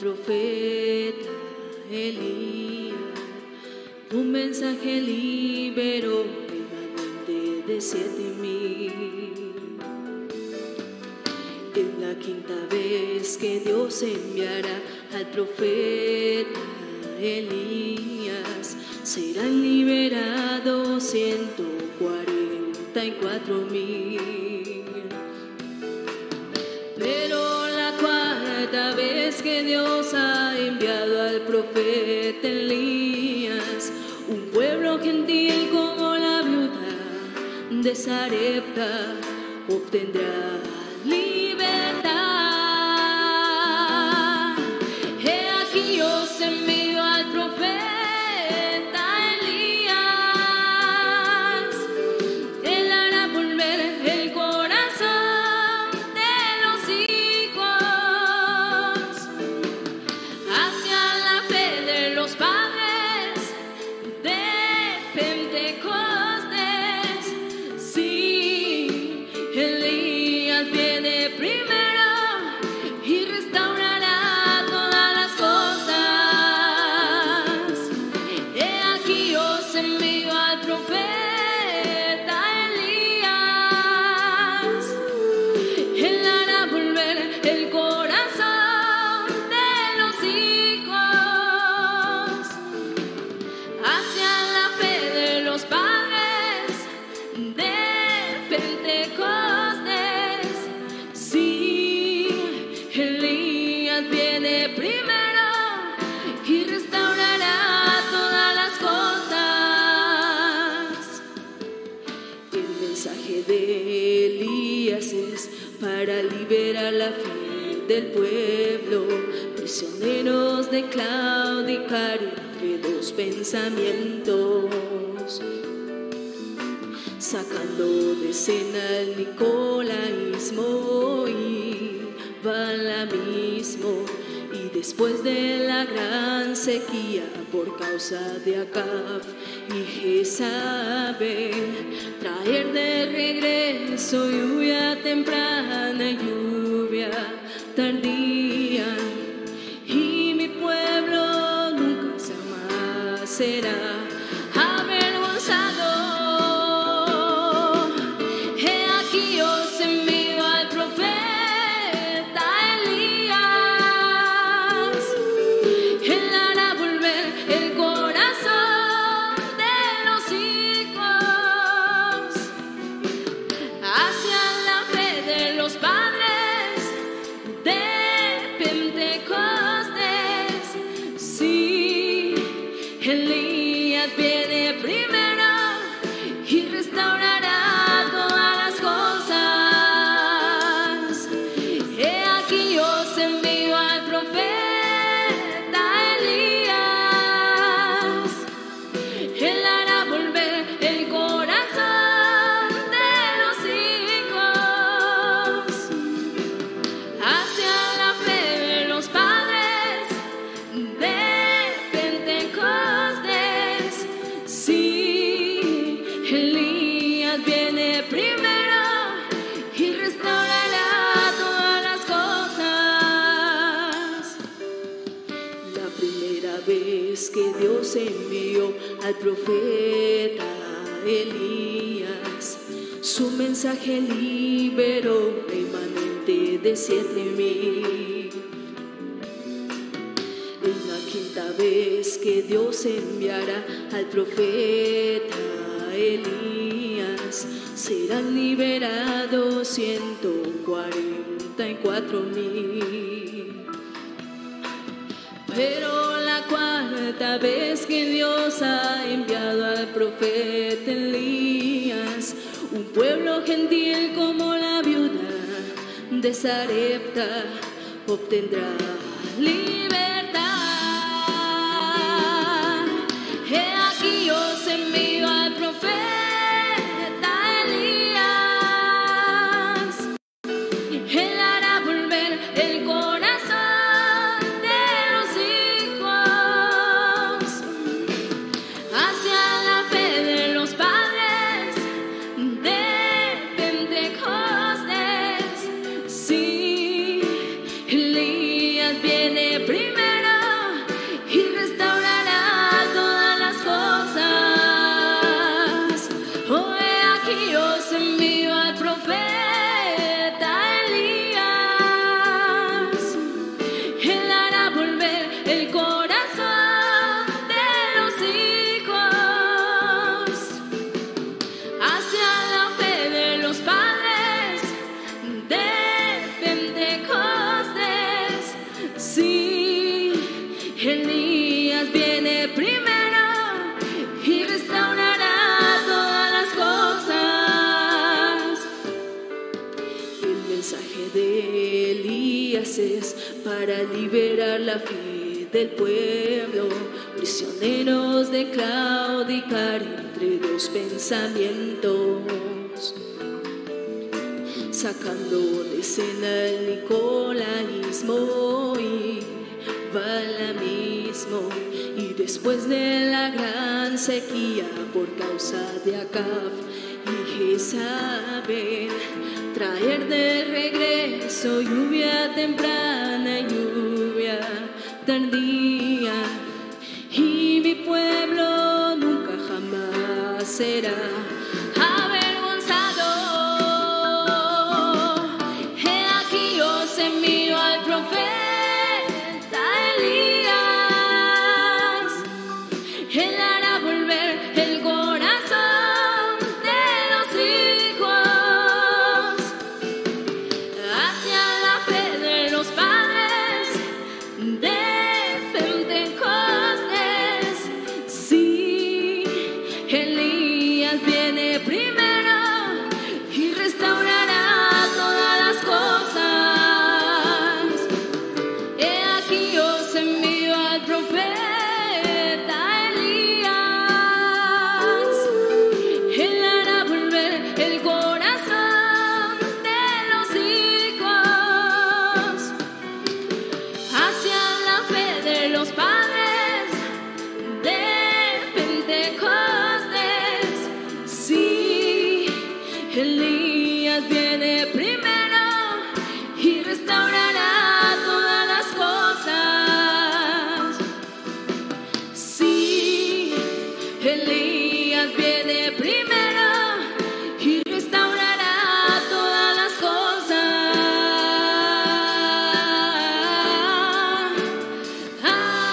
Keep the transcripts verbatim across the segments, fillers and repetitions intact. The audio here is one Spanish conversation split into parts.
profeta Elías. Un mensaje liberó remanente de siete mil. Es la quinta vez que Dios enviará al profeta Elías. Serán liberados ciento cuarenta y cuatro mil. Pero la cuarta vez que Dios ha enviado al profeta Elías, un pueblo gentil como la viuda de Sarepta obtendrá libertad. He aquí os envío al profeta Elías. Él hará volver el corazón de los hijos hacia la fe de los padres de Pentecostés. Sí, Elías viene primero y restaurará todas las cosas. He aquí os envío al profeta Elías. Él hará volver el corazón de los hijos hacia la fe de los padres de Pentecostés. Sí, Elías viene primero y restaurará todas las cosas. El mensaje de Elías es para liberar la fe del pueblo, prisioneros de claudicar entre dos pensamientos, sacando de escena el nicolaísmo y balamismo. Y después de la gran sequía por causa de Acab y Jezabel, traer de regreso lluvia temprana y lluvia tardía, y mi pueblo nunca jamás será avergonzado. He aquí os envío al profeta Elías. Él hará volver el corazón de los hijos hacia la fe de los padres de Pentecostés. Sí, Elías viene primero y restaurará todas las cosas. He aquí os envío al profeta Elías. Él hará volver el corazón de los hijos hacia la fe de los padres de Pentecostés. Sí, Elías viene primero y restaurará todas las cosas. La primera vez que Dios envió al profeta Elías, su mensaje liberó remanente de siete mil. Es la quinta vez que Dios enviará al profeta Elías. Serán liberados ciento cuarenta y cuatro mil. Pero la cuarta vez que Dios ha enviado al profeta Elías, un pueblo gentil como la viuda de Sarepta obtendrá libertad. He aquí os envío al profeta Elías. Él hará volver el corazón de los hijos hacia la fe de los padres de Pentecostés. Sí, Elías viene primero. para liberar la fe del pueblo, prisioneros de claudicar entre dos pensamientos, sacando de escena el nicolaísmo y balamismo, y después de la gran sequía por causa de Acab y Jezabel, traer de regreso lluvia temprana y lluvia tardía, y mi pueblo nunca jamás será avergonzado. He aquí os envío al profeta Elías, él hará volver el corazón de los hijos hacia la fe de los padres de Pentecostés. Sí, Elías viene primero y restaurará todas las cosas. He aquí os envío al profeta Elías, él hará volver el corazón de los hijos hacia la fe de los padres de Pentecostés. Sí, Elías viene primero y restaurará todas las cosas. Sí, Elías viene primero y restaurará todas las cosas. Ah,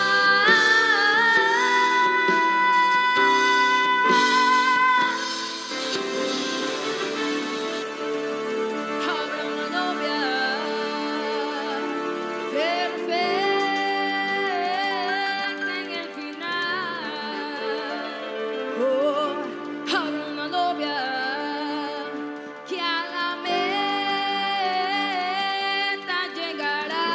habrá una novia perfecta en el final. Oh, habrá una novia que a la meta llegará.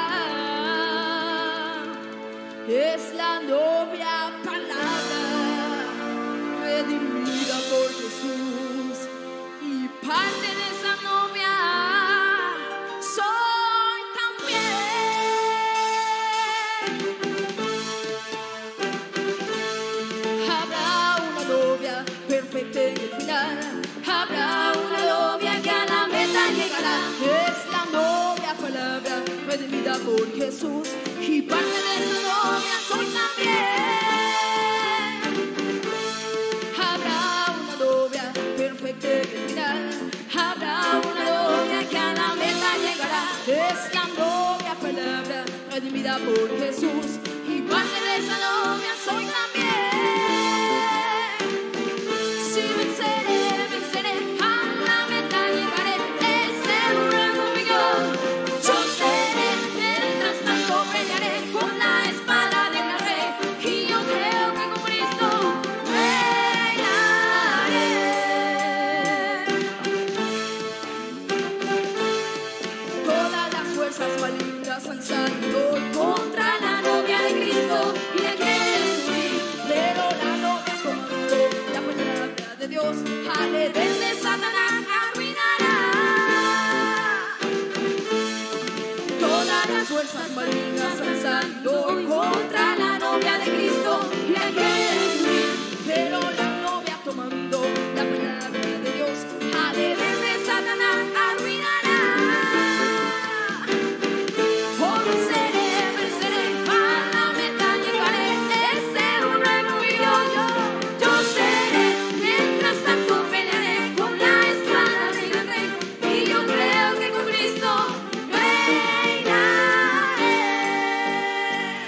Es la novia palabra, redimida por Jesús, y parte de esa novia soy también. Habrá una novia perfecta en el final, habrá una novia que a la meta llegará. Es la novia palabra, redimida por Jesús, y parte de esa novia soy también. Habrá una novia perfecta en el final, habrá una novia que a la meta llegará. Es la novia palabra, redimida por Jesús, y parte de esa novia soy también. Si venceré, venceré, a la meta llegaré. Ese ruego mío, yo seré. Mientras tanto pelearé con la espada del rey, y yo creo que con Cristo reinaré. Todas las fuerzas malignas han salido contra la novia de Cristo y la quieren destruir, pero la novia comandó la palabra de Dios, al Edén de Satanás arruinará. Todas las fuerzas malignas han salido contra la novia de Cristo y la quieren destruir, pero la novia tomando la palabra de Dios, al Edén de Satanás arruinará. Oh, venceré, venceré, a la meta llegaré. Ese es un ruego mío, yo, yo seré. Mientras tanto pelearé con la espada del rey, y yo creo que con Cristo reinaré.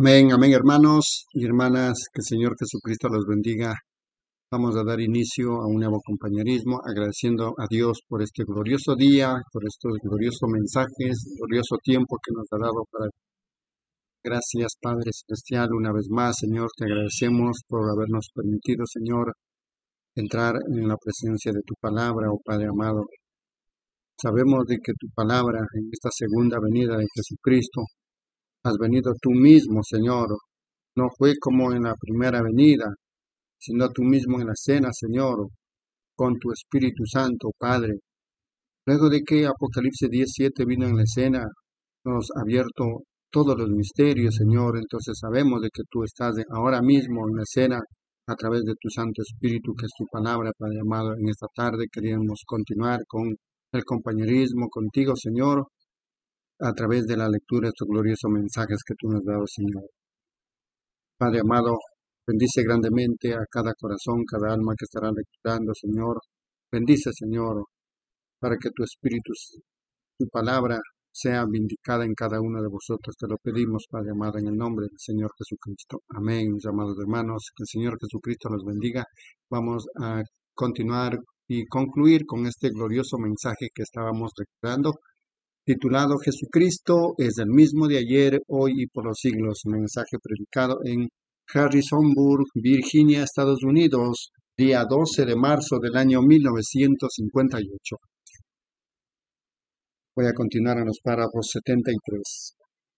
Amén, amén, hermanos y hermanas, que el Señor Jesucristo los bendiga. Vamos a dar inicio a un nuevo compañerismo, agradeciendo a Dios por este glorioso día, por estos gloriosos mensajes, glorioso tiempo que nos ha dado para. Gracias, Padre Celestial, una vez más, Señor, te agradecemos por habernos permitido, Señor, entrar en la presencia de tu palabra, oh Padre amado. Sabemos de que tu palabra en esta segunda venida de Jesucristo has venido tú mismo, Señor. No fue como en la primera venida, sino tú mismo en la cena, Señor, con tu Espíritu Santo, Padre. Luego de que Apocalipsis diecisiete vino en la escena, nos ha abierto todos los misterios, Señor. Entonces sabemos de que tú estás ahora mismo en la escena a través de tu Santo Espíritu, que es tu palabra, Padre amado. En esta tarde queríamos continuar con el compañerismo contigo, Señor, a través de la lectura de estos gloriosos mensajes que tú nos has dado, Señor. Padre amado, bendice grandemente a cada corazón, cada alma que estará lecturando, Señor. Bendice, Señor, para que tu Espíritu, tu palabra, sea vindicada en cada uno de vosotros. Te lo pedimos, Padre amado, en el nombre del Señor Jesucristo. Amén, mis amados hermanos. Que el Señor Jesucristo los bendiga. Vamos a continuar y concluir con este glorioso mensaje que estábamos lecturando, titulado Jesucristo es el mismo de ayer, hoy y por los siglos. Mensaje predicado en Harrisonburg, Virginia, Estados Unidos, día doce de marzo del año mil novecientos cincuenta y ocho. Voy a continuar en los párrafos setenta y tres.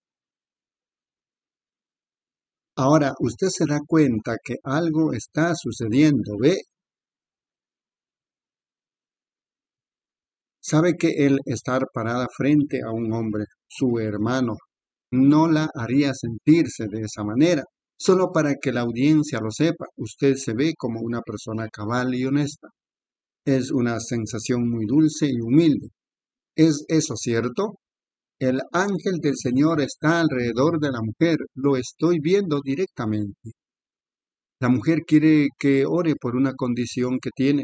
Ahora, usted se da cuenta que algo está sucediendo, ¿ve? Sabe que el estar parada frente a un hombre, su hermano, no la haría sentirse de esa manera. Solo para que la audiencia lo sepa, usted se ve como una persona cabal y honesta. Es una sensación muy dulce y humilde. ¿Es eso cierto? El ángel del Señor está alrededor de la mujer. Lo estoy viendo directamente. La mujer quiere que ore por una condición que tiene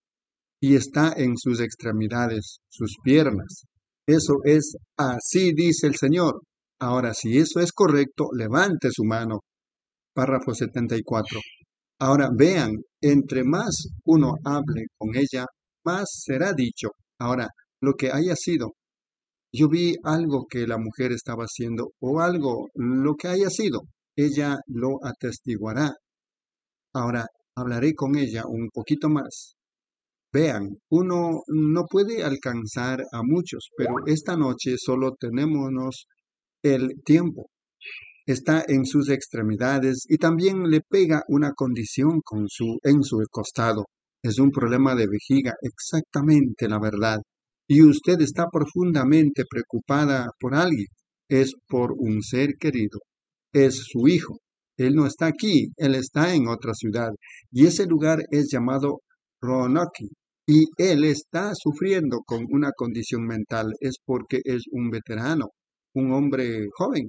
y está en sus extremidades, sus piernas. Eso es, así dice el Señor. Ahora, si eso es correcto, levante su mano. Párrafo setenta y cuatro. Ahora vean, entre más uno hable con ella, más será dicho. Ahora, lo que haya sido, yo vi algo que la mujer estaba haciendo o algo, lo que haya sido, ella lo atestiguará. Ahora, hablaré con ella un poquito más. Vean, uno no puede alcanzar a muchos, pero esta noche solo tenemos el tiempo. Está en sus extremidades y también le pega una condición con su, en su costado. Es un problema de vejiga, exactamente la verdad. Y usted está profundamente preocupada por alguien. Es por un ser querido. Es su hijo. Él no está aquí, él está en otra ciudad. Y ese lugar es llamado Roanoke. Y él está sufriendo con una condición mental. Es porque es un veterano, un hombre joven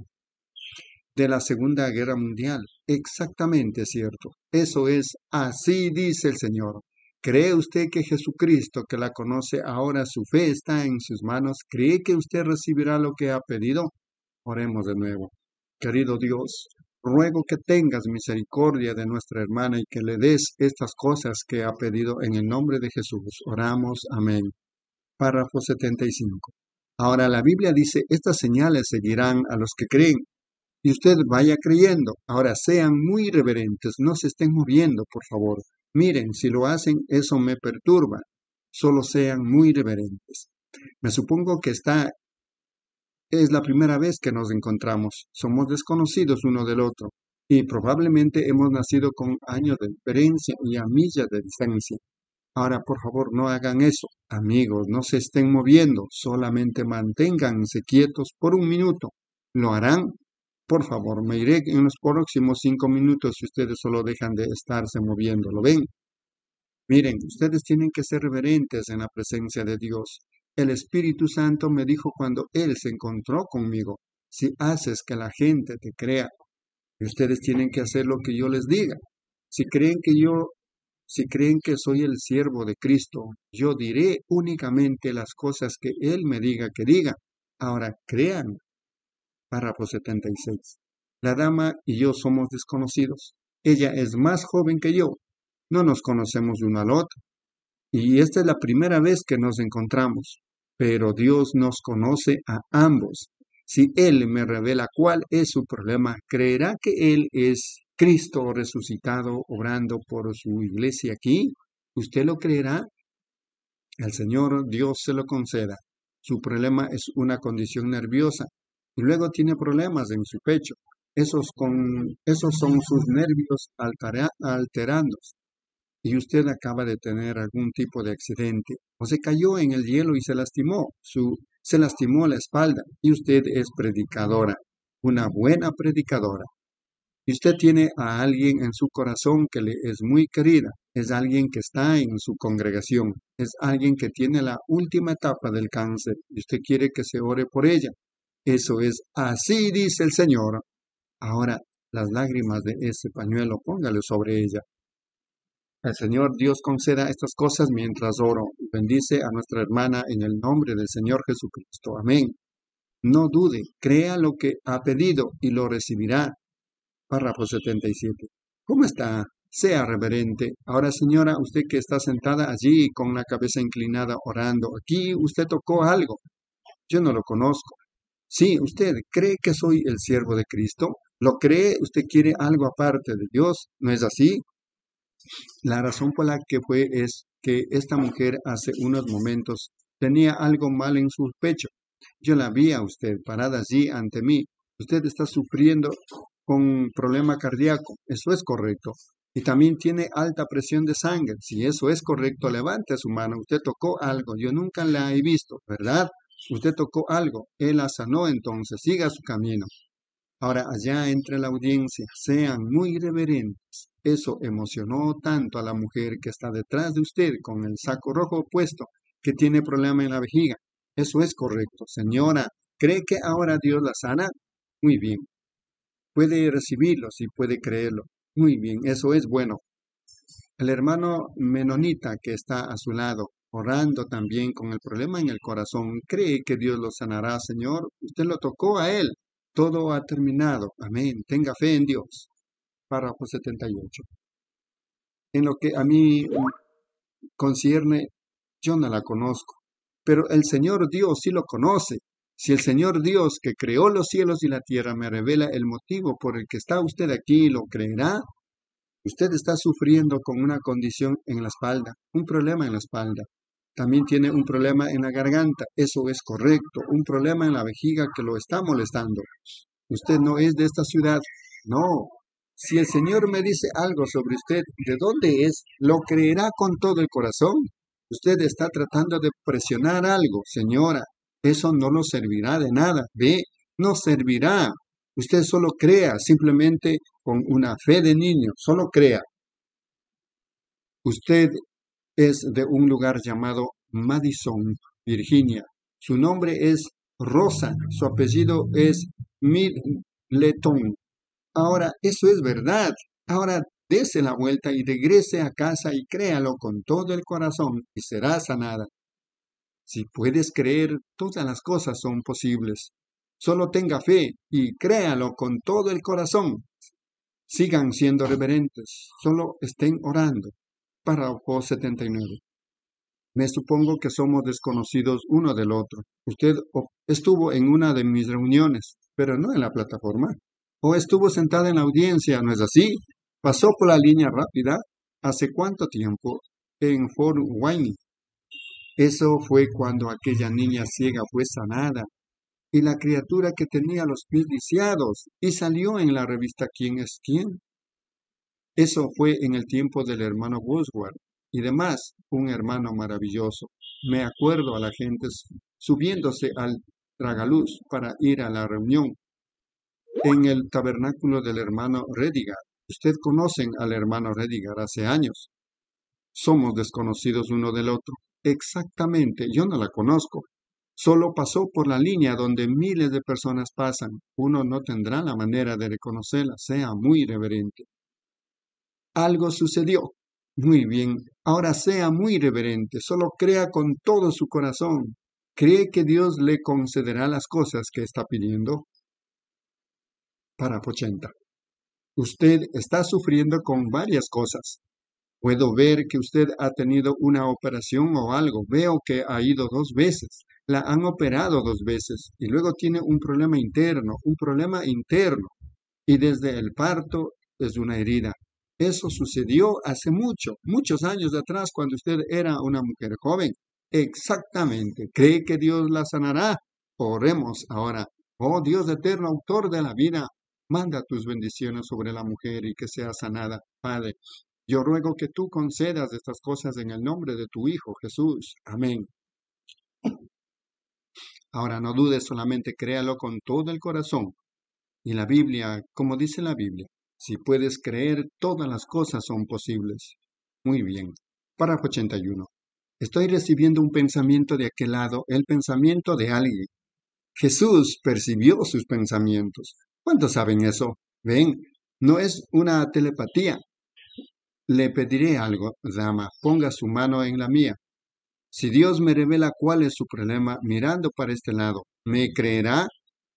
de la Segunda Guerra Mundial. Exactamente cierto. Eso es, así dice el Señor. ¿Cree usted que Jesucristo, que la conoce ahora, su fe está en sus manos? ¿Cree que usted recibirá lo que ha pedido? Oremos de nuevo. Querido Dios, ruego que tengas misericordia de nuestra hermana y que le des estas cosas que ha pedido en el nombre de Jesús. Oramos. Amén. Párrafo setenta y cinco. Ahora la Biblia dice, estas señales seguirán a los que creen. Y usted vaya creyendo. Ahora sean muy reverentes, no se estén moviendo, por favor. Miren, si lo hacen, eso me perturba. Solo sean muy reverentes. Me supongo que esta es la primera vez que nos encontramos. Somos desconocidos uno del otro. Y probablemente hemos nacido con años de diferencia y a millas de distancia. Ahora, por favor, no hagan eso. Amigos, no se estén moviendo. Solamente manténganse quietos por un minuto. ¿Lo harán? Por favor, me iré en los próximos cinco minutos si ustedes solo dejan de estarse moviendo. ¿Lo ven? Miren, ustedes tienen que ser reverentes en la presencia de Dios. El Espíritu Santo me dijo cuando Él se encontró conmigo, si haces que la gente te crea, y ustedes tienen que hacer lo que yo les diga. Si creen que yo, si creen que soy el siervo de Cristo, yo diré únicamente las cosas que Él me diga que diga. Ahora, crean. Párrafo setenta y seis. La dama y yo somos desconocidos. Ella es más joven que yo. No nos conocemos uno al otro. Y esta es la primera vez que nos encontramos. Pero Dios nos conoce a ambos. Si Él me revela cuál es su problema, ¿creerá que Él es Cristo resucitado obrando por su iglesia aquí? ¿Usted lo creerá? El Señor Dios se lo conceda. Su problema es una condición nerviosa y luego tiene problemas en su pecho. Esos, con, esos son sus nervios altera, alterándose. Y usted acaba de tener algún tipo de accidente o se cayó en el hielo y se lastimó, su, se lastimó la espalda y usted es predicadora, una buena predicadora. Y usted tiene a alguien en su corazón que le es muy querida, es alguien que está en su congregación, es alguien que tiene la última etapa del cáncer y usted quiere que se ore por ella. Eso es, así dice el Señor. Ahora, las lágrimas de ese pañuelo, póngale sobre ella. El Señor Dios conceda estas cosas mientras oro. Bendice a nuestra hermana en el nombre del Señor Jesucristo. Amén. No dude, crea lo que ha pedido y lo recibirá. Párrafo setenta y siete. ¿Cómo está? Sea reverente. Ahora, señora, usted que está sentada allí con la cabeza inclinada orando, aquí usted tocó algo. Yo no lo conozco. Sí, usted cree que soy el siervo de Cristo. ¿Lo cree? ¿Usted quiere algo aparte de Dios? ¿No es así? La razón por la que fue es que esta mujer hace unos momentos tenía algo mal en su pecho. Yo la vi a usted parada allí ante mí. Usted está sufriendo con problema cardíaco. Eso es correcto. Y también tiene alta presión de sangre. Si eso es correcto, levante su mano. Usted tocó algo. Yo nunca la he visto, ¿verdad? Usted tocó algo. Él la sanó entonces. Siga su camino. Ahora, allá entre la audiencia, sean muy reverentes. Eso emocionó tanto a la mujer que está detrás de usted con el saco rojo puesto, que tiene problema en la vejiga. Eso es correcto. Señora, ¿cree que ahora Dios la sana? Muy bien. Puede recibirlo si puede creerlo. Muy bien, eso es bueno. El hermano menonita que está a su lado, orando también con el problema en el corazón, cree que Dios lo sanará, Señor. Usted lo tocó a él. Todo ha terminado. Amén. Tenga fe en Dios. Párrafo setenta y ocho. En lo que a mí concierne, yo no la conozco, pero el Señor Dios sí lo conoce. Si el Señor Dios que creó los cielos y la tierra me revela el motivo por el que está usted aquí, ¿lo creerá? Usted está sufriendo con una condición en la espalda, un problema en la espalda. También tiene un problema en la garganta, eso es correcto, un problema en la vejiga que lo está molestando. Usted no es de esta ciudad, no. Si el Señor me dice algo sobre usted, ¿de dónde es? ¿Lo creerá con todo el corazón? Usted está tratando de presionar algo, señora. Eso no lo servirá de nada. Ve, no servirá. Usted solo crea, simplemente con una fe de niño, solo crea. Usted es de un lugar llamado Madison, Virginia. Su nombre es Rosa, su apellido es Middleton. Ahora, eso es verdad. Ahora, dése la vuelta y regrese a casa y créalo con todo el corazón y será sanada. Si puedes creer, todas las cosas son posibles. Solo tenga fe y créalo con todo el corazón. Sigan siendo reverentes, solo estén orando. Párrafo setenta y nueve. Me supongo que somos desconocidos uno del otro. Usted estuvo en una de mis reuniones, pero no en la plataforma. O estuvo sentada en la audiencia, ¿no es así? Pasó por la línea rápida. ¿Hace cuánto tiempo? En Fort Wayne. Eso fue cuando aquella niña ciega fue sanada. Y la criatura que tenía los pies lisiados y salió en la revista ¿Quién es quién? Eso fue en el tiempo del hermano Bosworth y demás, un hermano maravilloso. Me acuerdo a la gente subiéndose al tragaluz para ir a la reunión en el tabernáculo del hermano Redigar. Usted conocen al hermano Redigar hace años. Somos desconocidos uno del otro. Exactamente, yo no la conozco. Solo pasó por la línea donde miles de personas pasan. Uno no tendrá la manera de reconocerla. Sea muy reverente. Algo sucedió. Muy bien. Ahora sea muy reverente. Solo crea con todo su corazón. ¿Cree que Dios le concederá las cosas que está pidiendo? Párrafo ochenta. Usted está sufriendo con varias cosas. Puedo ver que usted ha tenido una operación o algo. Veo que ha ido dos veces. La han operado dos veces. Y luego tiene un problema interno, un problema interno. Y desde el parto es una herida. Eso sucedió hace mucho, muchos años atrás, cuando usted era una mujer joven. Exactamente. ¿Cree que Dios la sanará? Oremos ahora. Oh Dios eterno, autor de la vida, manda tus bendiciones sobre la mujer y que sea sanada, Padre. Yo ruego que tú concedas estas cosas en el nombre de tu Hijo Jesús. Amén. Ahora no dudes, solamente créalo con todo el corazón. Y la Biblia, como dice la Biblia, si puedes creer, todas las cosas son posibles. Muy bien. Párrafo ochenta y uno. Estoy recibiendo un pensamiento de aquel lado, el pensamiento de alguien. Jesús percibió sus pensamientos. ¿Cuántos saben eso? Ven, no es una telepatía. Le pediré algo, dama, ponga su mano en la mía. Si Dios me revela cuál es su problema, mirando para este lado, ¿me creerá?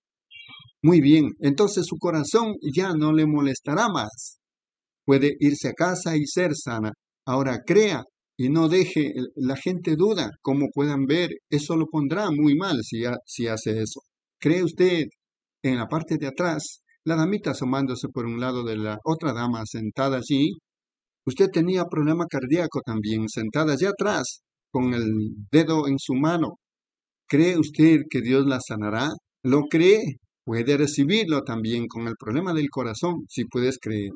Muy bien, entonces su corazón ya no le molestará más. Puede irse a casa y ser sana. Ahora crea y no deje, la gente duda, como puedan ver, eso lo pondrá muy mal si, ha, si hace eso. ¿Cree usted? En la parte de atrás, la damita asomándose por un lado de la otra dama sentada allí. Usted tenía problema cardíaco también, sentada allá atrás, con el dedo en su mano. ¿Cree usted que Dios la sanará? ¿Lo cree? Puede recibirlo también con el problema del corazón, si puedes creer.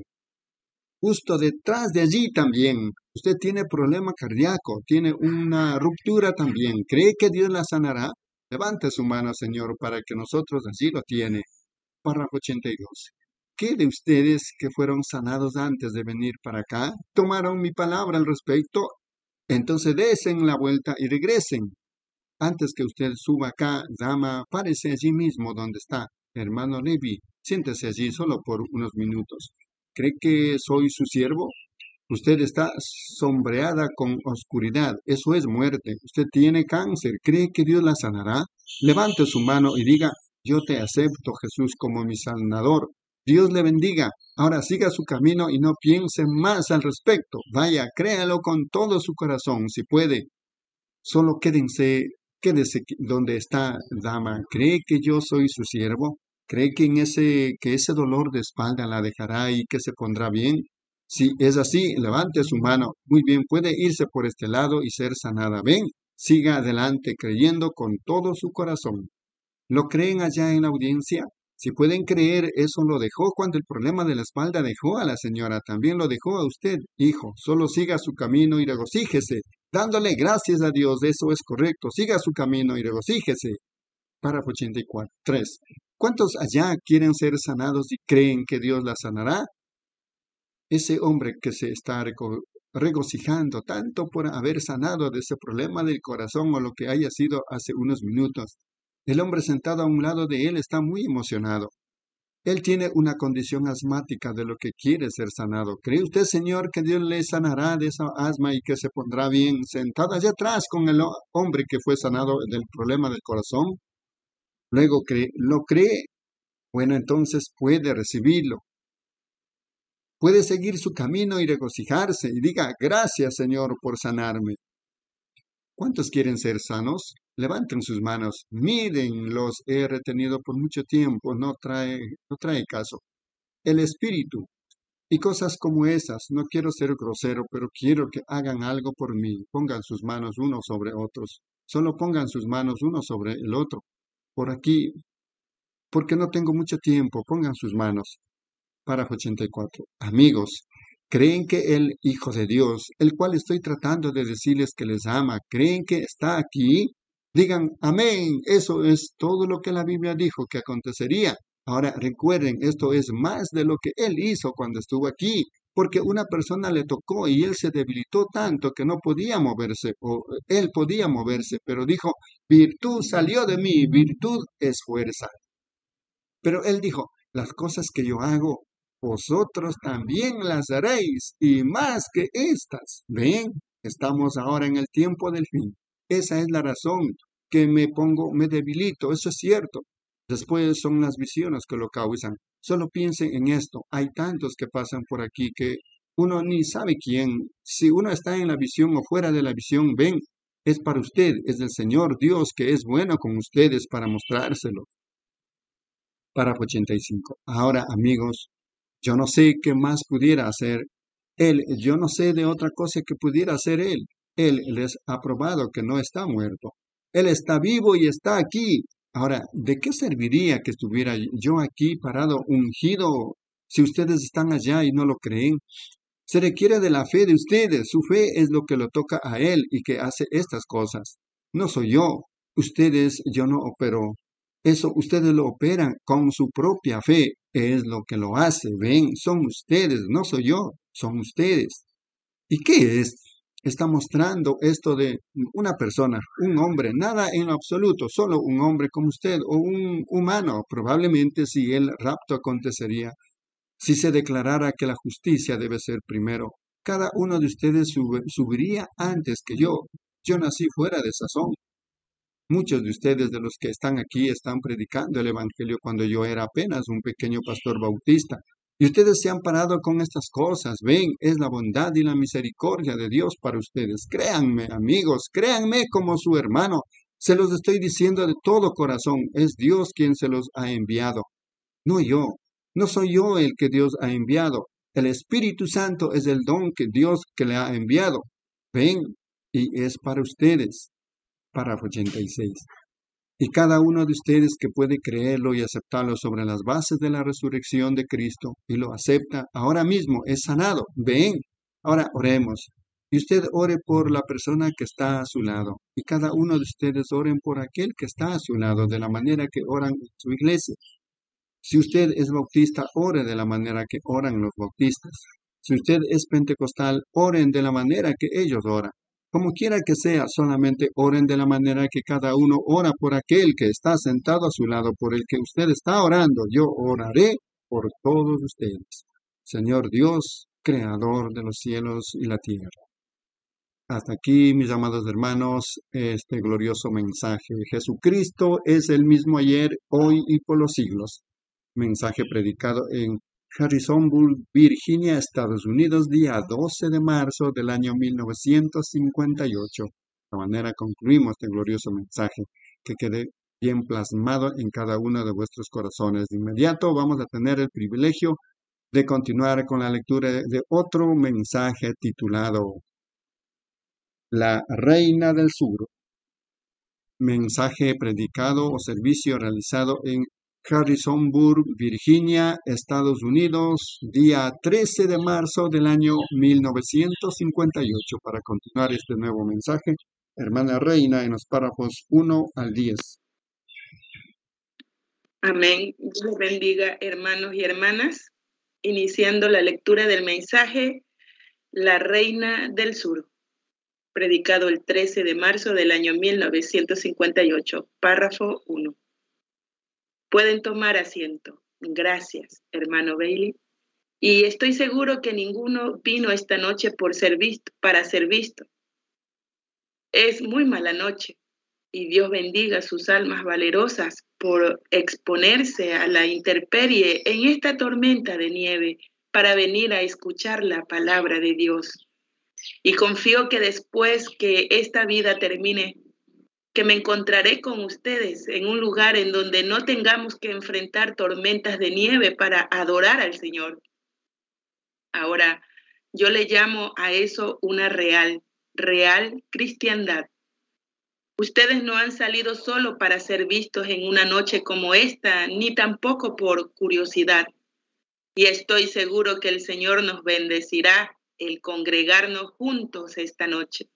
Justo detrás de allí también, usted tiene problema cardíaco, tiene una ruptura también. ¿Cree que Dios la sanará? Levante su mano, Señor, para que nosotros allí lo tiene. Párrafo ochenta y dos. ¿Qué de ustedes que fueron sanados antes de venir para acá tomaron mi palabra al respecto? Entonces desen la vuelta y regresen. Antes que usted suba acá, dama, párese allí mismo donde está. Hermano Levi, siéntese allí solo por unos minutos. ¿Cree que soy su siervo? Usted está sombreada con oscuridad. Eso es muerte. Usted tiene cáncer. ¿Cree que Dios la sanará? Levante su mano y diga, yo te acepto, Jesús, como mi sanador. Dios le bendiga. Ahora siga su camino y no piense más al respecto. Vaya, créalo con todo su corazón, si puede. Solo quédense, quédese donde está, dama. ¿Cree que yo soy su siervo? ¿Cree que en ese, que ese dolor de espalda la dejará y que se pondrá bien? Si es así, levante su mano. Muy bien, puede irse por este lado y ser sanada. Ven, siga adelante creyendo con todo su corazón. ¿Lo creen allá en la audiencia? Si pueden creer, eso lo dejó cuando el problema de la espalda dejó a la señora. También lo dejó a usted, hijo. Solo siga su camino y regocíjese, dándole gracias a Dios. Eso es correcto. Siga su camino y regocíjese. Párrafo ochenta y cuatro. tres. ¿Cuántos allá quieren ser sanados y creen que Dios la sanará? Ese hombre que se está regocijando tanto por haber sanado de ese problema del corazón o lo que haya sido hace unos minutos. El hombre sentado a un lado de él está muy emocionado. Él tiene una condición asmática de lo que quiere ser sanado. ¿Cree usted, Señor, que Dios le sanará de esa asma y que se pondrá bien sentado allá atrás con el hombre que fue sanado del problema del corazón? Luego, ¿lo cree? Bueno, entonces puede recibirlo. Puede seguir su camino y regocijarse y diga, gracias, Señor, por sanarme. ¿Cuántos quieren ser sanos? Levanten sus manos. Miren, los he retenido por mucho tiempo. No trae, no trae caso. El Espíritu y cosas como esas. No quiero ser grosero, pero quiero que hagan algo por mí. Pongan sus manos unos sobre otros. Solo pongan sus manos uno sobre el otro. Por aquí, porque no tengo mucho tiempo. Pongan sus manos. Párrafo ochenta y cuatro. Amigos, ¿creen que el Hijo de Dios, el cual estoy tratando de decirles que les ama, creen que está aquí? Digan, amén. Eso es todo lo que la Biblia dijo que acontecería. Ahora recuerden, esto es más de lo que Él hizo cuando estuvo aquí, porque una persona le tocó y Él se debilitó tanto que no podía moverse, o Él podía moverse, pero dijo, virtud salió de mí, virtud es fuerza. Pero Él dijo, las cosas que yo hago, vosotros también las haréis, y más que estas. Ven, estamos ahora en el tiempo del fin. Esa es la razón que me pongo, me debilito, eso es cierto. Después son las visiones que lo causan. Solo piensen en esto. Hay tantos que pasan por aquí que uno ni sabe quién. Si uno está en la visión o fuera de la visión, ven, es para usted, es del Señor Dios que es bueno con ustedes para mostrárselo. Párrafo ochenta y cinco. Ahora, amigos, yo no sé qué más pudiera hacer él. Yo no sé de otra cosa que pudiera hacer él. Él les ha probado que no está muerto. Él está vivo y está aquí. Ahora, ¿de qué serviría que estuviera yo aquí parado, ungido, si ustedes están allá y no lo creen? Se requiere de la fe de ustedes. Su fe es lo que lo toca a él y que hace estas cosas. No soy yo. Ustedes, yo no opero. Eso ustedes lo operan con su propia fe. Es lo que lo hace. Ven, son ustedes, no soy yo, son ustedes. ¿Y qué es? Está mostrando esto de una persona, un hombre, nada en lo absoluto, solo un hombre como usted o un humano. Probablemente si el rapto acontecería, si se declarara que la justicia debe ser primero, cada uno de ustedes sub- subiría antes que yo. Yo nací fuera de sazón. Muchos de ustedes de los que están aquí están predicando el Evangelio cuando yo era apenas un pequeño pastor bautista. Y ustedes se han parado con estas cosas. Ven, es la bondad y la misericordia de Dios para ustedes. Créanme, amigos, créanme como su hermano. Se los estoy diciendo de todo corazón. Es Dios quien se los ha enviado. No yo. No soy yo el que Dios ha enviado. El Espíritu Santo es el don que Dios que le ha enviado. Ven, y es para ustedes. Párrafo ochenta y seis. Y cada uno de ustedes que puede creerlo y aceptarlo sobre las bases de la resurrección de Cristo y lo acepta ahora mismo, es sanado. Ven, ahora oremos. Y usted ore por la persona que está a su lado. Y cada uno de ustedes oren por aquel que está a su lado, de la manera que oran en su iglesia. Si usted es bautista, ore de la manera que oran los bautistas. Si usted es pentecostal, oren de la manera que ellos oran. Como quiera que sea, solamente oren de la manera que cada uno ora por aquel que está sentado a su lado, por el que usted está orando. Yo oraré por todos ustedes. Señor Dios, creador de los cielos y la tierra. Hasta aquí, mis amados hermanos, este glorioso mensaje. Jesucristo es el mismo ayer, hoy y por los siglos. Mensaje predicado en Harrisonburg, Virginia, Estados Unidos, día doce de marzo del año mil novecientos cincuenta y ocho. De esta manera concluimos este glorioso mensaje, que quede bien plasmado en cada uno de vuestros corazones. De inmediato vamos a tener el privilegio de continuar con la lectura de otro mensaje titulado La Reina del Sur. Mensaje predicado o servicio realizado en Harrisonburg, Virginia, Estados Unidos, día trece de marzo del año mil novecientos cincuenta y ocho. Para continuar este nuevo mensaje, hermana Reina, en los párrafos uno al diez. Amén. Dios les bendiga, hermanos y hermanas. Iniciando la lectura del mensaje, La Reina del Sur, predicado el trece de marzo del año mil novecientos cincuenta y ocho, párrafo uno. Pueden tomar asiento. Gracias, hermano Bailey. Y estoy seguro que ninguno vino esta noche por ser visto, para ser visto. Es muy mala noche, y Dios bendiga sus almas valerosas por exponerse a la intemperie en esta tormenta de nieve para venir a escuchar la palabra de Dios. Y confío que después que esta vida termine, que me encontraré con ustedes en un lugar en donde no tengamos que enfrentar tormentas de nieve para adorar al Señor. Ahora, yo le llamo a eso una real, real cristiandad. Ustedes no han salido solo para ser vistos en una noche como esta, ni tampoco por curiosidad. Y estoy seguro que el Señor nos bendecirá el congregarnos juntos esta noche.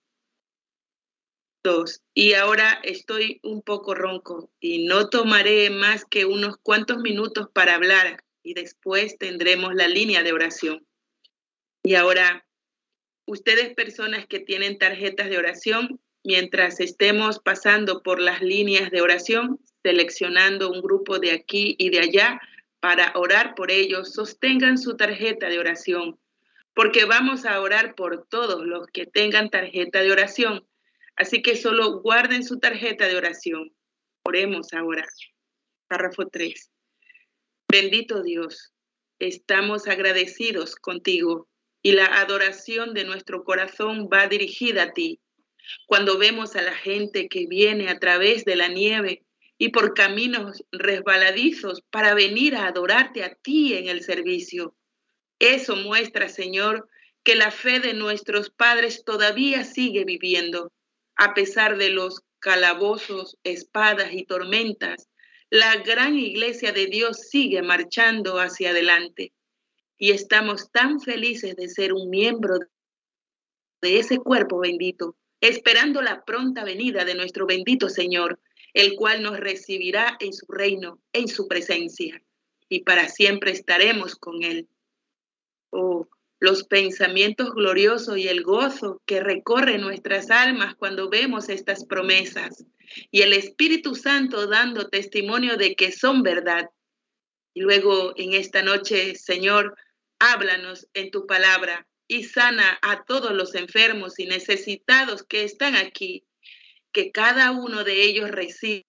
Dos. Y ahora estoy un poco ronco y no tomaré más que unos cuantos minutos para hablar y después tendremos la línea de oración. Y ahora, ustedes personas que tienen tarjetas de oración, mientras estemos pasando por las líneas de oración, seleccionando un grupo de aquí y de allá para orar por ellos, sostengan su tarjeta de oración, porque vamos a orar por todos los que tengan tarjeta de oración. Así que solo guarden su tarjeta de oración. Oremos ahora. Párrafo tres. Bendito Dios, estamos agradecidos contigo y la adoración de nuestro corazón va dirigida a ti. Cuando vemos a la gente que viene a través de la nieve y por caminos resbaladizos para venir a adorarte a ti en el servicio, eso muestra, Señor, que la fe de nuestros padres todavía sigue viviendo, a pesar de los calabozos, espadas y tormentas. La gran iglesia de Dios sigue marchando hacia adelante y estamos tan felices de ser un miembro de ese cuerpo bendito, esperando la pronta venida de nuestro bendito Señor, el cual nos recibirá en su reino, en su presencia, y para siempre estaremos con Él. Oh, los pensamientos gloriosos y el gozo que recorre nuestras almas cuando vemos estas promesas, y el Espíritu Santo dando testimonio de que son verdad. Y luego en esta noche, Señor, háblanos en tu palabra y sana a todos los enfermos y necesitados que están aquí, que cada uno de ellos reciba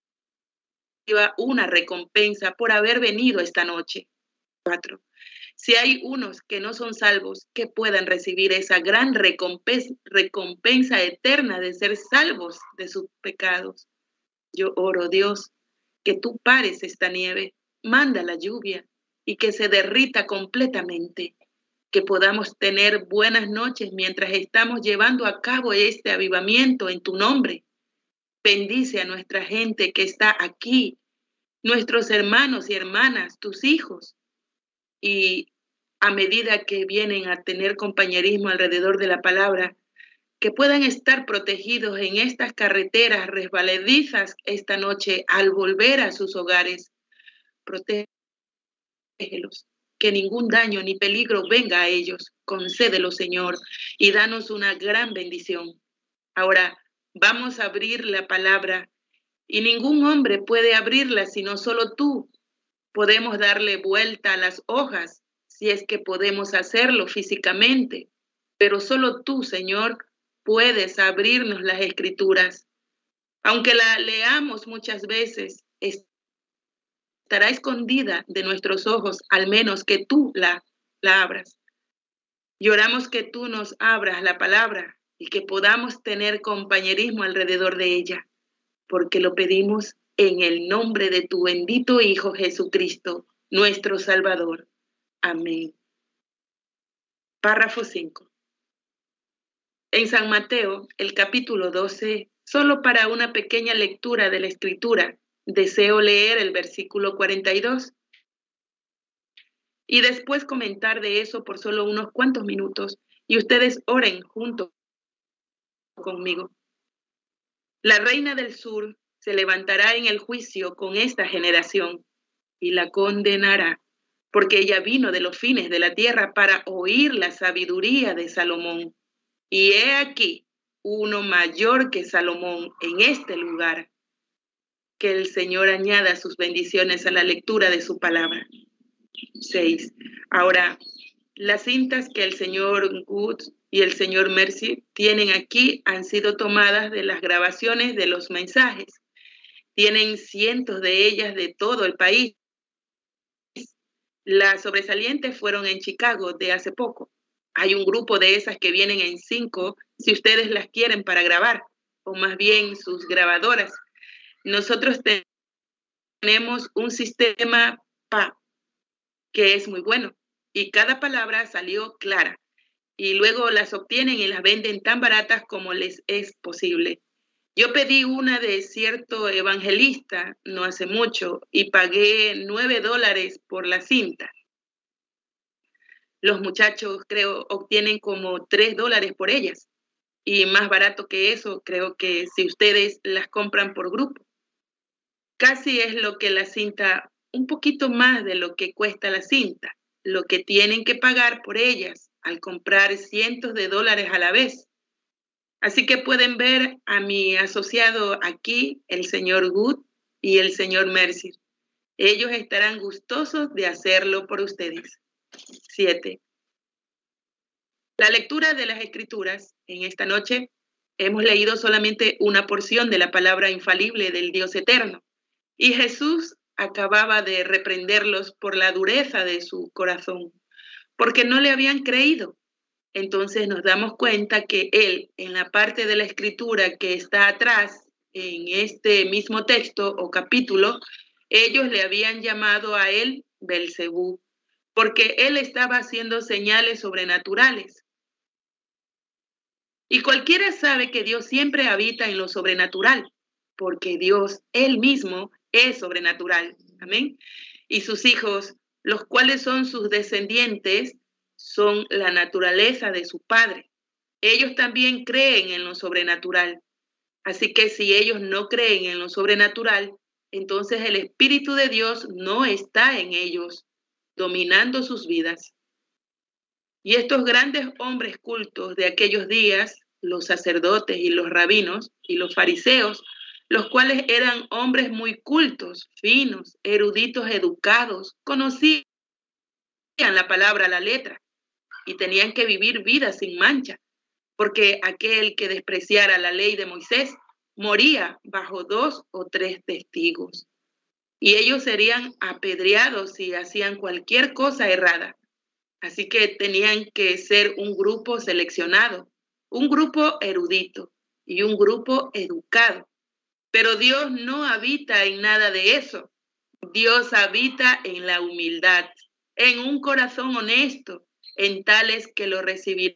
una recompensa por haber venido esta noche. Cuatro. Si hay unos que no son salvos, que puedan recibir esa gran recompensa, recompensa eterna de ser salvos de sus pecados. Yo oro, Dios, que tú pares esta nieve, manda la lluvia y que se derrita completamente, que podamos tener buenas noches mientras estamos llevando a cabo este avivamiento en tu nombre. Bendice a nuestra gente que está aquí, nuestros hermanos y hermanas, tus hijos, y a medida que vienen a tener compañerismo alrededor de la palabra, que puedan estar protegidos en estas carreteras resbaladizas esta noche al volver a sus hogares. Protégelos, que ningún daño ni peligro venga a ellos. Concédelo, Señor, y danos una gran bendición. Ahora vamos a abrir la palabra y ningún hombre puede abrirla sino solo tú. Podemos darle vuelta a las hojas si es que podemos hacerlo físicamente, pero solo tú, Señor, puedes abrirnos las escrituras. Aunque la leamos muchas veces, estará escondida de nuestros ojos, al menos que tú la, la abras. Y oramos que tú nos abras la palabra y que podamos tener compañerismo alrededor de ella, porque lo pedimos en el nombre de tu bendito Hijo Jesucristo, nuestro Salvador. Amén. Párrafo cinco. En San Mateo, el capítulo doce, solo para una pequeña lectura de la Escritura, deseo leer el versículo cuarenta y dos y después comentar de eso por solo unos cuantos minutos y ustedes oren junto conmigo. La reina del sur se levantará en el juicio con esta generación y la condenará, porque ella vino de los fines de la tierra para oír la sabiduría de Salomón. Y he aquí uno mayor que Salomón en este lugar. Que el Señor añada sus bendiciones a la lectura de su palabra. seis. Ahora, las cintas que el señor Good y el señor Mercy tienen aquí han sido tomadas de las grabaciones de los mensajes. Tienen cientos de ellas de todo el país. Las sobresalientes fueron en Chicago de hace poco. Hay un grupo de esas que vienen en cinco, si ustedes las quieren para grabar, o más bien sus grabadoras. Nosotros tenemos un sistema P A, que es muy bueno, y cada palabra salió clara. Y luego las obtienen y las venden tan baratas como les es posible. Yo pedí una de cierto evangelista no hace mucho y pagué nueve dólares por la cinta. Los muchachos, creo, obtienen como tres dólares por ellas. Y más barato que eso, creo que si ustedes las compran por grupo. Casi es lo que la cinta, un poquito más de lo que cuesta la cinta, lo que tienen que pagar por ellas al comprar cientos de dólares a la vez. Así que pueden ver a mi asociado aquí, el señor Good y el señor Mercy. Ellos estarán gustosos de hacerlo por ustedes. Siete. La lectura de las Escrituras en esta noche hemos leído solamente una porción de la palabra infalible del Dios eterno. Y Jesús acababa de reprenderlos por la dureza de su corazón, porque no le habían creído. Entonces nos damos cuenta que él, en la parte de la escritura que está atrás, en este mismo texto o capítulo, ellos le habían llamado a él Belcebú, porque él estaba haciendo señales sobrenaturales. Y cualquiera sabe que Dios siempre habita en lo sobrenatural, porque Dios, él mismo, es sobrenatural. Amén. Y sus hijos, los cuales son sus descendientes, son la naturaleza de su padre. Ellos también creen en lo sobrenatural. Así que si ellos no creen en lo sobrenatural, entonces el Espíritu de Dios no está en ellos, dominando sus vidas. Y estos grandes hombres cultos de aquellos días, los sacerdotes y los rabinos y los fariseos, los cuales eran hombres muy cultos, finos, eruditos, educados, conocían la palabra a la letra y tenían que vivir vidas sin mancha, porque aquel que despreciara la ley de Moisés moría bajo dos o tres testigos. Y ellos serían apedreados si hacían cualquier cosa errada. Así que tenían que ser un grupo seleccionado, un grupo erudito y un grupo educado. Pero Dios no habita en nada de eso. Dios habita en la humildad, en un corazón honesto, en tales que lo recibirán.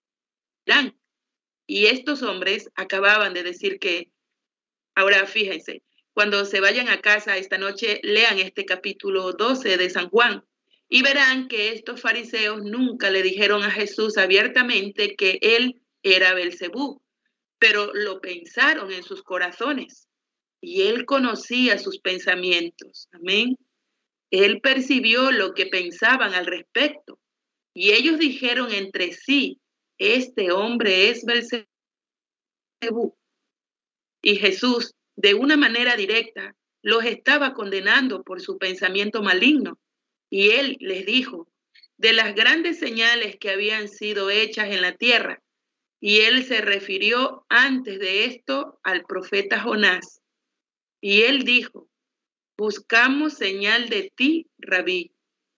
Y estos hombres acababan de decir que, ahora fíjense, cuando se vayan a casa esta noche, lean este capítulo doce de San Juan y verán que estos fariseos nunca le dijeron a Jesús abiertamente que él era Belcebú, pero lo pensaron en sus corazones y él conocía sus pensamientos. Amén. Él percibió lo que pensaban al respecto y ellos dijeron entre sí, este hombre es Belcebú. Y Jesús, de una manera directa, los estaba condenando por su pensamiento maligno. Y él les dijo de las grandes señales que habían sido hechas en la tierra. Y él se refirió antes de esto al profeta Jonás. Y él dijo, buscamos señal de ti, Rabí.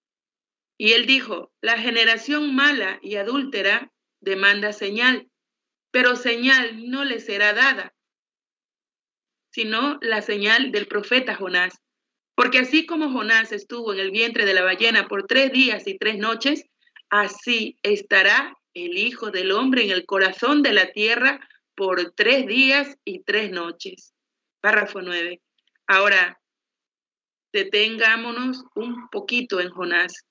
Y él dijo, la generación mala y adúltera demanda señal, pero señal no le será dada, sino la señal del profeta Jonás. Porque así como Jonás estuvo en el vientre de la ballena por tres días y tres noches, así estará el Hijo del Hombre en el corazón de la tierra por tres días y tres noches. Párrafo nueve. Ahora, detengámonos un poquito en Jonás.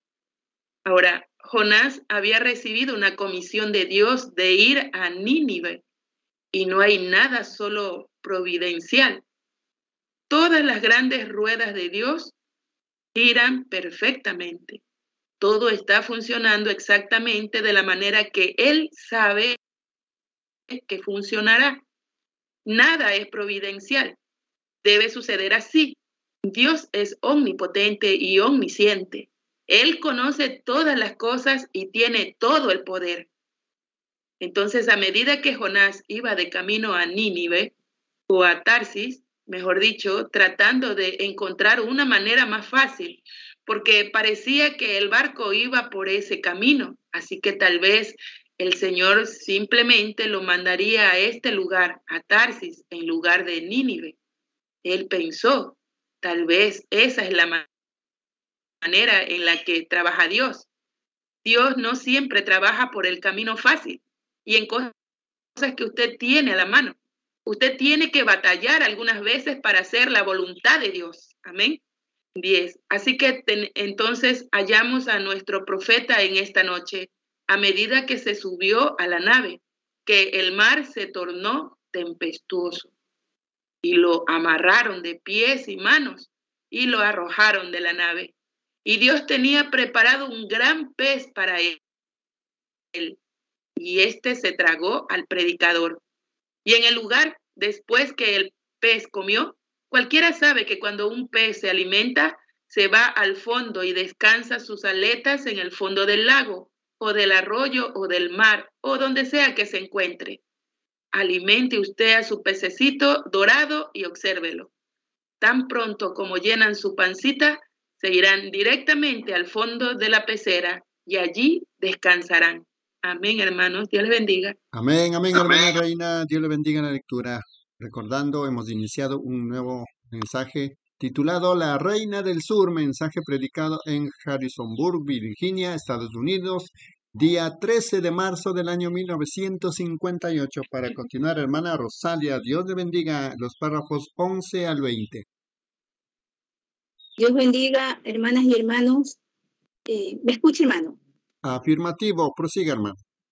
Ahora, Jonás había recibido una comisión de Dios de ir a Nínive y no hay nada solo providencial. Todas las grandes ruedas de Dios giran perfectamente. Todo está funcionando exactamente de la manera que Él sabe que funcionará. Nada es providencial. Debe suceder así. Dios es omnipotente y omnisciente. Él conoce todas las cosas y tiene todo el poder. Entonces, a medida que Jonás iba de camino a Nínive o a Tarsis, mejor dicho, tratando de encontrar una manera más fácil, porque parecía que el barco iba por ese camino, así que tal vez el Señor simplemente lo mandaría a este lugar, a Tarsis, en lugar de Nínive. Él pensó, tal vez esa es la manera en la que trabaja Dios. Dios no siempre trabaja por el camino fácil y en cosas que usted tiene a la mano. Usted tiene que batallar algunas veces para hacer la voluntad de Dios. Amén. diez. Así que ten, entonces hallamos a nuestro profeta en esta noche, a medida que se subió a la nave, que el mar se tornó tempestuoso y lo amarraron de pies y manos y lo arrojaron de la nave. Y Dios tenía preparado un gran pez para él y este se tragó al predicador. Y en el lugar, después que el pez comió, cualquiera sabe que cuando un pez se alimenta, se va al fondo y descansa sus aletas en el fondo del lago, o del arroyo, o del mar, o donde sea que se encuentre. Alimente usted a su pececito dorado y obsérvelo. tan pronto como llenan su pancita, se irán directamente al fondo de la pecera y allí descansarán. Amén, hermanos. Dios les bendiga. Amén, amén, hermana Reina. Dios le bendiga en la lectura. Recordando, hemos iniciado un nuevo mensaje titulado La Reina del Sur, mensaje predicado en Harrisonburg, Virginia, Estados Unidos, día trece de marzo del año mil novecientos cincuenta y ocho. Para continuar, hermana Rosalia, Dios le bendiga, los párrafos once al veinte. Dios bendiga, hermanas y hermanos. Eh, ¿Me escucha, hermano? Afirmativo, prosiga, hermano.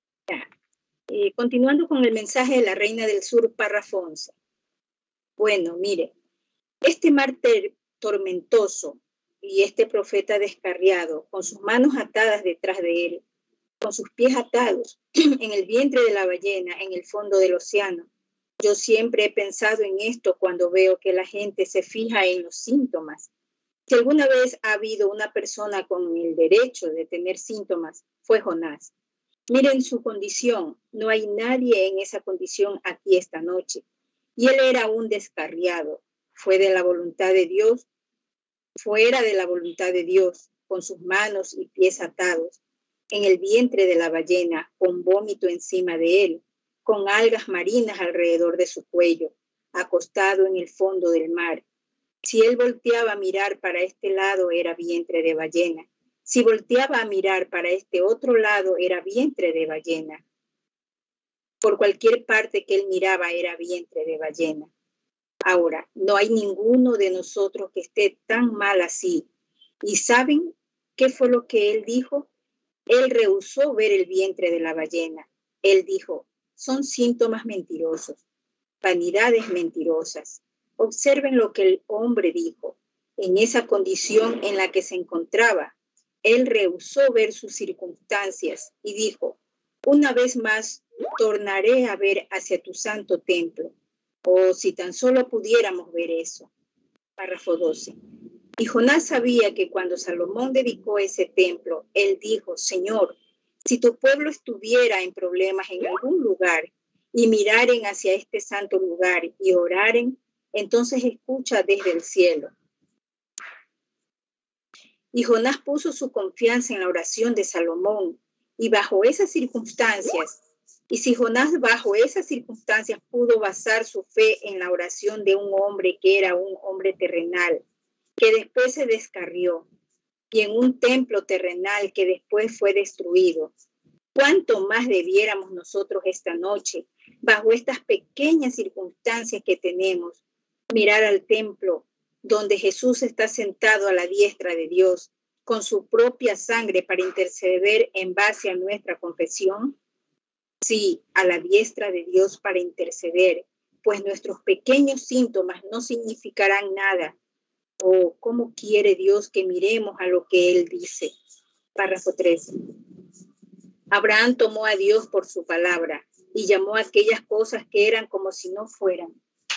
Eh, continuando con el mensaje de la Reina del Sur, párrafo once. Bueno, mire, este mar tormentoso y este profeta descarriado, con sus manos atadas detrás de él, con sus pies atados en el vientre de la ballena, en el fondo del océano. Yo siempre he pensado en esto cuando veo que la gente se fija en los síntomas. Si alguna vez ha habido una persona con el derecho de tener síntomas, fue Jonás. Miren su condición, no hay nadie en esa condición aquí esta noche. Y él era un descarriado, fue de la voluntad de Dios, fuera de la voluntad de Dios, con sus manos y pies atados, en el vientre de la ballena, con vómito encima de él, con algas marinas alrededor de su cuello, acostado en el fondo del mar. Si él volteaba a mirar para este lado, era vientre de ballena. Si volteaba a mirar para este otro lado, era vientre de ballena. Por cualquier parte que él miraba, era vientre de ballena. Ahora, no hay ninguno de nosotros que esté tan mal así. ¿Y saben qué fue lo que él dijo? Él rehusó ver el vientre de la ballena. Él dijo, son síntomas mentirosos, vanidades mentirosas. Observen lo que el hombre dijo. En esa condición en la que se encontraba, él rehusó ver sus circunstancias y dijo, una vez más tornaré a ver hacia tu santo templo. Oh, si tan solo pudiéramos ver eso. Párrafo doce. Y Jonás sabía que cuando Salomón dedicó ese templo, él dijo, Señor, si tu pueblo estuviera en problemas en algún lugar y miraren hacia este santo lugar y oraren, entonces escucha desde el cielo. Y Jonás puso su confianza en la oración de Salomón y bajo esas circunstancias, y si Jonás bajo esas circunstancias pudo basar su fe en la oración de un hombre que era un hombre terrenal, que después se descarrió, y en un templo terrenal que después fue destruido, ¿cuánto más debiéramos nosotros esta noche, bajo estas pequeñas circunstancias que tenemos, mirar al templo donde Jesús está sentado a la diestra de Dios con su propia sangre para interceder en base a nuestra confesión? Sí, a la diestra de Dios para interceder, pues nuestros pequeños síntomas no significarán nada. ¿O cómo quiere Dios que miremos a lo que Él dice? Párrafo trece. Abraham tomó a Dios por su palabra y llamó a aquellas cosas que eran como si no fueran.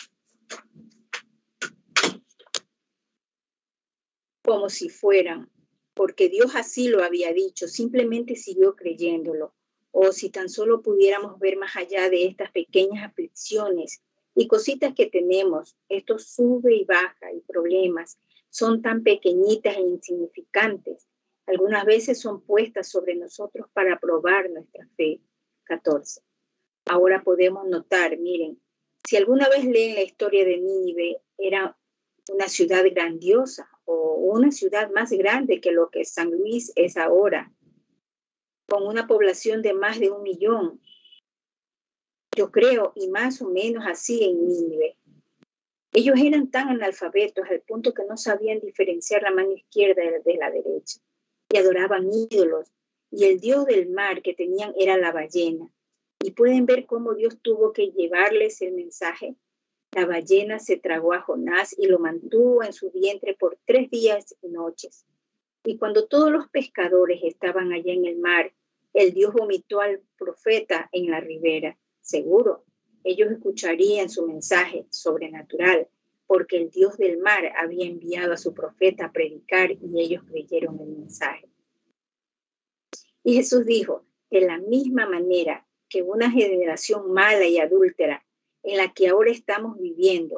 Como si fueran, porque Dios así lo había dicho, simplemente siguió creyéndolo. O si tan solo pudiéramos ver más allá de estas pequeñas aflicciones y cositas que tenemos, estos sube y baja y problemas, son tan pequeñitas e insignificantes. Algunas veces son puestas sobre nosotros para probar nuestra fe. catorce. Ahora podemos notar, miren, si alguna vez leen la historia de Nínive, era una ciudad grandiosa o una ciudad más grande que lo que San Luis es ahora, con una población de más de un millón. Yo creo, y más o menos así en Nínive. Ellos eran tan analfabetos al punto que no sabían diferenciar la mano izquierda de la derecha y adoraban ídolos. Y el dios del mar que tenían era la ballena. Y pueden ver cómo Dios tuvo que llevarles el mensaje. La ballena se tragó a Jonás y lo mantuvo en su vientre por tres días y noches. Y cuando todos los pescadores estaban allá en el mar, el Dios vomitó al profeta en la ribera. Seguro, ellos escucharían su mensaje sobrenatural, porque el Dios del mar había enviado a su profeta a predicar y ellos creyeron el mensaje. Y Jesús dijo, de la misma manera que una generación mala y adúltera en la que ahora estamos viviendo,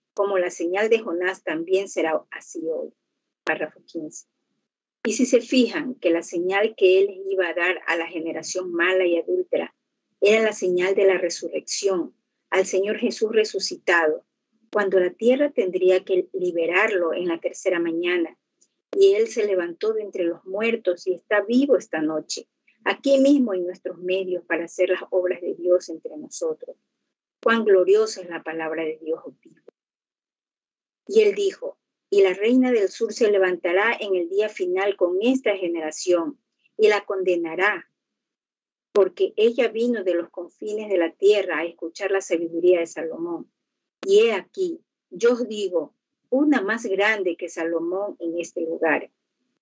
como la señal de Jonás también será así hoy. Párrafo quince. Y si se fijan que la señal que él iba a dar a la generación mala y adúltera era la señal de la resurrección, al Señor Jesús resucitado, cuando la tierra tendría que liberarlo en la tercera mañana, y él se levantó de entre los muertos y está vivo esta noche, aquí mismo en nuestros medios para hacer las obras de Dios entre nosotros. Cuán gloriosa es la palabra de Dios vivo. Y él dijo, y la reina del sur se levantará en el día final con esta generación y la condenará, porque ella vino de los confines de la tierra a escuchar la sabiduría de Salomón. Y he aquí, yo os digo, una más grande que Salomón en este lugar.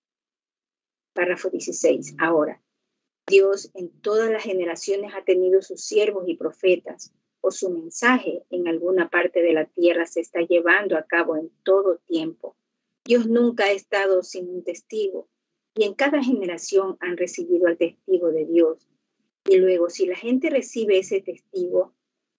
Párrafo dieciséis. Ahora, Dios en todas las generaciones ha tenido sus siervos y profetas, o su mensaje en alguna parte de la tierra se está llevando a cabo en todo tiempo. Dios nunca ha estado sin un testigo, y en cada generación han recibido al testigo de Dios. Y luego, si la gente recibe ese testigo,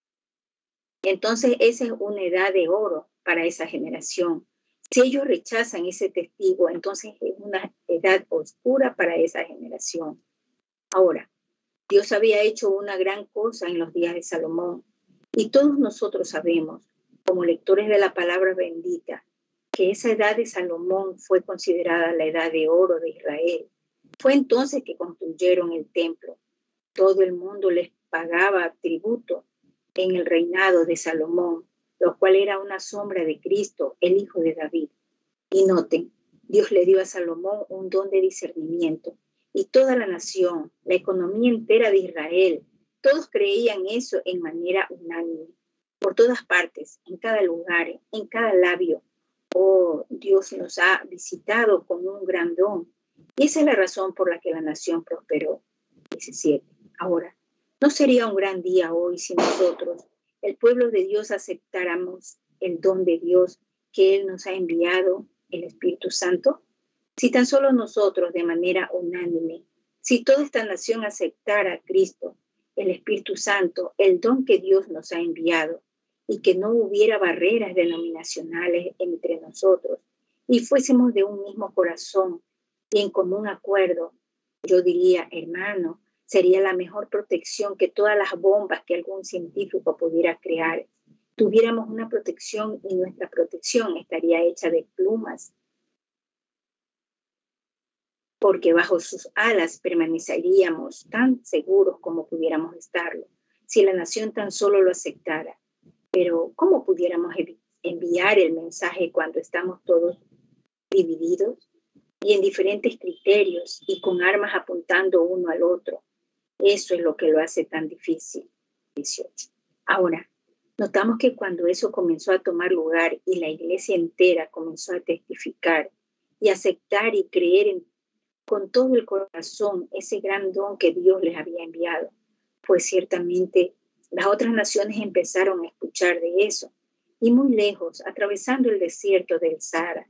entonces esa es una edad de oro para esa generación. Si ellos rechazan ese testigo, entonces es una edad oscura para esa generación. Ahora, Dios había hecho una gran cosa en los días de Salomón, y todos nosotros sabemos, como lectores de la palabra bendita, que esa edad de Salomón fue considerada la edad de oro de Israel. Fue entonces que construyeron el templo. Todo el mundo les pagaba tributo en el reinado de Salomón, lo cual era una sombra de Cristo, el hijo de David. Y noten, Dios le dio a Salomón un don de discernimiento, y toda la nación, la economía entera de Israel, todos creían eso en manera unánime. Por todas partes, en cada lugar, en cada labio, oh, Dios nos ha visitado con un gran don. Y esa es la razón por la que la nación prosperó. diecisiete. Ahora, ¿no sería un gran día hoy si nosotros, el pueblo de Dios, aceptáramos el don de Dios que Él nos ha enviado, el Espíritu Santo? Si tan solo nosotros, de manera unánime, si toda esta nación aceptara a Cristo, el Espíritu Santo, el don que Dios nos ha enviado, y que no hubiera barreras denominacionales entre nosotros, y fuésemos de un mismo corazón y en común acuerdo, yo diría, hermano, sería la mejor protección que todas las bombas que algún científico pudiera crear. Tuviéramos una protección y nuestra protección estaría hecha de plumas, porque bajo sus alas permaneceríamos tan seguros como pudiéramos estarlo, si la nación tan solo lo aceptara. Pero, ¿cómo pudiéramos enviar el mensaje cuando estamos todos divididos y en diferentes criterios y con armas apuntando uno al otro? Eso es lo que lo hace tan difícil. dieciocho. Ahora, notamos que cuando eso comenzó a tomar lugar y la iglesia entera comenzó a testificar y aceptar y creer en con todo el corazón ese gran don que Dios les había enviado, pues ciertamente las otras naciones empezaron a escuchar de eso, y muy lejos, atravesando el desierto del Sahara,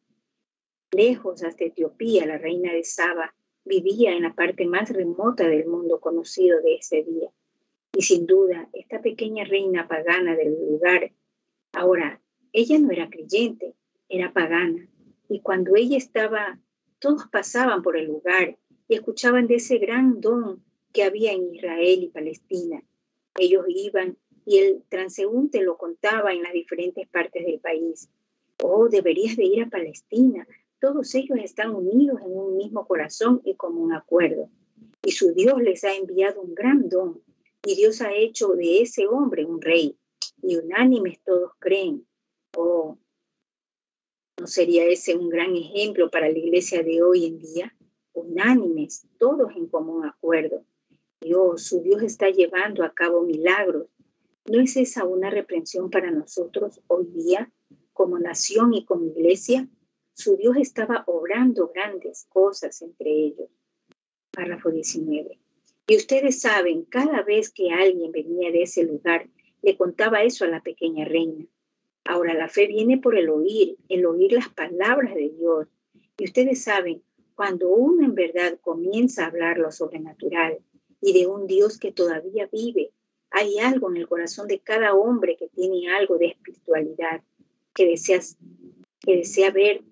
lejos hasta Etiopía, la reina de Saba vivía en la parte más remota del mundo conocido de ese día. Y sin duda, esta pequeña reina pagana del lugar, ahora, ella no era creyente, era pagana, y cuando ella estaba... Todos pasaban por el lugar y escuchaban de ese gran don que había en Israel y Palestina. Ellos iban y el transeúnte lo contaba en las diferentes partes del país. Oh, deberías de ir a Palestina. Todos ellos están unidos en un mismo corazón y como un acuerdo. Y su Dios les ha enviado un gran don. Y Dios ha hecho de ese hombre un rey. Y unánimes todos creen. Oh, ¿no sería ese un gran ejemplo para la iglesia de hoy en día? Unánimes, todos en común acuerdo. Dios, su Dios está llevando a cabo milagros. ¿No es esa una reprensión para nosotros hoy día, como nación y como iglesia? Su Dios estaba obrando grandes cosas entre ellos. Párrafo diecinueve. Y ustedes saben, cada vez que alguien venía de ese lugar, le contaba eso a la pequeña reina. Ahora, la fe viene por el oír, el oír las palabras de Dios. Y ustedes saben, cuando uno en verdad comienza a hablar lo sobrenatural y de un Dios que todavía vive, hay algo en el corazón de cada hombre que tiene algo de espiritualidad. que deseas, que desea ver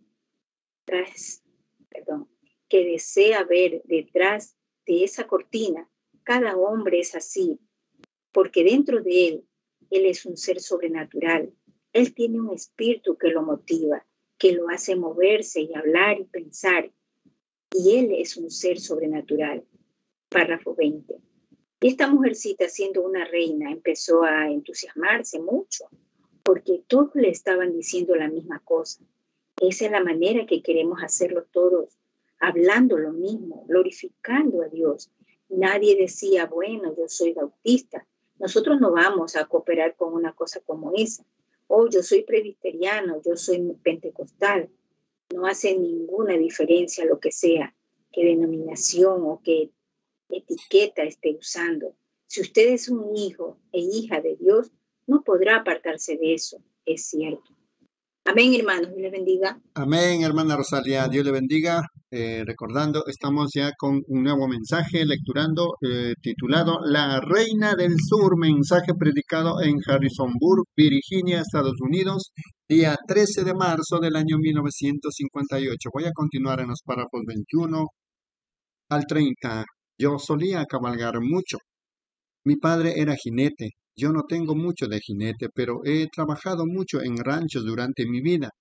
tras, perdón, que desea ver detrás de esa cortina. Cada hombre es así, porque dentro de él, él es un ser sobrenatural. Él tiene un espíritu que lo motiva, que lo hace moverse y hablar y pensar. Y él es un ser sobrenatural. Párrafo veinte. Y esta mujercita, siendo una reina, empezó a entusiasmarse mucho, porque todos le estaban diciendo la misma cosa. Esa es la manera que queremos hacerlo todos, hablando lo mismo, glorificando a Dios. Nadie decía, bueno, yo soy bautista. Nosotros no vamos a cooperar con una cosa como esa. Oh, yo soy presbiteriano, yo soy pentecostal. No hace ninguna diferencia lo que sea, qué denominación o qué etiqueta esté usando. Si usted es un hijo e hija de Dios, no podrá apartarse de eso, es cierto. Amén, hermanos, Dios les bendiga. Amén, hermana Rosalia, Dios le bendiga. Eh, recordando, estamos ya con un nuevo mensaje, lecturando, eh, titulado La Reina del Sur, mensaje predicado en Harrisonburg, Virginia, Estados Unidos, día trece de marzo del año mil novecientos cincuenta y ocho. Voy a continuar en los párrafos veintiuno al treinta. Yo solía cabalgar mucho. Mi padre era jinete. Yo no tengo mucho de jinete, pero he trabajado mucho en ranchos durante mi vida.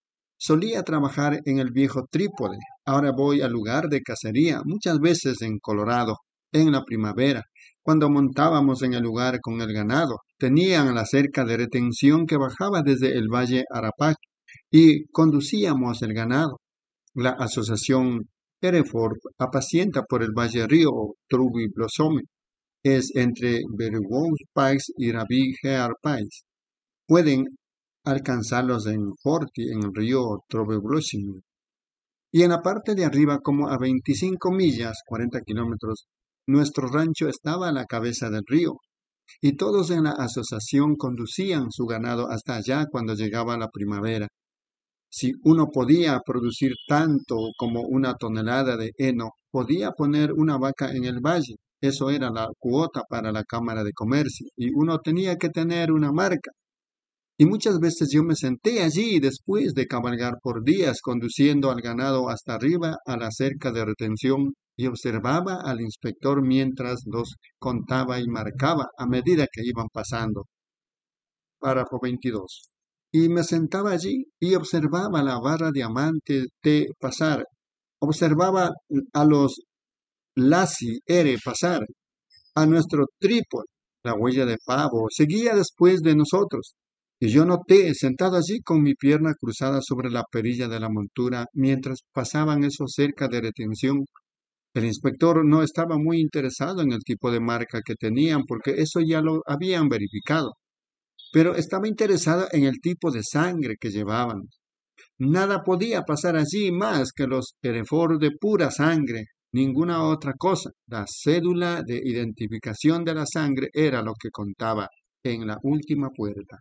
Solía trabajar en el viejo Trípode. Ahora voy al lugar de cacería, muchas veces en Colorado, en la primavera, cuando montábamos en el lugar con el ganado. Tenían la cerca de retención que bajaba desde el valle Arapac y conducíamos el ganado. La asociación Hereford apacienta por el valle río Truby Blossom. Es entre Verwood Pikes y Ravi Hear Pikes. Pueden alcanzarlos en Forty, en el río Trobeblosim. Y en la parte de arriba, como a veinticinco millas, cuarenta kilómetros, nuestro rancho estaba a la cabeza del río, y todos en la asociación conducían su ganado hasta allá cuando llegaba la primavera. Si uno podía producir tanto como una tonelada de heno, podía poner una vaca en el valle. Eso era la cuota para la Cámara de Comercio, y uno tenía que tener una marca. Y muchas veces yo me senté allí después de cabalgar por días conduciendo al ganado hasta arriba a la cerca de retención y observaba al inspector mientras los contaba y marcaba a medida que iban pasando. Párrafo veintidós. Y me sentaba allí y observaba la barra diamante de pasar. Observaba a los Lassie R pasar, a nuestro Trípode, la huella de pavo, seguía después de nosotros. Y yo noté, sentado allí con mi pierna cruzada sobre la perilla de la montura, mientras pasaban esos cerca de retención. El inspector no estaba muy interesado en el tipo de marca que tenían, porque eso ya lo habían verificado. Pero estaba interesado en el tipo de sangre que llevaban. Nada podía pasar allí más que los Hereford de pura sangre, ninguna otra cosa. La cédula de identificación de la sangre era lo que contaba en la última puerta.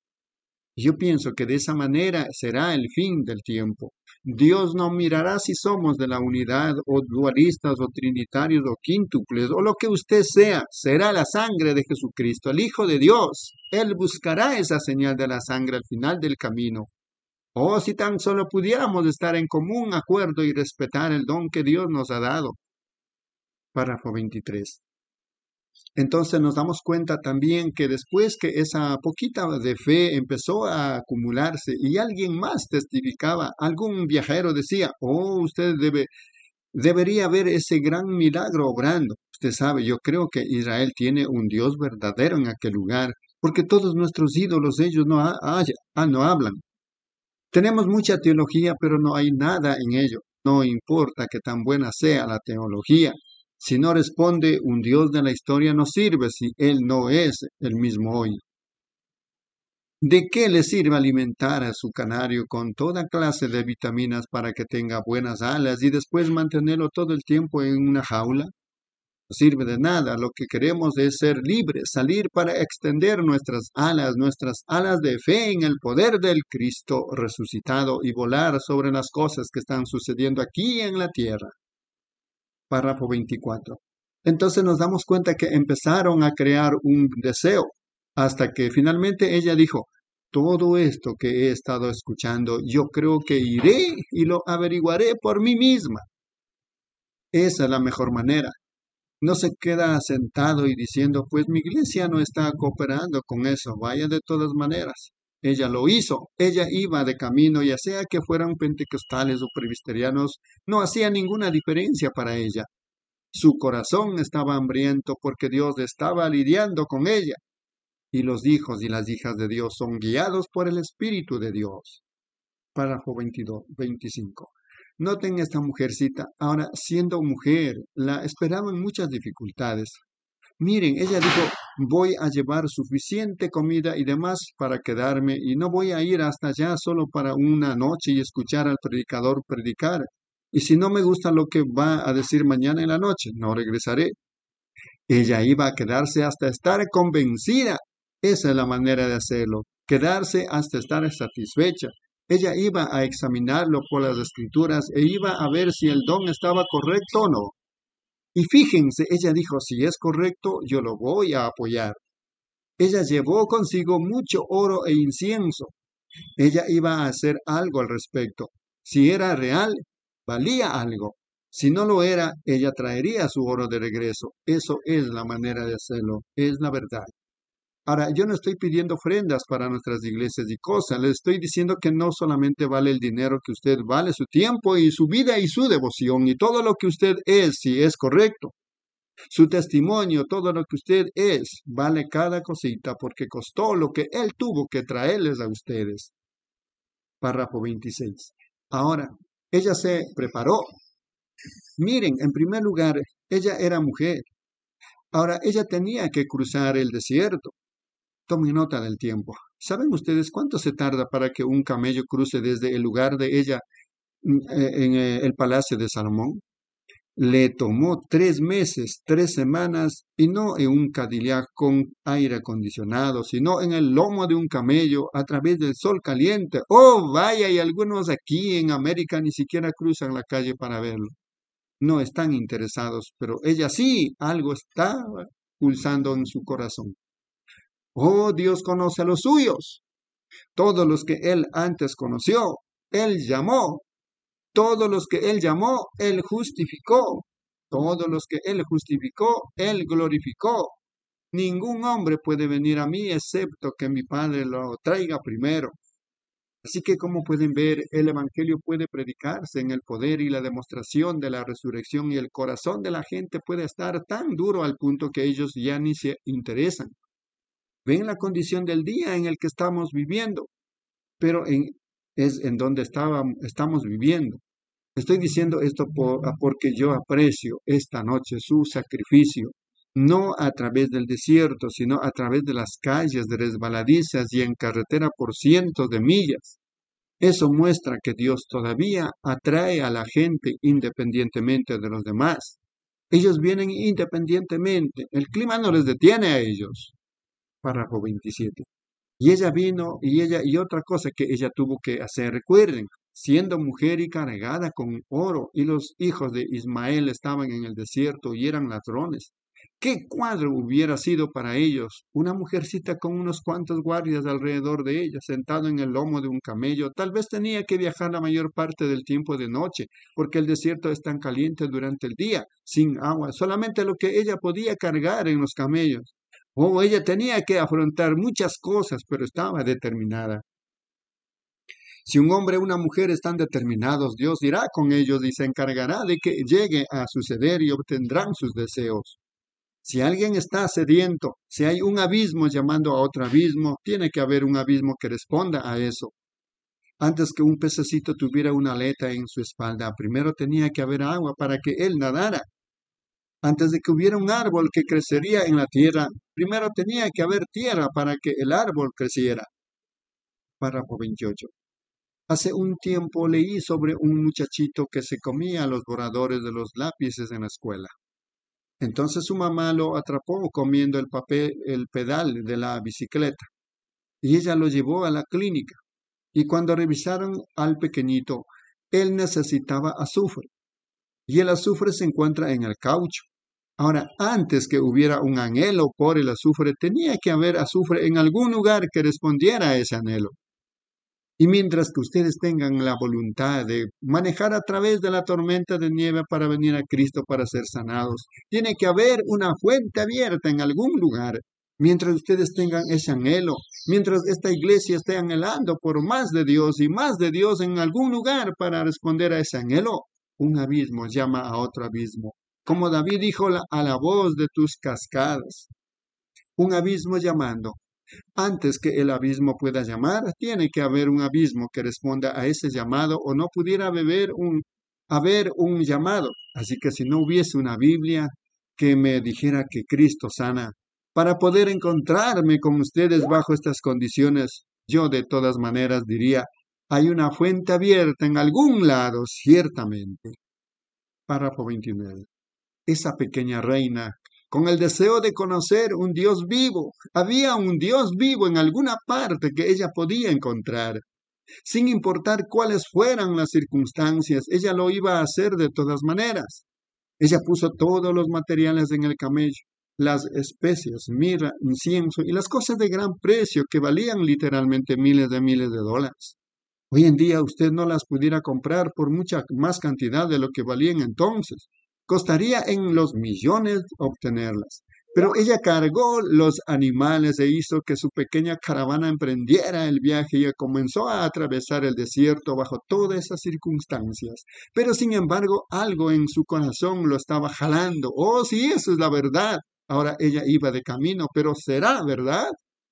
Yo pienso que de esa manera será el fin del tiempo. Dios no mirará si somos de la unidad o dualistas o trinitarios o quíntuples o lo que usted sea. Será la sangre de Jesucristo, el Hijo de Dios. Él buscará esa señal de la sangre al final del camino. Oh, si tan solo pudiéramos estar en común acuerdo y respetar el don que Dios nos ha dado. Párrafo veintitrés. Entonces nos damos cuenta también que después que esa poquita de fe empezó a acumularse y alguien más testificaba, algún viajero decía, oh, usted debe, debería ver ese gran milagro obrando. Usted sabe, yo creo que Israel tiene un Dios verdadero en aquel lugar, porque todos nuestros ídolos, ellos no, ha, ha, no hablan. Tenemos mucha teología, pero no hay nada en ello. No importa que tan buena sea la teología. Si no responde, un Dios de la historia no sirve si Él no es el mismo hoy. ¿De qué le sirve alimentar a su canario con toda clase de vitaminas para que tenga buenas alas y después mantenerlo todo el tiempo en una jaula? No sirve de nada. Lo que queremos es ser libres, salir para extender nuestras alas, nuestras alas de fe en el poder del Cristo resucitado y volar sobre las cosas que están sucediendo aquí en la tierra. Párrafo veinticuatro. Entonces nos damos cuenta que empezaron a crear un deseo, hasta que finalmente ella dijo, todo esto que he estado escuchando, yo creo que iré y lo averiguaré por mí misma. Esa es la mejor manera. No se queda sentado y diciendo, pues mi iglesia no está cooperando con eso, vaya de todas maneras. Ella lo hizo, ella iba de camino, ya sea que fueran pentecostales o presbiterianos, no hacía ninguna diferencia para ella. Su corazón estaba hambriento porque Dios estaba lidiando con ella. Y los hijos y las hijas de Dios son guiados por el Espíritu de Dios. Párrafo veintidós, veinticinco. Noten esta mujercita, ahora siendo mujer, la esperaban muchas dificultades. Miren, ella dijo, voy a llevar suficiente comida y demás para quedarme y no voy a ir hasta allá solo para una noche y escuchar al predicador predicar. Y si no me gusta lo que va a decir mañana en la noche, no regresaré. Ella iba a quedarse hasta estar convencida. Esa es la manera de hacerlo, quedarse hasta estar satisfecha. Ella iba a examinarlo por las escrituras e iba a ver si el don estaba correcto o no. Y fíjense, ella dijo, si es correcto, yo lo voy a apoyar. Ella llevó consigo mucho oro e incienso. Ella iba a hacer algo al respecto. Si era real, valía algo. Si no lo era, ella traería su oro de regreso. Eso es la manera de hacerlo, es la verdad. Ahora, yo no estoy pidiendo ofrendas para nuestras iglesias y cosas. Les estoy diciendo que no solamente vale el dinero que usted vale, su tiempo y su vida y su devoción y todo lo que usted es, si es correcto. Su testimonio, todo lo que usted es, vale cada cosita porque costó lo que Él tuvo que traerles a ustedes. Párrafo veintiséis. Ahora, ella se preparó. Miren, en primer lugar, ella era mujer. Ahora, ella tenía que cruzar el desierto. Tomen nota del tiempo. ¿Saben ustedes cuánto se tarda para que un camello cruce desde el lugar de ella en el palacio de Salomón? Le tomó tres meses, tres semanas, y no en un Cadillac con aire acondicionado, sino en el lomo de un camello a través del sol caliente. ¡Oh, vaya! Y algunos aquí en América ni siquiera cruzan la calle para verlo. No están interesados, pero ella sí, algo estaba pulsando en su corazón. Oh, Dios conoce a los suyos. Todos los que Él antes conoció, Él llamó. Todos los que Él llamó, Él justificó. Todos los que Él justificó, Él glorificó. Ningún hombre puede venir a mí excepto que mi Padre lo traiga primero. Así que, como pueden ver, el Evangelio puede predicarse en el poder y la demostración de la resurrección y el corazón de la gente puede estar tan duro al punto que ellos ya ni se interesan. Ven la condición del día en el que estamos viviendo, pero en, es en donde estábamos, estamos viviendo. Estoy diciendo esto por, porque yo aprecio esta noche su sacrificio, no a través del desierto, sino a través de las calles resbaladizas y en carretera por cientos de millas. Eso muestra que Dios todavía atrae a la gente independientemente de los demás. Ellos vienen independientemente, el clima no les detiene a ellos. Párrafo veintisiete. Y ella vino y ella y otra cosa que ella tuvo que hacer, recuerden, siendo mujer y cargada con oro, y los hijos de Ismael estaban en el desierto y eran ladrones. ¿Qué cuadro hubiera sido para ellos? Una mujercita con unos cuantos guardias alrededor de ella, sentado en el lomo de un camello. Tal vez tenía que viajar la mayor parte del tiempo de noche, porque el desierto es tan caliente durante el día, sin agua, solamente lo que ella podía cargar en los camellos. Oh, ella tenía que afrontar muchas cosas, pero estaba determinada. Si un hombre o una mujer están determinados, Dios irá con ellos y se encargará de que llegue a suceder y obtendrán sus deseos. Si alguien está sediento, si hay un abismo llamando a otro abismo, tiene que haber un abismo que responda a eso. Antes que un pececito tuviera una aleta en su espalda, primero tenía que haber agua para que él nadara. Antes de que hubiera un árbol que crecería en la tierra, primero tenía que haber tierra para que el árbol creciera. Párrafo veintiocho. Hace un tiempo leí sobre un muchachito que se comía los borradores de los lápices en la escuela. Entonces su mamá lo atrapó comiendo el papel, el pedal de la bicicleta, y ella lo llevó a la clínica. Y cuando revisaron al pequeñito, él necesitaba azufre, y el azufre se encuentra en el caucho. Ahora, antes que hubiera un anhelo por el azufre, tenía que haber azufre en algún lugar que respondiera a ese anhelo. Y mientras que ustedes tengan la voluntad de manejar a través de la tormenta de nieve para venir a Cristo para ser sanados, tiene que haber una fuente abierta en algún lugar. Mientras ustedes tengan ese anhelo, mientras esta iglesia esté anhelando por más de Dios y más de Dios en algún lugar para responder a ese anhelo, un abismo llama a otro abismo. Como David dijo a la voz de tus cascadas, un abismo llamando. Antes que el abismo pueda llamar, tiene que haber un abismo que responda a ese llamado o no pudiera haber un, haber un llamado. Así que si no hubiese una Biblia que me dijera que Cristo sana, para poder encontrarme con ustedes bajo estas condiciones, yo de todas maneras diría, hay una fuente abierta en algún lado, ciertamente. Párrafo veintinueve. Esa pequeña reina, con el deseo de conocer un Dios vivo, había un Dios vivo en alguna parte que ella podía encontrar. Sin importar cuáles fueran las circunstancias, ella lo iba a hacer de todas maneras. Ella puso todos los materiales en el camello, las especias, mirra, incienso y las cosas de gran precio que valían literalmente miles de miles de dólares. Hoy en día usted no las pudiera comprar por mucha más cantidad de lo que valían entonces. Costaría en los millones obtenerlas. Pero ella cargó los animales e hizo que su pequeña caravana emprendiera el viaje y comenzó a atravesar el desierto bajo todas esas circunstancias. Pero sin embargo, algo en su corazón lo estaba jalando. Oh, sí, eso es la verdad. Ahora ella iba de camino, pero ¿será verdad?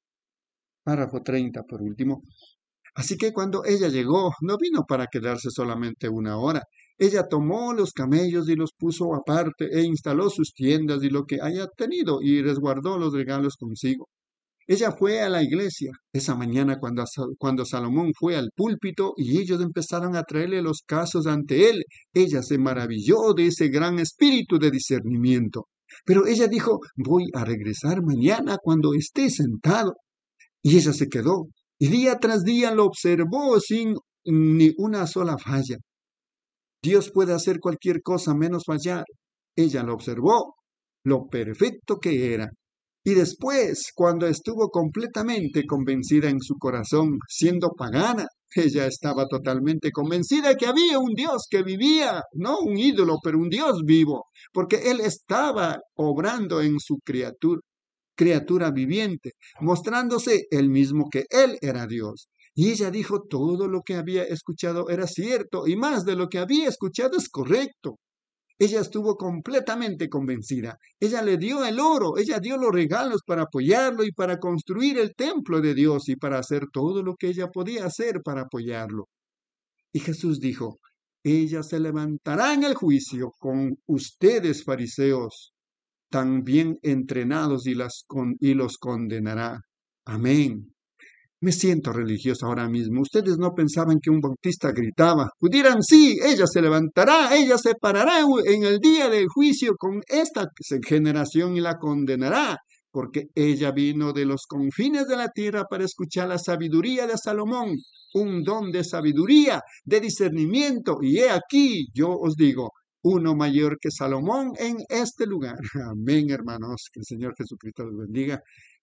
Párrafo treinta, por último. Así que cuando ella llegó, no vino para quedarse solamente una hora. Ella tomó los camellos y los puso aparte e instaló sus tiendas y lo que haya tenido y resguardó los regalos consigo. Ella fue a la iglesia esa mañana cuando, cuando Salomón fue al púlpito y ellos empezaron a traerle los casos ante él. Ella se maravilló de ese gran espíritu de discernimiento. Pero ella dijo, voy a regresar mañana cuando esté sentado. Y ella se quedó. Y día tras día lo observó sin ni una sola falla. Dios puede hacer cualquier cosa menos fallar. Ella lo observó, lo perfecto que era. Y después, cuando estuvo completamente convencida en su corazón, siendo pagana, ella estaba totalmente convencida que había un Dios que vivía, no un ídolo, pero un Dios vivo, porque Él estaba obrando en su criatura. criatura viviente, mostrándose el mismo que Él era Dios. Y ella dijo, todo lo que había escuchado era cierto, y más de lo que había escuchado es correcto. Ella estuvo completamente convencida. Ella le dio el oro, ella dio los regalos para apoyarlo y para construir el templo de Dios y para hacer todo lo que ella podía hacer para apoyarlo. Y Jesús dijo, ella se levantará en el juicio con ustedes, fariseos, tan bien entrenados y, las con, y los condenará. Amén. Me siento religioso ahora mismo. Ustedes no pensaban que un bautista gritaba. Pudieran, sí, ella se levantará, ella se parará en el día del juicio con esta generación y la condenará, porque ella vino de los confines de la tierra para escuchar la sabiduría de Salomón, un don de sabiduría, de discernimiento, y he aquí, yo os digo, uno mayor que Salomón en este lugar. Amén, hermanos. Que el Señor Jesucristo los bendiga.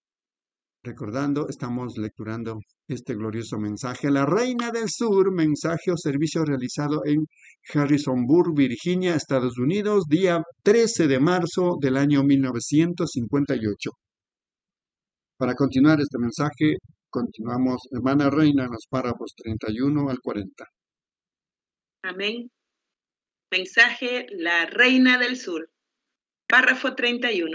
Recordando, estamos lecturando este glorioso mensaje. La Reina del Sur, mensaje o servicio realizado en Harrisonburg, Virginia, Estados Unidos, día trece de marzo del año mil novecientos cincuenta y ocho. Para continuar este mensaje, continuamos, hermana Reina, en los párrafos treinta y uno al cuarenta. Amén. Mensaje, la Reina del Sur, párrafo treinta y uno.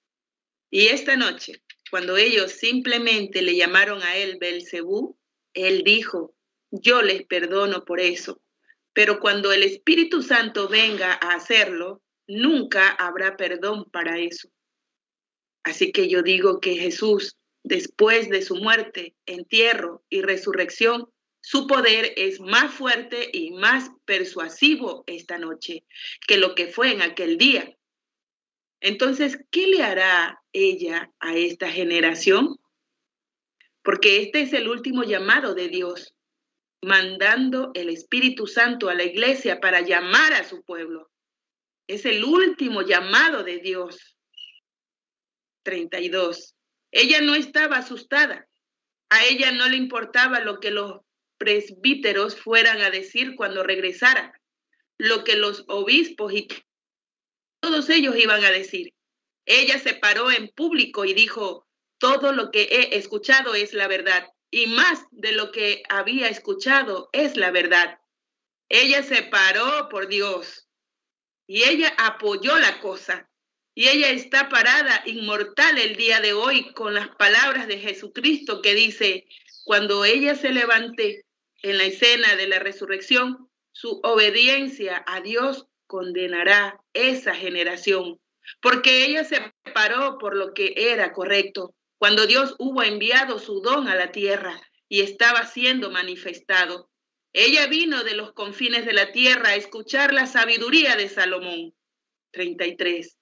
Y esta noche, cuando ellos simplemente le llamaron a él Belcebú, él dijo, yo les perdono por eso, pero cuando el Espíritu Santo venga a hacerlo, nunca habrá perdón para eso. Así que yo digo que Jesús, después de su muerte, entierro y resurrección, su poder es más fuerte y más persuasivo esta noche que lo que fue en aquel día. Entonces, ¿qué le hará ella a esta generación? Porque este es el último llamado de Dios, mandando el Espíritu Santo a la iglesia para llamar a su pueblo. Es el último llamado de Dios. treinta y dos. Ella no estaba asustada. A ella no le importaba lo que los presbíteros fueran a decir cuando regresaran, lo que los obispos y todos ellos iban a decir. Ella se paró en público y dijo, todo lo que he escuchado es la verdad, y más de lo que había escuchado es la verdad. Ella se paró por Dios, y ella apoyó la cosa, y ella está parada inmortal el día de hoy con las palabras de Jesucristo que dice, cuando ella se levante en la escena de la resurrección, su obediencia a Dios condenará esa generación, porque ella se paró por lo que era correcto, cuando Dios hubo enviado su don a la tierra y estaba siendo manifestado. Ella vino de los confines de la tierra a escuchar la sabiduría de Salomón. treinta y tres.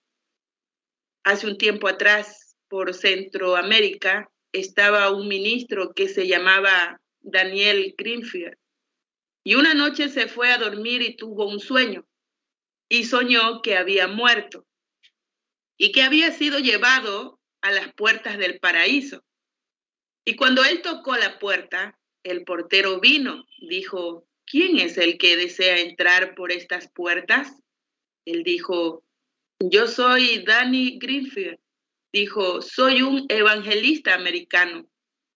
Hace un tiempo atrás, por Centroamérica, estaba un ministro que se llamaba Daniel Greenfield. Y una noche se fue a dormir y tuvo un sueño. Y soñó que había muerto y que había sido llevado a las puertas del paraíso. Y cuando él tocó la puerta, el portero vino, dijo, ¿quién es el que desea entrar por estas puertas? Él dijo, yo soy Danny Greenfield. Dijo, soy un evangelista americano.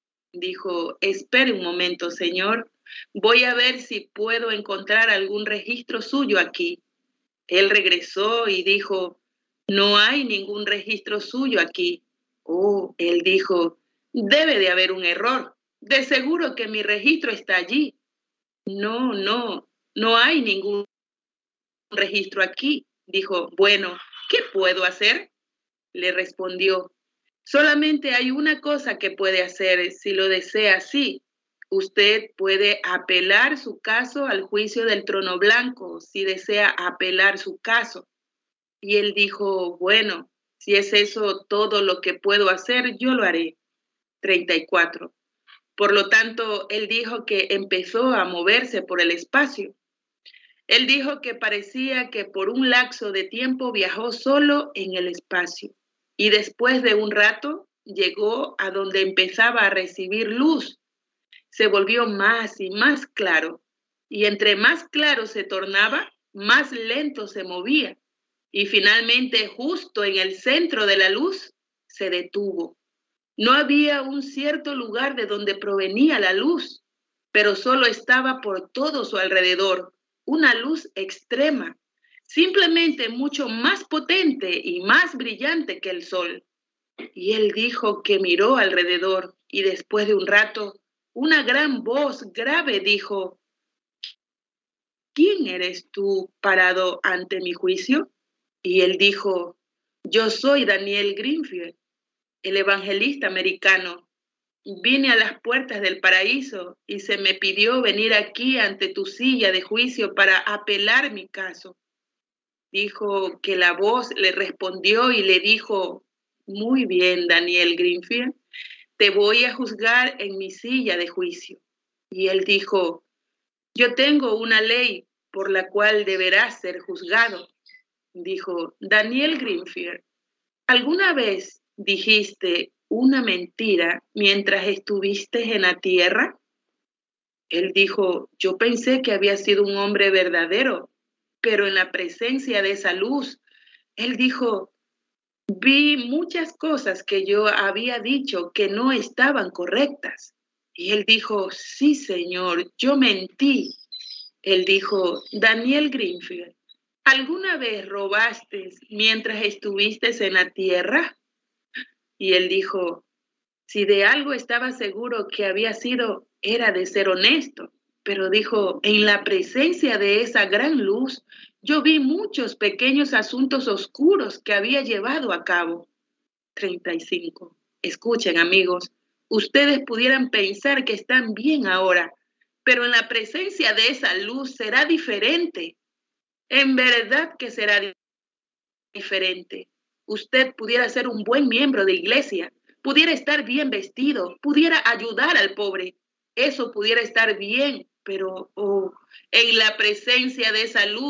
Dijo, espere un momento, señor. Voy a ver si puedo encontrar algún registro suyo aquí. Él regresó y dijo, no hay ningún registro suyo aquí. Oh, él dijo, debe de haber un error. De seguro que mi registro está allí. No, no, no hay ningún registro aquí. Dijo, bueno, ¿qué puedo hacer? Le respondió, solamente hay una cosa que puede hacer si lo desea así. Usted puede apelar su caso al juicio del trono blanco, si desea apelar su caso. Y él dijo, bueno, si es eso todo lo que puedo hacer, yo lo haré. treinta y cuatro. Por lo tanto, él dijo que empezó a moverse por el espacio. Él dijo que parecía que por un lapso de tiempo viajó solo en el espacio. Y después de un rato, llegó a donde empezaba a recibir luz. Se volvió más y más claro. Y entre más claro se tornaba, más lento se movía. Y finalmente, justo en el centro de la luz, se detuvo. No había un cierto lugar de donde provenía la luz, pero solo estaba por todo su alrededor, una luz extrema, simplemente mucho más potente y más brillante que el sol. Y él dijo que miró alrededor y después de un rato, una gran voz grave dijo, ¿quién eres tú parado ante mi juicio? Y él dijo, yo soy Daniel Greenfield, el evangelista americano. Vine a las puertas del paraíso y se me pidió venir aquí ante tu silla de juicio para apelar mi caso. Dijo que la voz le respondió y le dijo, muy bien, Daniel Greenfield, te voy a juzgar en mi silla de juicio. Y él dijo, yo tengo una ley por la cual deberás ser juzgado. Dijo, Daniel Greenfield, ¿alguna vez dijiste una mentira mientras estuviste en la tierra? Él dijo, yo pensé que había sido un hombre verdadero, pero en la presencia de esa luz, él dijo, vi muchas cosas que yo había dicho que no estaban correctas. Y él dijo, sí, señor, yo mentí. Él dijo, Daniel Greenfield, ¿alguna vez robaste mientras estuviste en la tierra? Y él dijo, si de algo estaba seguro que había sido, era de ser honesto. Pero dijo, en la presencia de esa gran luz, yo vi muchos pequeños asuntos oscuros que había llevado a cabo. treinta y cinco. Escuchen, amigos, ustedes pudieran pensar que están bien ahora, pero en la presencia de esa luz será diferente. En verdad que será diferente. Usted pudiera ser un buen miembro de iglesia, pudiera estar bien vestido, pudiera ayudar al pobre. Eso pudiera estar bien, pero oh, en la presencia de esa luz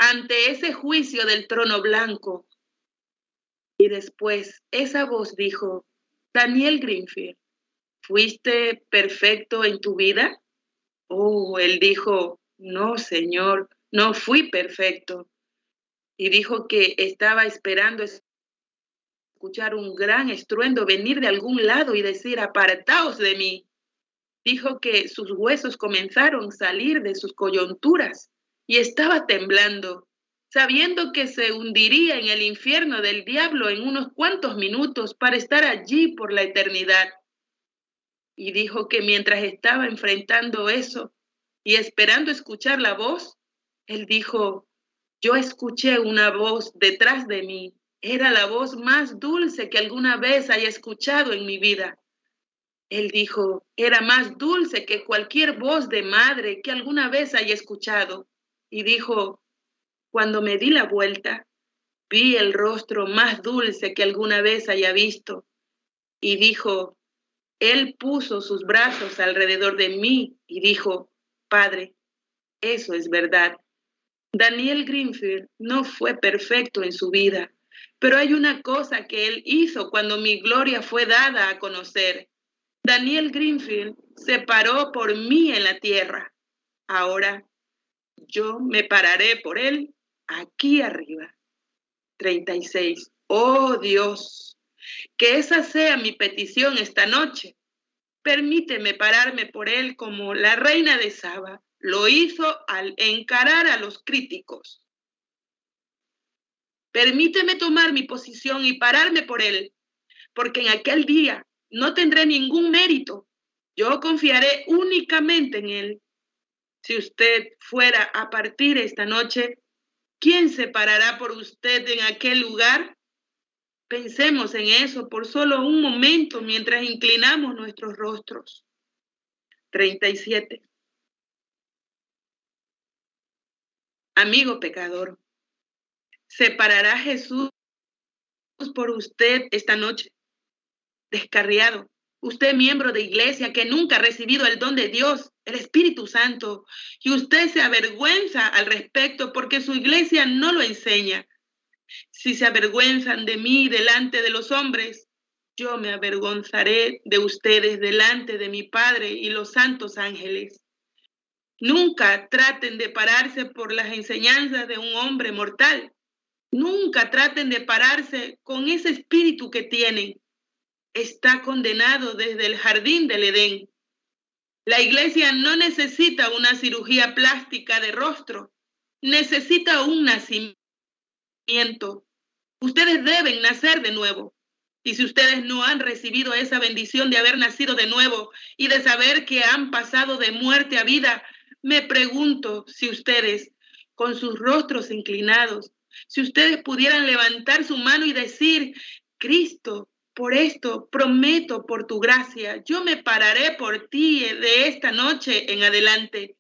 ante ese juicio del trono blanco. Y después esa voz dijo, Daniel Greenfield, ¿fuiste perfecto en tu vida? Oh, él dijo, no, Señor, no fui perfecto. Y dijo que estaba esperando escuchar un gran estruendo venir de algún lado y decir, apartaos de mí. Dijo que sus huesos comenzaron a salir de sus coyunturas y estaba temblando, sabiendo que se hundiría en el infierno del diablo en unos cuantos minutos para estar allí por la eternidad. Y dijo que mientras estaba enfrentando eso y esperando escuchar la voz, él dijo, yo escuché una voz detrás de mí. Era la voz más dulce que alguna vez haya escuchado en mi vida. Él dijo, era más dulce que cualquier voz de madre que alguna vez haya escuchado. Y dijo, cuando me di la vuelta, vi el rostro más dulce que alguna vez haya visto. Y dijo, él puso sus brazos alrededor de mí y dijo, Padre, eso es verdad. Daniel Greenfield no fue perfecto en su vida, pero hay una cosa que él hizo cuando mi gloria fue dada a conocer. Daniel Greenfield se paró por mí en la tierra. Ahora yo me pararé por él aquí arriba. treinta y seis. Oh Dios, que esa sea mi petición esta noche. Permíteme pararme por él como la reina de Saba lo hizo al encarar a los críticos. Permíteme tomar mi posición y pararme por él, porque en aquel día no tendré ningún mérito. Yo confiaré únicamente en él. Si usted fuera a partir esta noche, ¿quién se parará por usted en aquel lugar? Pensemos en eso por solo un momento mientras inclinamos nuestros rostros. treinta y siete. Amigo pecador, ¿se parará Jesús por usted esta noche? Descarriado, usted miembro de iglesia que nunca ha recibido el don de Dios, el Espíritu Santo, y usted se avergüenza al respecto porque su iglesia no lo enseña. Si se avergüenzan de mí delante de los hombres, yo me avergonzaré de ustedes delante de mi Padre y los santos ángeles. Nunca traten de pararse por las enseñanzas de un hombre mortal. Nunca traten de pararse con ese espíritu que tienen. Está condenado desde el jardín del Edén. La iglesia no necesita una cirugía plástica de rostro. Necesita un nacimiento. Ustedes deben nacer de nuevo. Y si ustedes no han recibido esa bendición de haber nacido de nuevo y de saber que han pasado de muerte a vida, me pregunto si ustedes, con sus rostros inclinados, si ustedes pudieran levantar su mano y decir, Cristo, por esto prometo por tu gracia, yo me pararé por ti de esta noche en adelante.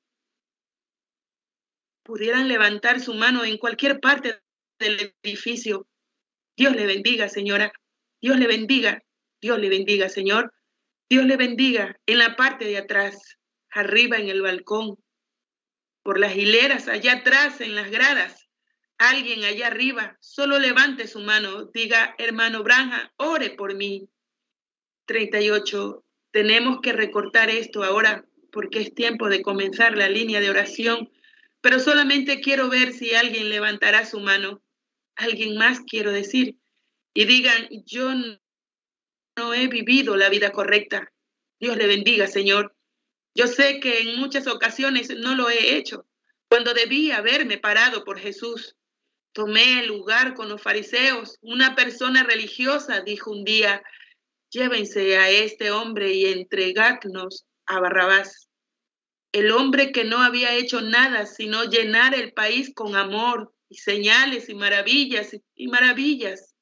Pudieran levantar su mano en cualquier parte del edificio. Dios le bendiga, señora. Dios le bendiga. Dios le bendiga, señor. Dios le bendiga en la parte de atrás, arriba en el balcón, por las hileras allá atrás en las gradas. Alguien allá arriba, solo levante su mano, diga, hermano Branja, ore por mí. treinta y ocho. Tenemos que recortar esto ahora porque es tiempo de comenzar la línea de oración, pero solamente quiero ver si alguien levantará su mano. Alguien más quiero decir. Y digan, yo no he vivido la vida correcta. Dios le bendiga, Señor. Yo sé que en muchas ocasiones no lo he hecho. Cuando debí haberme parado por Jesús, tomé el lugar con los fariseos. Una persona religiosa dijo un día, llévense a este hombre y entregadnos a Barrabás. El hombre que no había hecho nada sino llenar el país con amor y señales y maravillas y maravillas.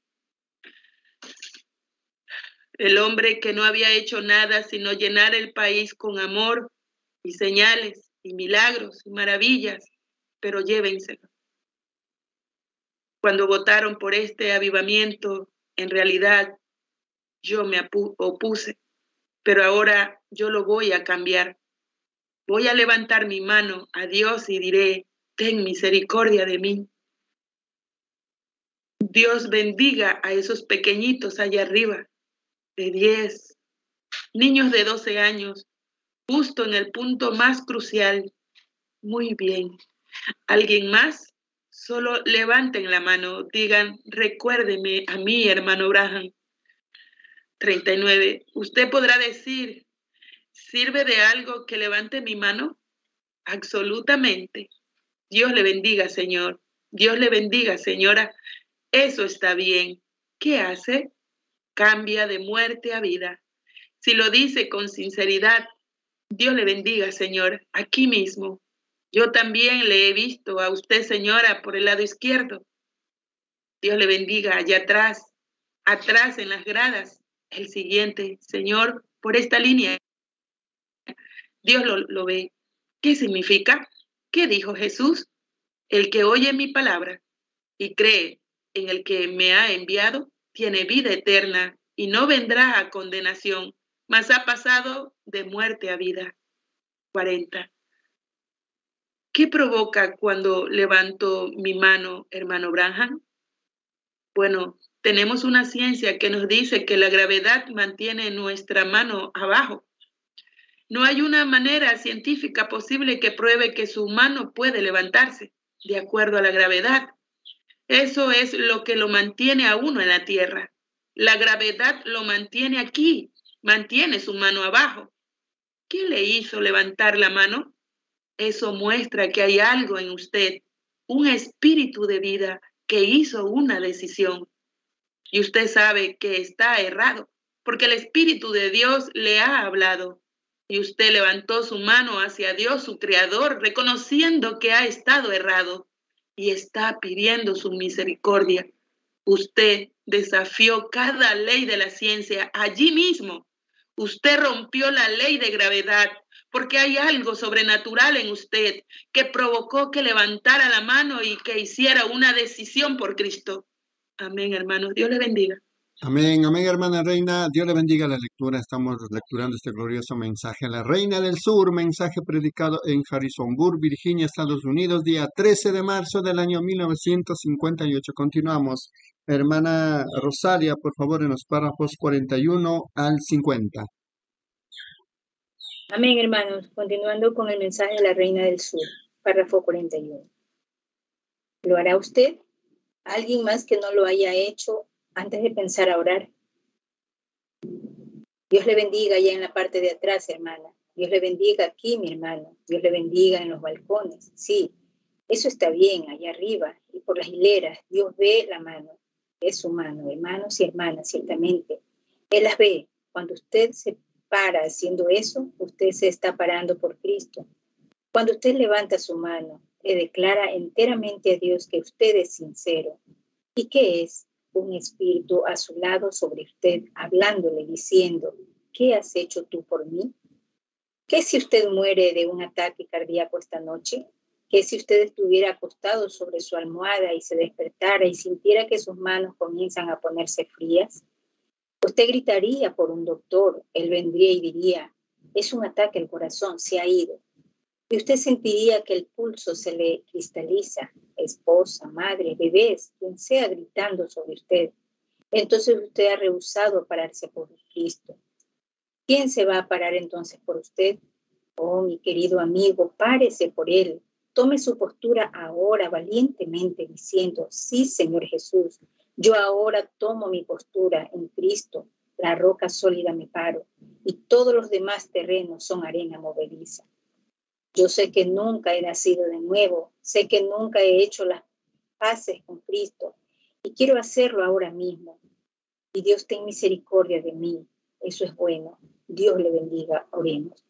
El hombre que no había hecho nada sino llenar el país con amor y señales y milagros y maravillas, pero llévenselo. Cuando votaron por este avivamiento, en realidad yo me opuse, pero ahora yo lo voy a cambiar. Voy a levantar mi mano a Dios y diré, ten misericordia de mí. Dios bendiga a esos pequeñitos allá arriba, de diez, niños de doce años, justo en el punto más crucial. Muy bien. ¿Alguien más? Solo levanten la mano, digan, recuérdeme a mí, hermano Abraham. treinta y nueve. Usted podrá decir, ¿sirve de algo que levante mi mano? Absolutamente. Dios le bendiga, señor. Dios le bendiga, señora. Eso está bien. ¿Qué hace? Cambia de muerte a vida. Si lo dice con sinceridad, Dios le bendiga, señor, aquí mismo. Yo también le he visto a usted, señora, por el lado izquierdo. Dios le bendiga allá atrás, atrás en las gradas. El siguiente, señor, por esta línea. Dios lo, lo ve. ¿Qué significa? ¿Qué dijo Jesús? El que oye mi palabra y cree en el que me ha enviado, tiene vida eterna y no vendrá a condenación, mas ha pasado de muerte a vida. cuarenta. ¿Qué provoca cuando levanto mi mano, hermano Branham? Bueno, tenemos una ciencia que nos dice que la gravedad mantiene nuestra mano abajo. No hay una manera científica posible que pruebe que su mano puede levantarse de acuerdo a la gravedad. Eso es lo que lo mantiene a uno en la tierra. La gravedad lo mantiene aquí, mantiene su mano abajo. ¿Qué le hizo levantar la mano? Eso muestra que hay algo en usted, un espíritu de vida que hizo una decisión. Y usted sabe que está errado, porque el Espíritu de Dios le ha hablado. Y usted levantó su mano hacia Dios, su Creador, reconociendo que ha estado errado y está pidiendo su misericordia. Usted desafió cada ley de la ciencia allí mismo. Usted rompió la ley de gravedad porque hay algo sobrenatural en usted que provocó que levantara la mano y que hiciera una decisión por Cristo. Amén, hermanos. Dios le bendiga. Amén, amén, hermana Reina. Dios le bendiga la lectura. Estamos lecturando este glorioso mensaje a la Reina del Sur, mensaje predicado en Harrisonburg, Virginia, Estados Unidos, día trece de marzo del año mil novecientos cincuenta y ocho. Continuamos. Hermana Rosalia, por favor, en los párrafos cuarenta y uno al cincuenta. Amén, hermanos. Continuando con el mensaje de la Reina del Sur, párrafo cuarenta y uno. ¿Lo hará usted? ¿Alguien más que no lo haya hecho antes de pensar a orar? Dios le bendiga allá en la parte de atrás, hermana. Dios le bendiga aquí, mi hermano. Dios le bendiga en los balcones. Sí, eso está bien, allá arriba y por las hileras. Dios ve la mano. Es su mano, hermanos y hermanas, ciertamente. Él las ve. Cuando usted se para haciendo eso, usted se está parando por Cristo. Cuando usted levanta su mano, le declara enteramente a Dios que usted es sincero. ¿Y qué es? Un espíritu a su lado sobre usted, hablándole, diciendo, ¿qué has hecho tú por mí? ¿Qué si usted muere de un ataque cardíaco esta noche? ¿Qué si usted estuviera acostado sobre su almohada y se despertara y sintiera que sus manos comienzan a ponerse frías? Usted gritaría por un doctor, él vendría y diría, es un ataque al corazón, se ha ido. Y usted sentiría que el pulso se le cristaliza, esposa, madre, bebés, quien sea gritando sobre usted. Entonces usted ha rehusado pararse por Cristo. ¿Quién se va a parar entonces por usted? Oh, mi querido amigo, párese por él. Tome su postura ahora valientemente diciendo, sí, Señor Jesús, yo ahora tomo mi postura en Cristo, la roca sólida me paro, y todos los demás terrenos son arena movediza. Yo sé que nunca he nacido de nuevo, sé que nunca he hecho las paces con Cristo y quiero hacerlo ahora mismo. Y Dios ten misericordia de mí, eso es bueno. Dios le bendiga, oremos.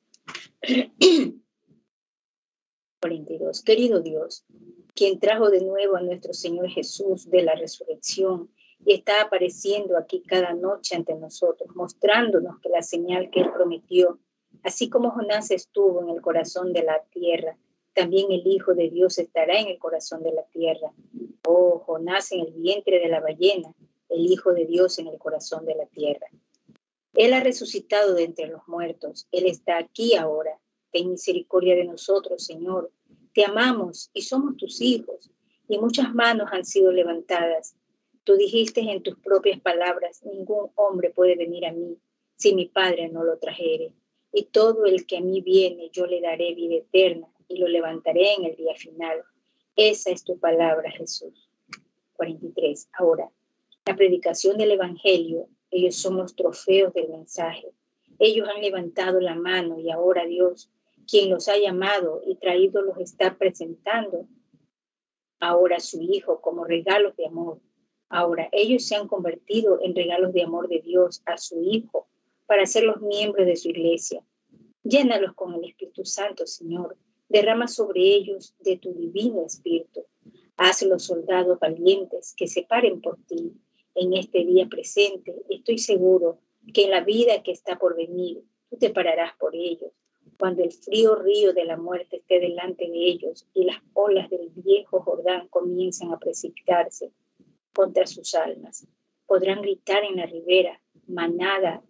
cuarenta y dos. Querido Dios, quien trajo de nuevo a nuestro Señor Jesús de la resurrección y está apareciendo aquí cada noche ante nosotros, mostrándonos que la señal que Él prometió, así como Jonás estuvo en el corazón de la tierra, también el Hijo de Dios estará en el corazón de la tierra. Oh, Jonás en el vientre de la ballena, el Hijo de Dios en el corazón de la tierra. Él ha resucitado de entre los muertos. Él está aquí ahora. Ten misericordia de nosotros, Señor. te amamos y somos tus hijos, y muchas manos han sido levantadas. Tú dijiste en tus propias palabras, ningún hombre puede venir a mí si mi Padre no lo trajere. Y todo el que a mí viene, yo le daré vida eterna y lo levantaré en el día final. Esa es tu palabra, Jesús. cuarenta y tres. Ahora, la predicación del Evangelio, ellos son los trofeos del mensaje. Ellos han levantado la mano y ahora Dios, quien los ha llamado y traído, los está presentando ahora a su Hijo como regalos de amor. Ahora ellos se han convertido en regalos de amor de Dios a su Hijo para ser los miembros de su iglesia. Llénalos con el Espíritu Santo, Señor. Derrama sobre ellos de tu divino Espíritu. Hazlos soldados valientes que se paren por ti. En este día presente estoy seguro que en la vida que está por venir, tú te pararás por ellos. Cuando el frío río de la muerte esté delante de ellos y las olas del viejo Jordán comiencen a precipitarse contra sus almas, podrán gritar en la ribera, manada,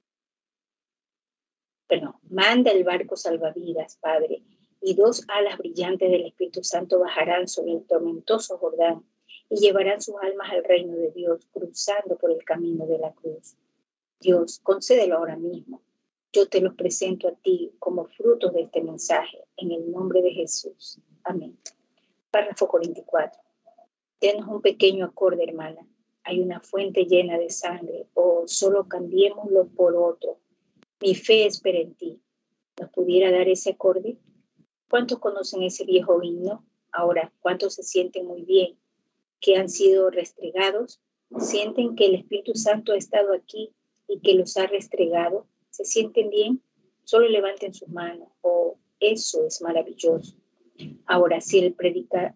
perdón, manda el barco salvavidas, Padre, y dos alas brillantes del Espíritu Santo bajarán sobre el tormentoso Jordán y llevarán sus almas al reino de Dios, cruzando por el camino de la cruz. Dios, concédelo ahora mismo. Yo te los presento a ti como frutos de este mensaje, en el nombre de Jesús. Amén. Párrafo cuarenta y cuatro. Denos un pequeño acorde, hermana. Hay una fuente llena de sangre, o solo cambiémoslo por otro. Mi fe espera en ti. ¿Nos pudiera dar ese acorde? ¿Cuántos conocen ese viejo himno? Ahora, ¿cuántos se sienten muy bien? ¿Que han sido restregados? ¿Sienten que el Espíritu Santo ha estado aquí y que los ha restregado? ¿Se sienten bien? Solo levanten sus manos. Oh, eso es maravilloso. Ahora, si el predicar,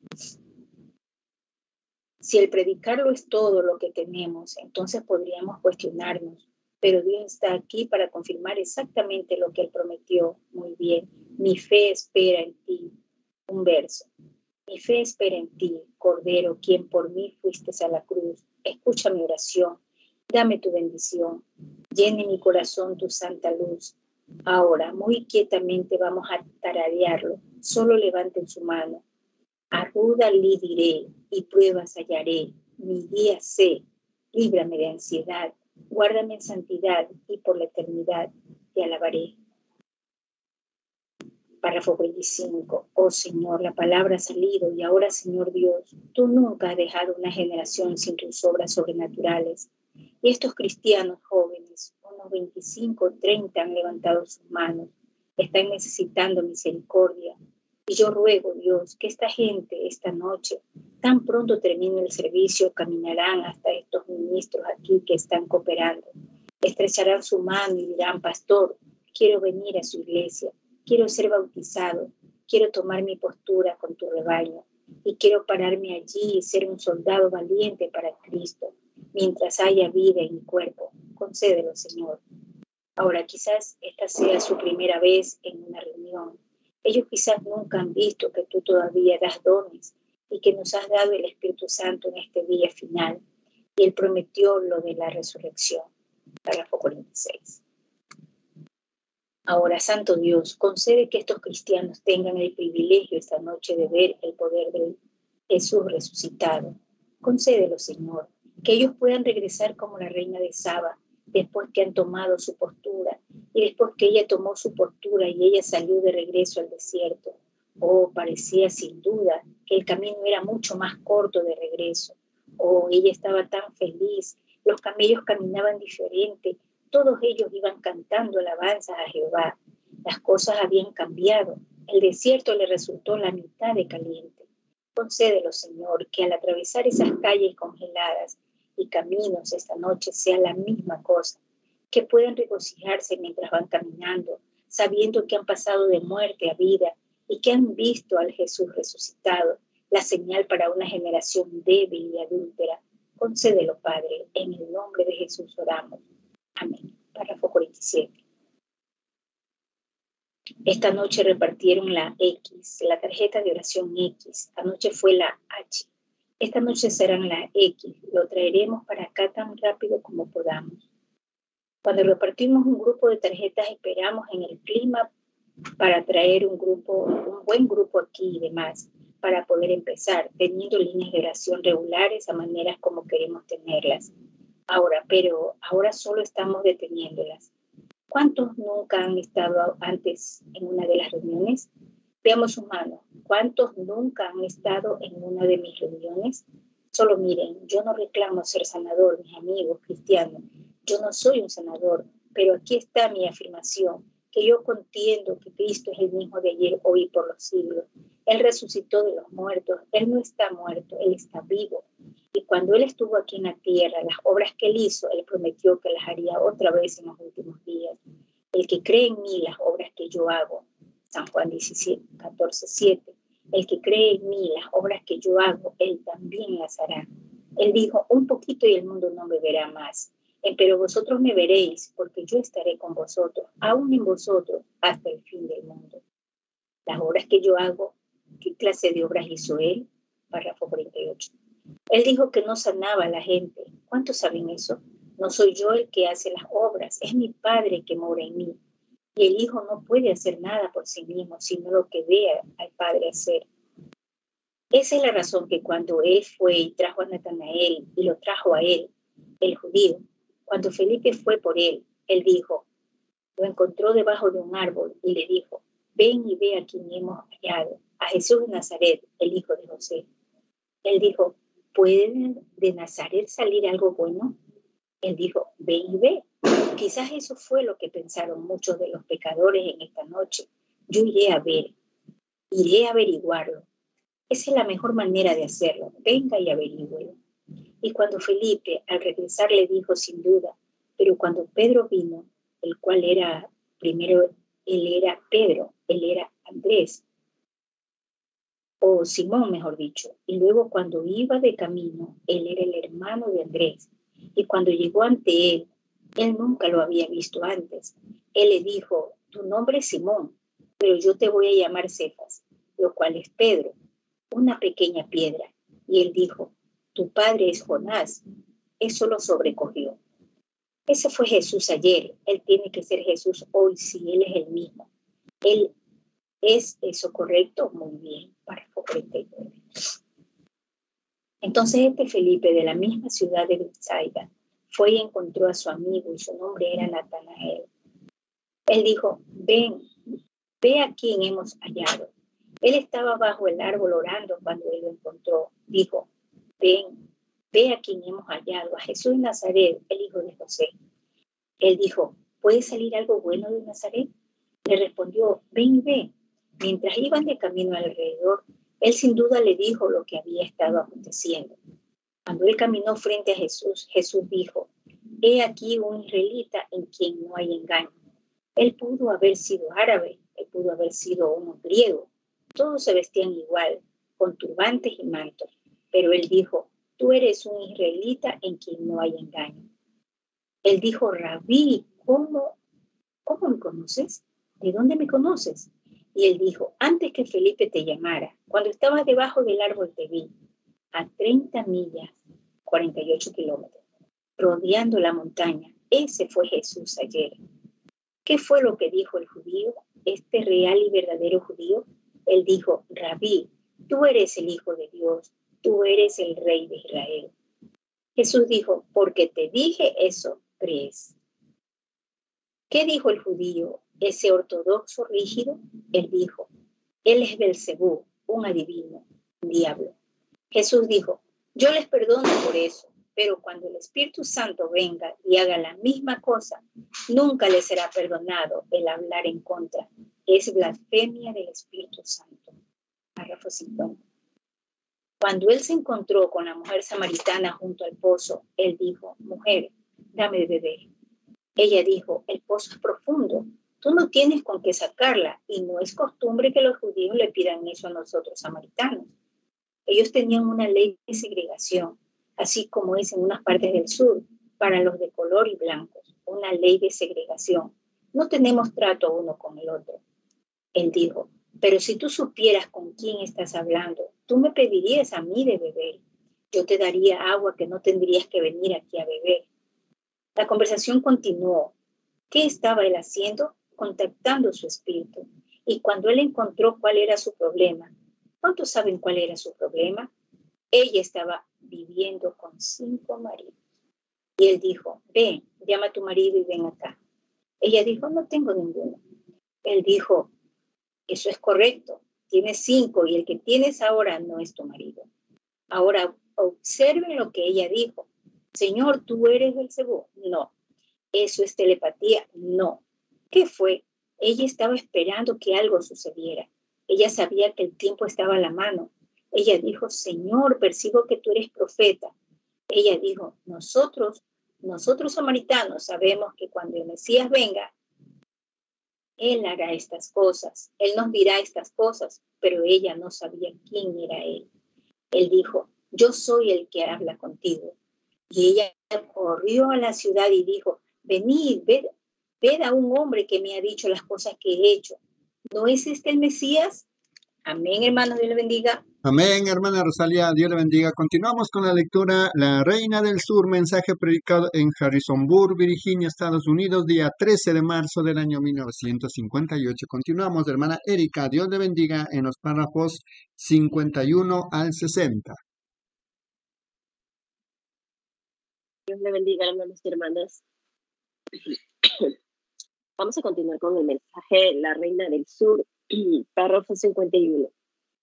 si el predicarlo es todo lo que tenemos, entonces podríamos cuestionarnos. Pero Dios está aquí para confirmar exactamente lo que Él prometió. Muy bien. Mi fe espera en ti. Un verso. Mi fe espera en ti, Cordero, quien por mí fuiste a la cruz. Escucha mi oración. Dame tu bendición. Llene mi corazón tu santa luz. Ahora, muy quietamente vamos a tararearlo. Solo levanten su mano. A ruda li diré y pruebas hallaré. Mi guía sé. Líbrame de ansiedad. Guárdame en santidad y por la eternidad te alabaré. Párrafo veinticinco. Oh Señor, la palabra ha salido y ahora, Señor Dios, tú nunca has dejado una generación sin tus obras sobrenaturales. Y estos cristianos jóvenes, unos veinticinco, treinta, han levantado sus manos. Están necesitando misericordia. Y yo ruego, Dios, que esta gente esta noche, tan pronto termine el servicio, caminarán hasta estos ministros aquí que están cooperando. Estrecharán su mano y dirán, pastor, quiero venir a su iglesia, quiero ser bautizado, quiero tomar mi postura con tu rebaño y quiero pararme allí y ser un soldado valiente para Cristo. Mientras haya vida en mi cuerpo, concédelo, Señor. Ahora, quizás esta sea su primera vez en una reunión. Ellos quizás nunca han visto que tú todavía das dones y que nos has dado el Espíritu Santo en este día final. Y Él prometió lo de la resurrección. Párrafo cuarenta y seis. Ahora, Santo Dios, concede que estos cristianos tengan el privilegio esta noche de ver el poder de Jesús resucitado. Concédelo, Señor, que ellos puedan regresar como la reina de Saba, después que han tomado su postura, y después que ella tomó su postura y ella salió de regreso al desierto. Oh, parecía sin duda que el camino era mucho más corto de regreso. Oh, ella estaba tan feliz, los camellos caminaban diferente, todos ellos iban cantando alabanzas a Jehová. Las cosas habían cambiado, el desierto le resultó la mitad de caliente. Concédelo, Señor, que al atravesar esas calles congeladas y caminos esta noche sea la misma cosa, que puedan regocijarse mientras van caminando, sabiendo que han pasado de muerte a vida y que han visto al Jesús resucitado, la señal para una generación débil y adúltera. Concédelo, Padre, en el nombre de Jesús oramos. Amén. Párrafo cuarenta y siete. Esta noche repartieron la X, la tarjeta de oración X. Anoche fue la H. Esta noche serán la X. Lo traeremos para acá tan rápido como podamos. Cuando repartimos un grupo de tarjetas, esperamos en el clima para traer un grupo, un buen grupo aquí y demás, para poder empezar, teniendo líneas de oración regulares a maneras como queremos tenerlas. Ahora, pero ahora solo estamos deteniéndolas. ¿Cuántos nunca han estado antes en una de las reuniones? Veamos sus manos. ¿Cuántos nunca han estado en una de mis reuniones? Solo miren, yo no reclamo ser sanador, mis amigos cristianos. Yo no soy un sanador, pero aquí está mi afirmación, que yo contiendo que Cristo es el mismo de ayer, hoy y por los siglos. Él resucitó de los muertos. Él no está muerto, Él está vivo. Y cuando Él estuvo aquí en la tierra, las obras que Él hizo, Él prometió que las haría otra vez en los últimos días. El que cree en mí, las obras que yo hago, San Juan diecisiete, catorce, siete. El que cree en mí, las obras que yo hago, Él también las hará. Él dijo, un poquito y el mundo no me verá más. Pero vosotros me veréis, porque yo estaré con vosotros, aún en vosotros, hasta el fin del mundo. Las obras que yo hago, ¿qué clase de obras hizo Él? Párrafo cuarenta y ocho. Él dijo que no sanaba a la gente. ¿Cuántos saben eso? No soy yo el que hace las obras, es mi Padre que mora en mí. Y el Hijo no puede hacer nada por sí mismo, sino lo que vea al Padre hacer. Esa es la razón que cuando Él fue y trajo a Natanael y lo trajo a Él, el judío, cuando Felipe fue por Él, Él dijo, lo encontró debajo de un árbol y le dijo, ven y ve a quien hemos hallado, a Jesús de Nazaret, el hijo de José. Él dijo, ¿puede de Nazaret salir algo bueno? Él dijo, ven y ve. Quizás eso fue lo que pensaron muchos de los pecadores en esta noche. Yo iré a ver, iré a averiguarlo. Esa es la mejor manera de hacerlo. Venga y averigüelo. Y cuando Felipe al regresar le dijo sin duda, pero cuando Pedro vino, el cual era, primero él era Pedro, él era Andrés, o Simón mejor dicho, y luego cuando iba de camino, él era el hermano de Andrés, y cuando llegó ante él, él nunca lo había visto antes. Él le dijo, tu nombre es Simón, pero yo te voy a llamar Cefas, lo cual es Pedro, una pequeña piedra. Y él dijo, tu padre es Jonás. Eso lo sobrecogió. Ese fue Jesús ayer. Él tiene que ser Jesús hoy si Él es el mismo. Él es eso correcto. Muy bien. Párrafo cuarenta y nueve. Entonces este Felipe de la misma ciudad de Betsaida fue y encontró a su amigo y su nombre era Natanael. Él dijo, ven, ve a quién hemos hallado. Él estaba bajo el árbol orando cuando él lo encontró. Dijo, ven, ve a quien hemos hallado, a Jesús de Nazaret, el hijo de José. Él dijo, ¿puede salir algo bueno de Nazaret? Le respondió, ven y ve. Mientras iban de camino alrededor, él sin duda le dijo lo que había estado aconteciendo. Cuando él caminó frente a Jesús, Jesús dijo, he aquí un israelita en quien no hay engaño. Él pudo haber sido árabe, él pudo haber sido uno griego. Todos se vestían igual, con turbantes y mantos. Pero él dijo, tú eres un israelita en quien no hay engaño. Él dijo, Rabí, ¿cómo, ¿cómo me conoces? ¿De dónde me conoces? Y él dijo, antes que Felipe te llamara, cuando estabas debajo del árbol te vi, a treinta millas, cuarenta y ocho kilómetros, rodeando la montaña. Ese fue Jesús ayer. ¿Qué fue lo que dijo el judío, este real y verdadero judío? Él dijo, Rabí, tú eres el Hijo de Dios, tú eres el Rey de Israel. Jesús dijo, porque te dije eso, crees. ¿Qué dijo el judío, ese ortodoxo rígido? Él dijo, él es Belcebú, un adivino, un diablo. Jesús dijo, yo les perdono por eso, pero cuando el Espíritu Santo venga y haga la misma cosa, nunca les será perdonado el hablar en contra. Es blasfemia del Espíritu Santo. Párrafo cincuenta. Cuando él se encontró con la mujer samaritana junto al pozo, él dijo, mujer, dame de beber. Ella dijo, el pozo es profundo, tú no tienes con qué sacarla, y no es costumbre que los judíos le pidan eso a nosotros samaritanos. Ellos tenían una ley de segregación, así como es en unas partes del sur, para los de color y blancos, una ley de segregación. No tenemos trato uno con el otro. Él dijo, pero si tú supieras con quién estás hablando, tú me pedirías a mí de beber. Yo te daría agua que no tendrías que venir aquí a beber. La conversación continuó. ¿Qué estaba él haciendo? contactando su espíritu. Y cuando él encontró cuál era su problema, ¿cuántos saben cuál era su problema? Ella estaba viviendo con cinco maridos. Y él dijo, ven, llama a tu marido y ven acá. Ella dijo, no tengo ninguno. Él dijo, eso es correcto, tienes cinco y el que tienes ahora no es tu marido. Ahora observen lo que ella dijo. Señor, ¿tú eres Belcebú? No. ¿Eso es telepatía? No. ¿Qué fue? Ella estaba esperando que algo sucediera. Ella sabía que el tiempo estaba a la mano. Ella dijo, Señor, percibo que tú eres profeta. Ella dijo, nosotros, nosotros samaritanos sabemos que cuando el Mesías venga, Él hará estas cosas, Él nos dirá estas cosas, pero ella no sabía quién era Él. Él dijo, yo soy el que habla contigo. Y ella corrió a la ciudad y dijo, venid, ved, ved a un hombre que me ha dicho las cosas que he hecho. ¿No es este el Mesías? Amén, hermanos, Dios le bendiga. Amén, hermana Rosalía, Dios le bendiga. Continuamos con la lectura. La Reina del Sur, mensaje predicado en Harrisonburg, Virginia, Estados Unidos, día trece de marzo del año mil novecientos cincuenta y ocho. Continuamos, hermana Erika, Dios le bendiga, en los párrafos cincuenta y uno al sesenta. Dios le bendiga, hermanos y hermanas. Vamos a continuar con el mensaje La Reina del Sur, párrafo cincuenta y uno.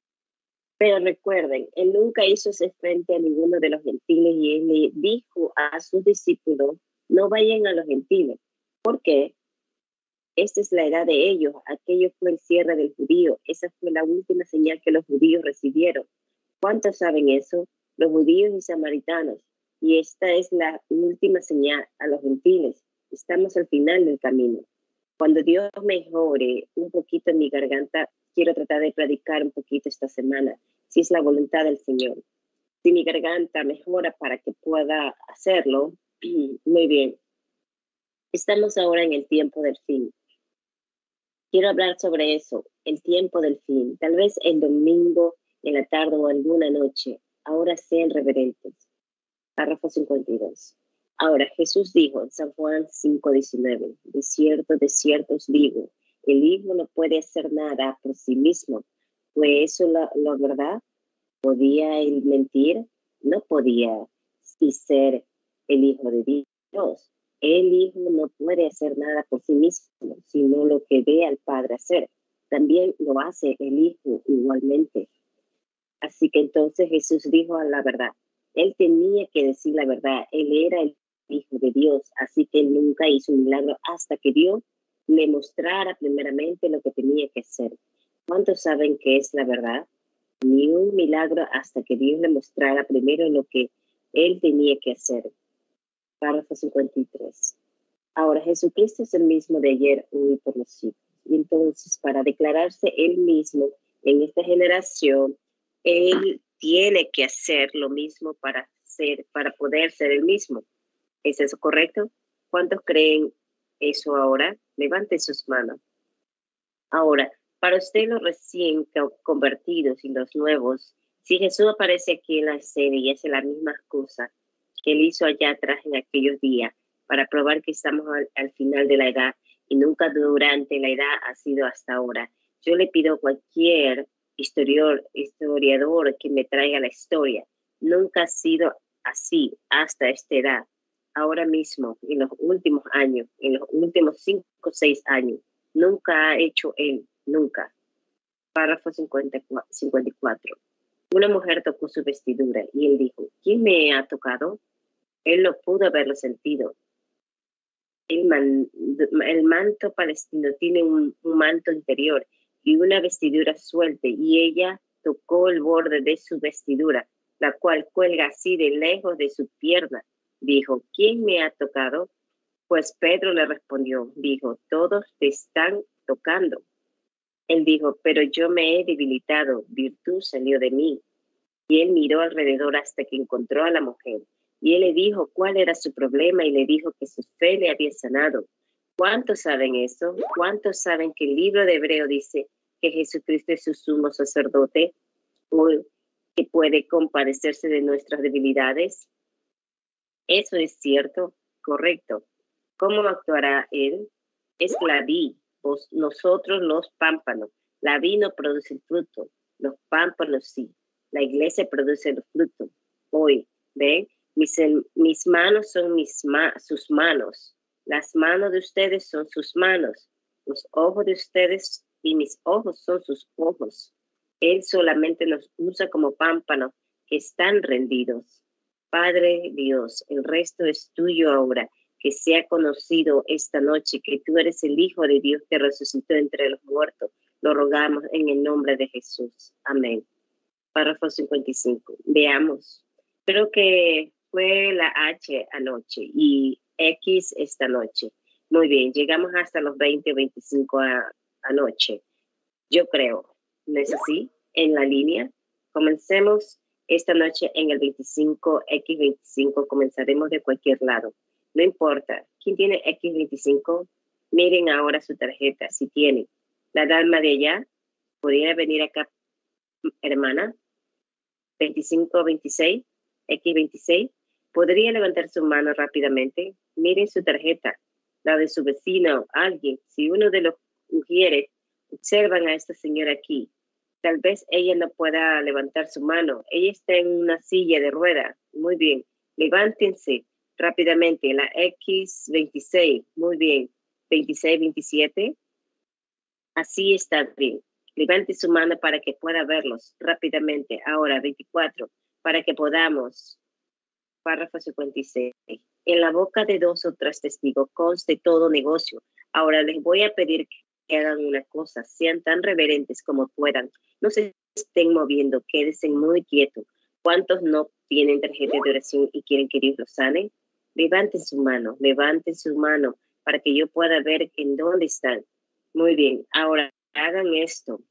Pero recuerden, él nunca hizo ese frente a ninguno de los gentiles y él le dijo a sus discípulos, no vayan a los gentiles. ¿Por qué? Esta es la edad de ellos. Aquello fue el cierre del judío. Esa fue la última señal que los judíos recibieron. ¿Cuántos saben eso? Los judíos y samaritanos. Y esta es la última señal a los gentiles. Estamos al final del camino. Cuando Dios mejore un poquito en mi garganta, quiero tratar de predicar un poquito esta semana, si es la voluntad del Señor. Si mi garganta mejora para que pueda hacerlo, muy bien. Estamos ahora en el tiempo del fin. Quiero hablar sobre eso, el tiempo del fin. Tal vez el domingo, en la tarde o alguna noche. Ahora sean reverentes. Párrafo cincuenta y dos. Ahora Jesús dijo en San Juan cinco diecinueve, de cierto, de cierto os digo, el Hijo no puede hacer nada por sí mismo. ¿Fue eso la, la verdad? ¿Podía él mentir? No podía sí ser el Hijo de Dios. El Hijo no puede hacer nada por sí mismo, sino lo que ve al Padre hacer. También lo hace el Hijo igualmente. Así que entonces Jesús dijo a la verdad. Él tenía que decir la verdad. Él era el Hijo de Dios, así que él nunca hizo un milagro hasta que Dios le mostrara primeramente lo que tenía que hacer. ¿Cuántos saben qué es la verdad? Ni un milagro hasta que Dios le mostrara primero lo que él tenía que hacer. Párrafo cincuenta y tres. Ahora, Jesucristo es el mismo de ayer, hoy y por los siglos. Y entonces, para declararse él mismo en esta generación, él tiene que hacer lo mismo para ser, para poder ser el mismo. ¿Es eso correcto? ¿Cuántos creen eso ahora? Levanten sus manos. Ahora, para usted los recién convertidos y los nuevos, si Jesús aparece aquí en la escena y hace las mismas cosas que él hizo allá atrás en aquellos días, para probar que estamos al, al final de la edad y nunca durante la edad ha sido hasta ahora, yo le pido a cualquier historiador, historiador que me traiga la historia. Nunca ha sido así hasta esta edad. Ahora mismo, en los últimos años, en los últimos cinco o seis años, nunca ha hecho él, nunca. Párrafo cincuenta y cuatro. Una mujer tocó su vestidura y él dijo, ¿quién me ha tocado? Él no pudo haberlo sentido. El, man, el manto palestino tiene un, un manto interior y una vestidura suelta y ella tocó el borde de su vestidura, la cual cuelga así de lejos de su pierna. Dijo, ¿quién me ha tocado? Pues Pedro le respondió, dijo, todos te están tocando. Él dijo, pero yo me he debilitado, virtud salió de mí. Y él miró alrededor hasta que encontró a la mujer. Y él le dijo cuál era su problema y le dijo que su fe le había sanado. ¿Cuántos saben eso? ¿Cuántos saben que el libro de Hebreo dice que Jesucristo es su sumo sacerdote o que puede compadecerse de nuestras debilidades? Eso es cierto, correcto. ¿Cómo actuará él? Es la vi, vos, nosotros los pámpanos. La vid no produce el fruto, los pámpanos sí. La iglesia produce el fruto. Hoy, ¿ven? Mis, mis manos son mis ma sus manos. Las manos de ustedes son sus manos. Los ojos de ustedes y mis ojos son sus ojos. Él solamente nos usa como pámpanos que están rendidos. Padre Dios, el resto es tuyo ahora. Que sea conocido esta noche que tú eres el Hijo de Dios que resucitó entre los muertos. Lo rogamos en el nombre de Jesús. Amén. Párrafo cincuenta y cinco. Veamos. Creo que fue la H anoche y X esta noche. Muy bien, llegamos hasta los veinte, veinticinco a, anoche. Yo creo, ¿no es así? En la línea. Comencemos esta noche en el veinticinco, X veinticinco. Comenzaremos de cualquier lado. No importa. ¿Quién tiene X veinticinco? Miren ahora su tarjeta, si tiene. La dama de allá, ¿pudiera venir acá, hermana? veinticinco, veintiséis, X veintiséis. ¿Podría levantar su mano rápidamente? Miren su tarjeta, la de su vecino, alguien. Si uno de los mujeres observan a esta señora aquí, tal vez ella no pueda levantar su mano. Ella está en una silla de ruedas. Muy bien. Levántense rápidamente. La X veintiséis. Muy bien. veintiséis, veintisiete. Así está bien. Levante su mano para que pueda verlos rápidamente. Ahora, veinticuatro. Para que podamos. Párrafo cincuenta y seis. En la boca de dos o tres testigos conste todo negocio. Ahora les voy a pedir que hagan una cosa. Sean tan reverentes como puedan. No se estén moviendo. Quédense muy quietos. ¿Cuántos no tienen tarjeta de oración y quieren que Dios los sane? Levanten su mano. Levanten su mano para que yo pueda ver en dónde están. Muy bien. Ahora hagan esto.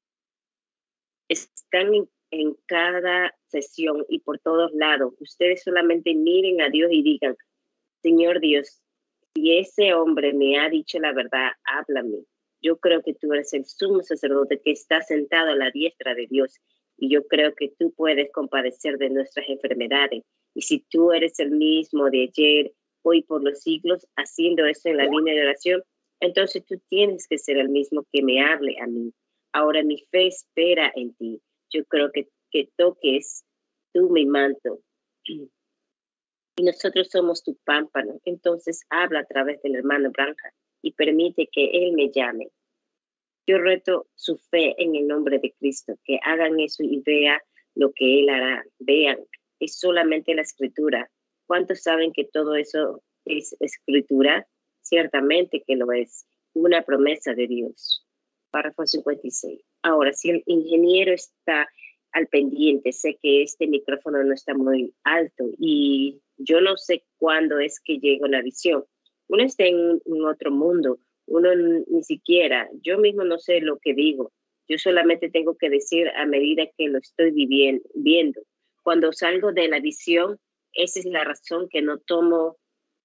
Están en, en cada sesión y por todos lados. Ustedes solamente miren a Dios y digan, Señor Dios, si ese hombre me ha dicho la verdad, háblame. Yo creo que tú eres el sumo sacerdote que está sentado a la diestra de Dios y yo creo que tú puedes compadecer de nuestras enfermedades. Y si tú eres el mismo de ayer, hoy por los siglos, haciendo eso en la línea de oración, entonces tú tienes que ser el mismo que me hable a mí. Ahora mi fe espera en ti. Yo creo que, que toques tú mi manto. Y nosotros somos tu pámpano. Entonces habla a través del hermano Branham y permite que él me llame. Yo reto su fe en el nombre de Cristo. Que hagan eso y vean lo que él hará. Vean, es solamente la escritura. ¿Cuántos saben que todo eso es escritura? Ciertamente que lo es. Una promesa de Dios. Párrafo cincuenta y seis. Ahora, si el ingeniero está al pendiente, sé que este micrófono no está muy alto y yo no sé cuándo es que llega una visión. Uno está en un otro mundo, uno ni siquiera, yo mismo no sé lo que digo. Yo solamente tengo que decir a medida que lo estoy viviendo, viendo. Cuando salgo de la visión, esa es la razón que no tomo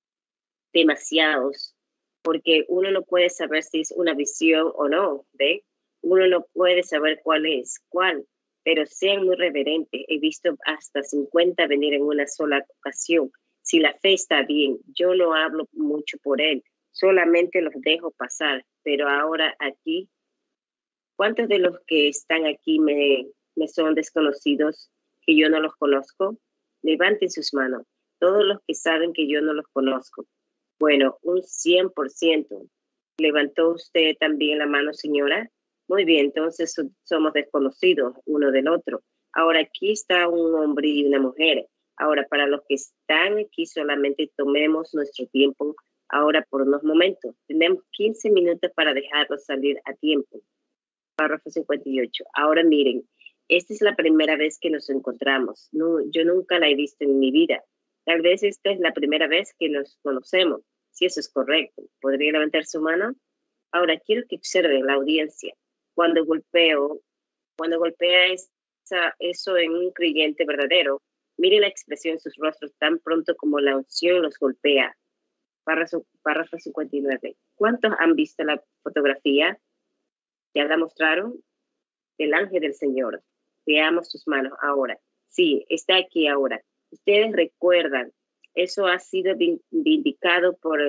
demasiados, porque uno no puede saber si es una visión o no, ¿ve? Uno no puede saber cuál es, cuál, pero sean muy reverentes. He visto hasta cincuenta venir en una sola ocasión. Si la fe está bien, yo no hablo mucho por él, solamente los dejo pasar, pero ahora aquí, ¿cuántos de los que están aquí me, me son desconocidos, que yo no los conozco? Levanten sus manos, todos los que saben que yo no los conozco. Bueno, un cien por ciento. ¿Levantó usted también la mano, señora? Muy bien, entonces somos desconocidos uno del otro. Ahora aquí está un hombre y una mujer. Ahora, para los que están aquí, solamente tomemos nuestro tiempo ahora por unos momentos. Tenemos quince minutos para dejarlos salir a tiempo. Párrafo cincuenta y ocho. Ahora miren, esta es la primera vez que nos encontramos. No, yo nunca la he visto en mi vida. Tal vez esta es la primera vez que nos conocemos. Si eso es correcto, ¿podría levantar su mano? Ahora, quiero que observen la audiencia. Cuando golpeo, cuando golpea esa, eso en un creyente verdadero, mire la expresión en sus rostros tan pronto como la unción los golpea. Párrafo, párrafo cincuenta y nueve. ¿Cuántos han visto la fotografía? ¿Ya la mostraron? El ángel del Señor. Veamos sus manos ahora. Sí, está aquí ahora. Ustedes recuerdan, eso ha sido vindicado por el,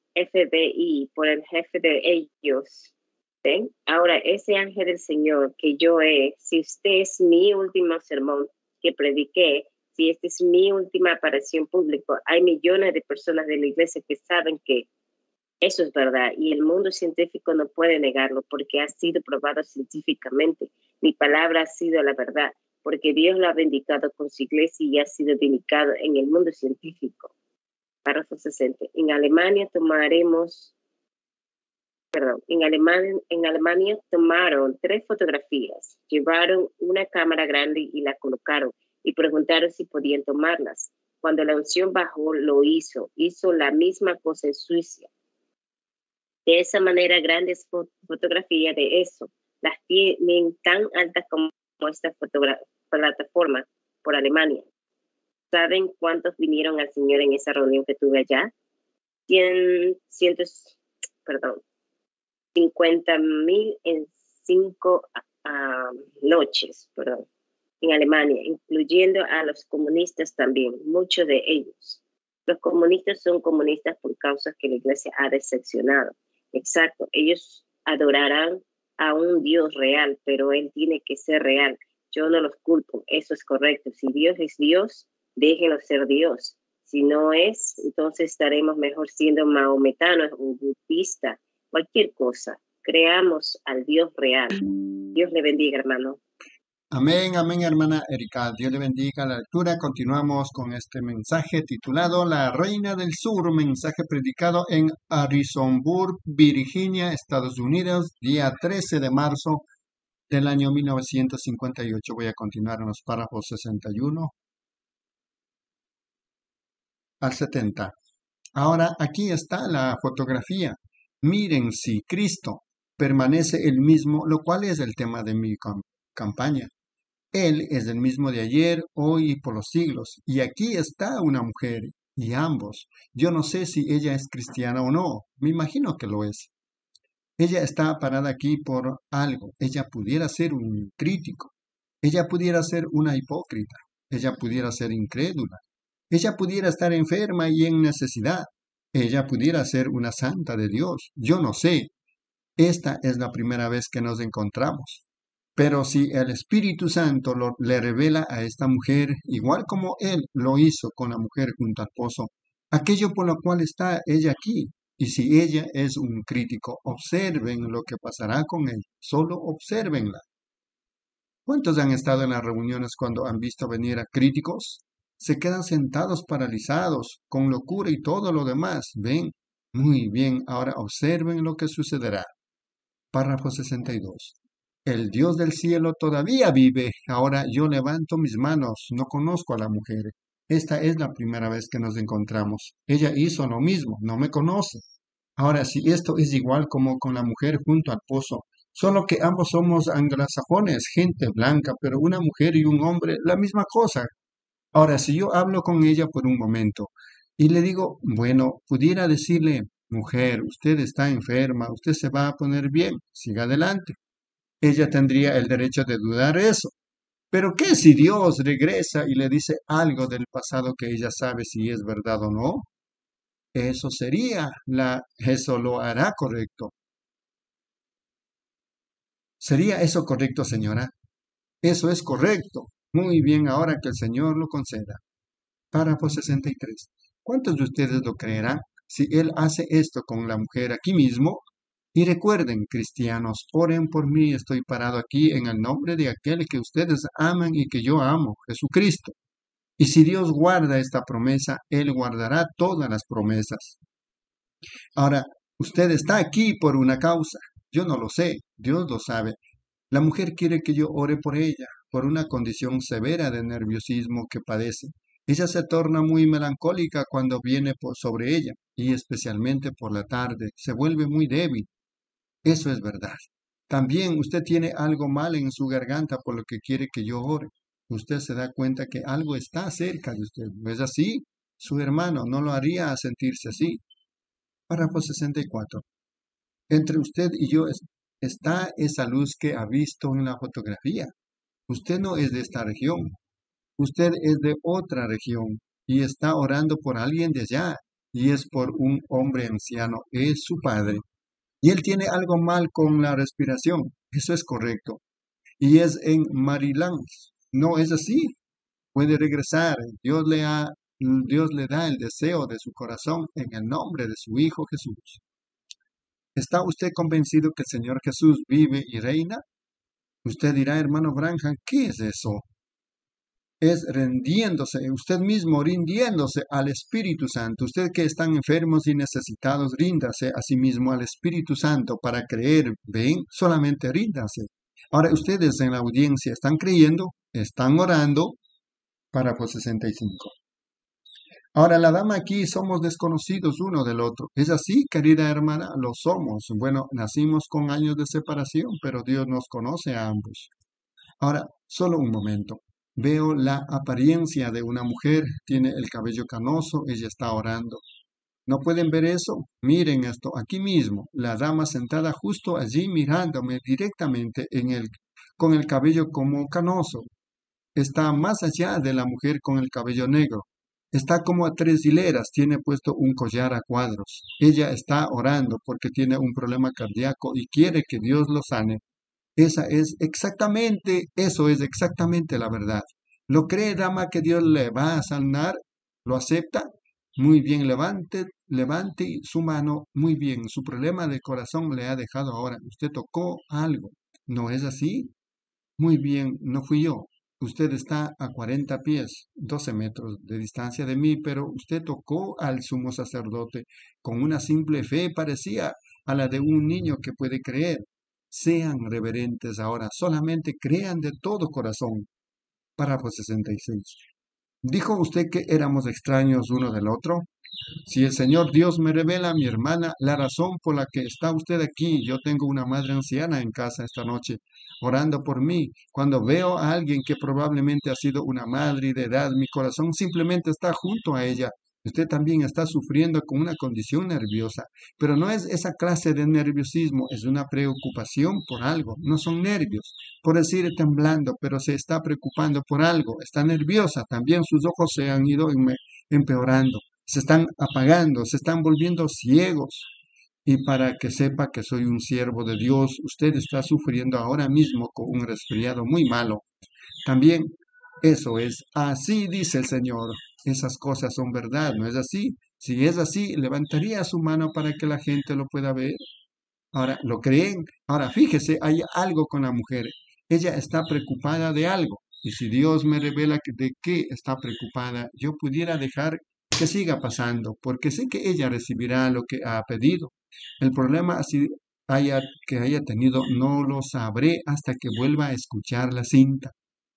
F B I, por el jefe de ellos. ¿Ven? Ahora, ese ángel del Señor que yo he, si usted es mi último sermón que prediqué, si esta es mi última aparición pública, hay millones de personas de la iglesia que saben que eso es verdad y el mundo científico no puede negarlo porque ha sido probado científicamente. Mi palabra ha sido la verdad porque Dios lo ha vindicado con su iglesia y ha sido vindicado en el mundo científico. Párrafo sesenta. En Alemania tomaremos, perdón, en Alemania, en Alemania tomaron tres fotografías, llevaron una cámara grande y la colocaron y preguntaron si podían tomarlas. Cuando la unción bajó, lo hizo. Hizo la misma cosa en Suiza. De esa manera, grandes fot fotografías de eso las tienen tan altas como esta plataforma por Alemania. ¿Saben cuántos vinieron al Señor en esa reunión que tuve allá? Cien, cientos, perdón, cincuenta mil en cinco uh, noches, perdón, en Alemania, incluyendo a los comunistas también, muchos de ellos. Los comunistas son comunistas por causas que la iglesia ha decepcionado. Exacto, ellos adorarán a un Dios real, pero Él tiene que ser real. Yo no los culpo, eso es correcto. Si Dios es Dios, déjenlo ser Dios. Si no es, entonces estaremos mejor siendo mahometanos o budistas, cualquier cosa. Creamos al Dios real. Dios le bendiga, hermano. Amén, amén, hermana Erika. Dios le bendiga la lectura. Continuamos con este mensaje titulado La Reina del Sur, mensaje predicado en Harrisonburg, Virginia, Estados Unidos, día trece de marzo del año mil novecientos cincuenta y ocho. Voy a continuar en los párrafos sesenta y uno al setenta. Ahora, aquí está la fotografía. Miren si Cristo permanece el mismo, lo cual es el tema de mi campaña. Él es el mismo de ayer, hoy y por los siglos. Y aquí está una mujer, y ambos. Yo no sé si ella es cristiana o no. Me imagino que lo es. Ella está parada aquí por algo. Ella pudiera ser un crítico. Ella pudiera ser una hipócrita. Ella pudiera ser incrédula. Ella pudiera estar enferma y en necesidad. Ella pudiera ser una santa de Dios. Yo no sé. Esta es la primera vez que nos encontramos. Pero si el Espíritu Santo lo, le revela a esta mujer, igual como Él lo hizo con la mujer junto al pozo, aquello por lo cual está ella aquí, y si ella es un crítico, observen lo que pasará con ella, solo obsérvenla. ¿Cuántos han estado en las reuniones cuando han visto venir a críticos? Se quedan sentados paralizados, con locura y todo lo demás. ¿Ven? Muy bien, ahora observen lo que sucederá. Párrafo sesenta y dos. El Dios del cielo todavía vive. Ahora yo levanto mis manos. No conozco a la mujer. Esta es la primera vez que nos encontramos. Ella hizo lo mismo. No me conoce. Ahora, si esto es igual como con la mujer junto al pozo, solo que ambos somos anglosajones, gente blanca, pero una mujer y un hombre, la misma cosa. Ahora, si yo hablo con ella por un momento y le digo, bueno, pudiera decirle, mujer, usted está enferma, usted se va a poner bien, siga adelante. Ella tendría el derecho de dudar eso. Pero ¿qué si Dios regresa y le dice algo del pasado que ella sabe si es verdad o no? Eso sería, la, eso lo hará correcto. ¿Sería eso correcto, señora? Eso es correcto. Muy bien, ahora que el Señor lo conceda. Párrafo sesenta y tres. ¿Cuántos de ustedes lo creerán si Él hace esto con la mujer aquí mismo? Y recuerden, cristianos, oren por mí, estoy parado aquí en el nombre de aquel que ustedes aman y que yo amo, Jesucristo. Y si Dios guarda esta promesa, Él guardará todas las promesas. Ahora, usted está aquí por una causa. Yo no lo sé, Dios lo sabe. La mujer quiere que yo ore por ella, por una condición severa de nerviosismo que padece. Ella se torna muy melancólica cuando viene por sobre ella, y especialmente por la tarde, se vuelve muy débil. Eso es verdad. También usted tiene algo mal en su garganta por lo que quiere que yo ore. Usted se da cuenta que algo está cerca de usted. ¿No es así? Su hermano no lo haría sentirse así. Párrafo sesenta y cuatro. Entre usted y yo está esa luz que ha visto en la fotografía. Usted no es de esta región. Usted es de otra región y está orando por alguien de allá. y es por un hombre anciano, es su padre. Y él tiene algo mal con la respiración, eso es correcto. Y es en Maryland, no es así. Puede regresar, Dios le, ha, Dios le da el deseo de su corazón en el nombre de su Hijo Jesús. ¿Está usted convencido que el Señor Jesús vive y reina? Usted dirá, hermano Branham, ¿qué es eso? Es rindiéndose, usted mismo rindiéndose al Espíritu Santo. Usted que están enfermos y necesitados, ríndase a sí mismo al Espíritu Santo para creer. ¿Ven? Solamente ríndase. Ahora ustedes en la audiencia están creyendo, están orando. Párrafo sesenta y cinco. Ahora la dama aquí somos desconocidos uno del otro. ¿Es así, querida hermana? Lo somos. Bueno, nacimos con años de separación, pero Dios nos conoce a ambos. Ahora, solo un momento. Veo la apariencia de una mujer, tiene el cabello canoso, ella está orando. ¿No pueden ver eso? Miren esto, aquí mismo, la dama sentada justo allí mirándome directamente en el, con el cabello como canoso. Está más allá de la mujer con el cabello negro. Está como a tres hileras, tiene puesto un collar a cuadros. Ella está orando porque tiene un problema cardíaco y quiere que Dios lo sane. Esa es exactamente, eso es exactamente la verdad. ¿Lo cree, dama, que Dios le va a sanar? ¿Lo acepta? Muy bien, levante, levante su mano. Muy bien, su problema de corazón le ha dejado ahora. Usted tocó algo. ¿No es así? Muy bien, no fui yo. Usted está a cuarenta pies, doce metros de distancia de mí, pero usted tocó al sumo sacerdote con una simple fe parecía a la de un niño que puede creer. Sean reverentes ahora, solamente crean de todo corazón. Párrafo sesenta y seis. ¿Dijo usted que éramos extraños uno del otro? Si el Señor Dios me revela, mi hermana, la razón por la que está usted aquí, yo tengo una madre anciana en casa esta noche, orando por mí. Cuando veo a alguien que probablemente ha sido una madre de edad, mi corazón simplemente está junto a ella. Usted también está sufriendo con una condición nerviosa, pero no es esa clase de nerviosismo, es una preocupación por algo. No son nervios, por decir temblando, pero se está preocupando por algo. Está nerviosa, también sus ojos se han ido empeorando. Se están apagando, se están volviendo ciegos. Y para que sepa que soy un siervo de Dios, usted está sufriendo ahora mismo con un resfriado muy malo. También eso es, así dice el Señor. Esas cosas son verdad, ¿no es así? Si es así, levantaría su mano para que la gente lo pueda ver. Ahora, ¿lo creen? Ahora, fíjese, hay algo con la mujer. Ella está preocupada de algo. Y si Dios me revela de qué está preocupada, yo pudiera dejar que siga pasando, porque sé que ella recibirá lo que ha pedido. El problema así haya, que haya tenido no lo sabré hasta que vuelva a escuchar la cinta.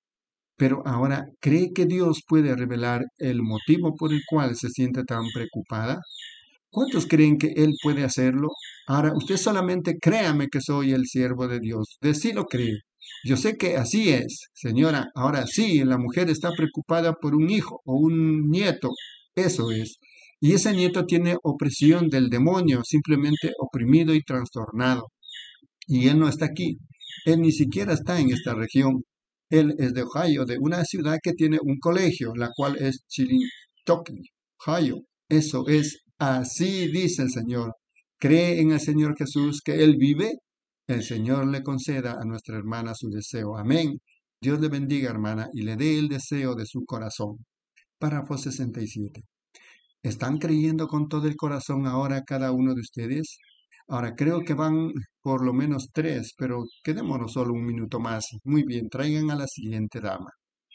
Pero ahora, ¿cree que Dios puede revelar el motivo por el cual se siente tan preocupada? ¿Cuántos creen que Él puede hacerlo? Ahora, usted solamente créame que soy el siervo de Dios. De sí lo cree. Yo sé que así es, señora. Ahora sí, la mujer está preocupada por un hijo o un nieto. Eso es. Y ese nieto tiene opresión del demonio, simplemente oprimido y trastornado. Y él no está aquí. Él ni siquiera está en esta región. Él es de Ohio, de una ciudad que tiene un colegio, la cual es Chillicothe, Ohio. Eso es, así dice el Señor. ¿Cree en el Señor Jesús que Él vive? El Señor le conceda a nuestra hermana su deseo. Amén. Dios le bendiga, hermana, y le dé el deseo de su corazón. Párrafo sesenta y siete. ¿Están creyendo con todo el corazón ahora cada uno de ustedes? Ahora creo que van por lo menos tres, pero quedémonos solo un minuto más. Muy bien, traigan a la siguiente dama.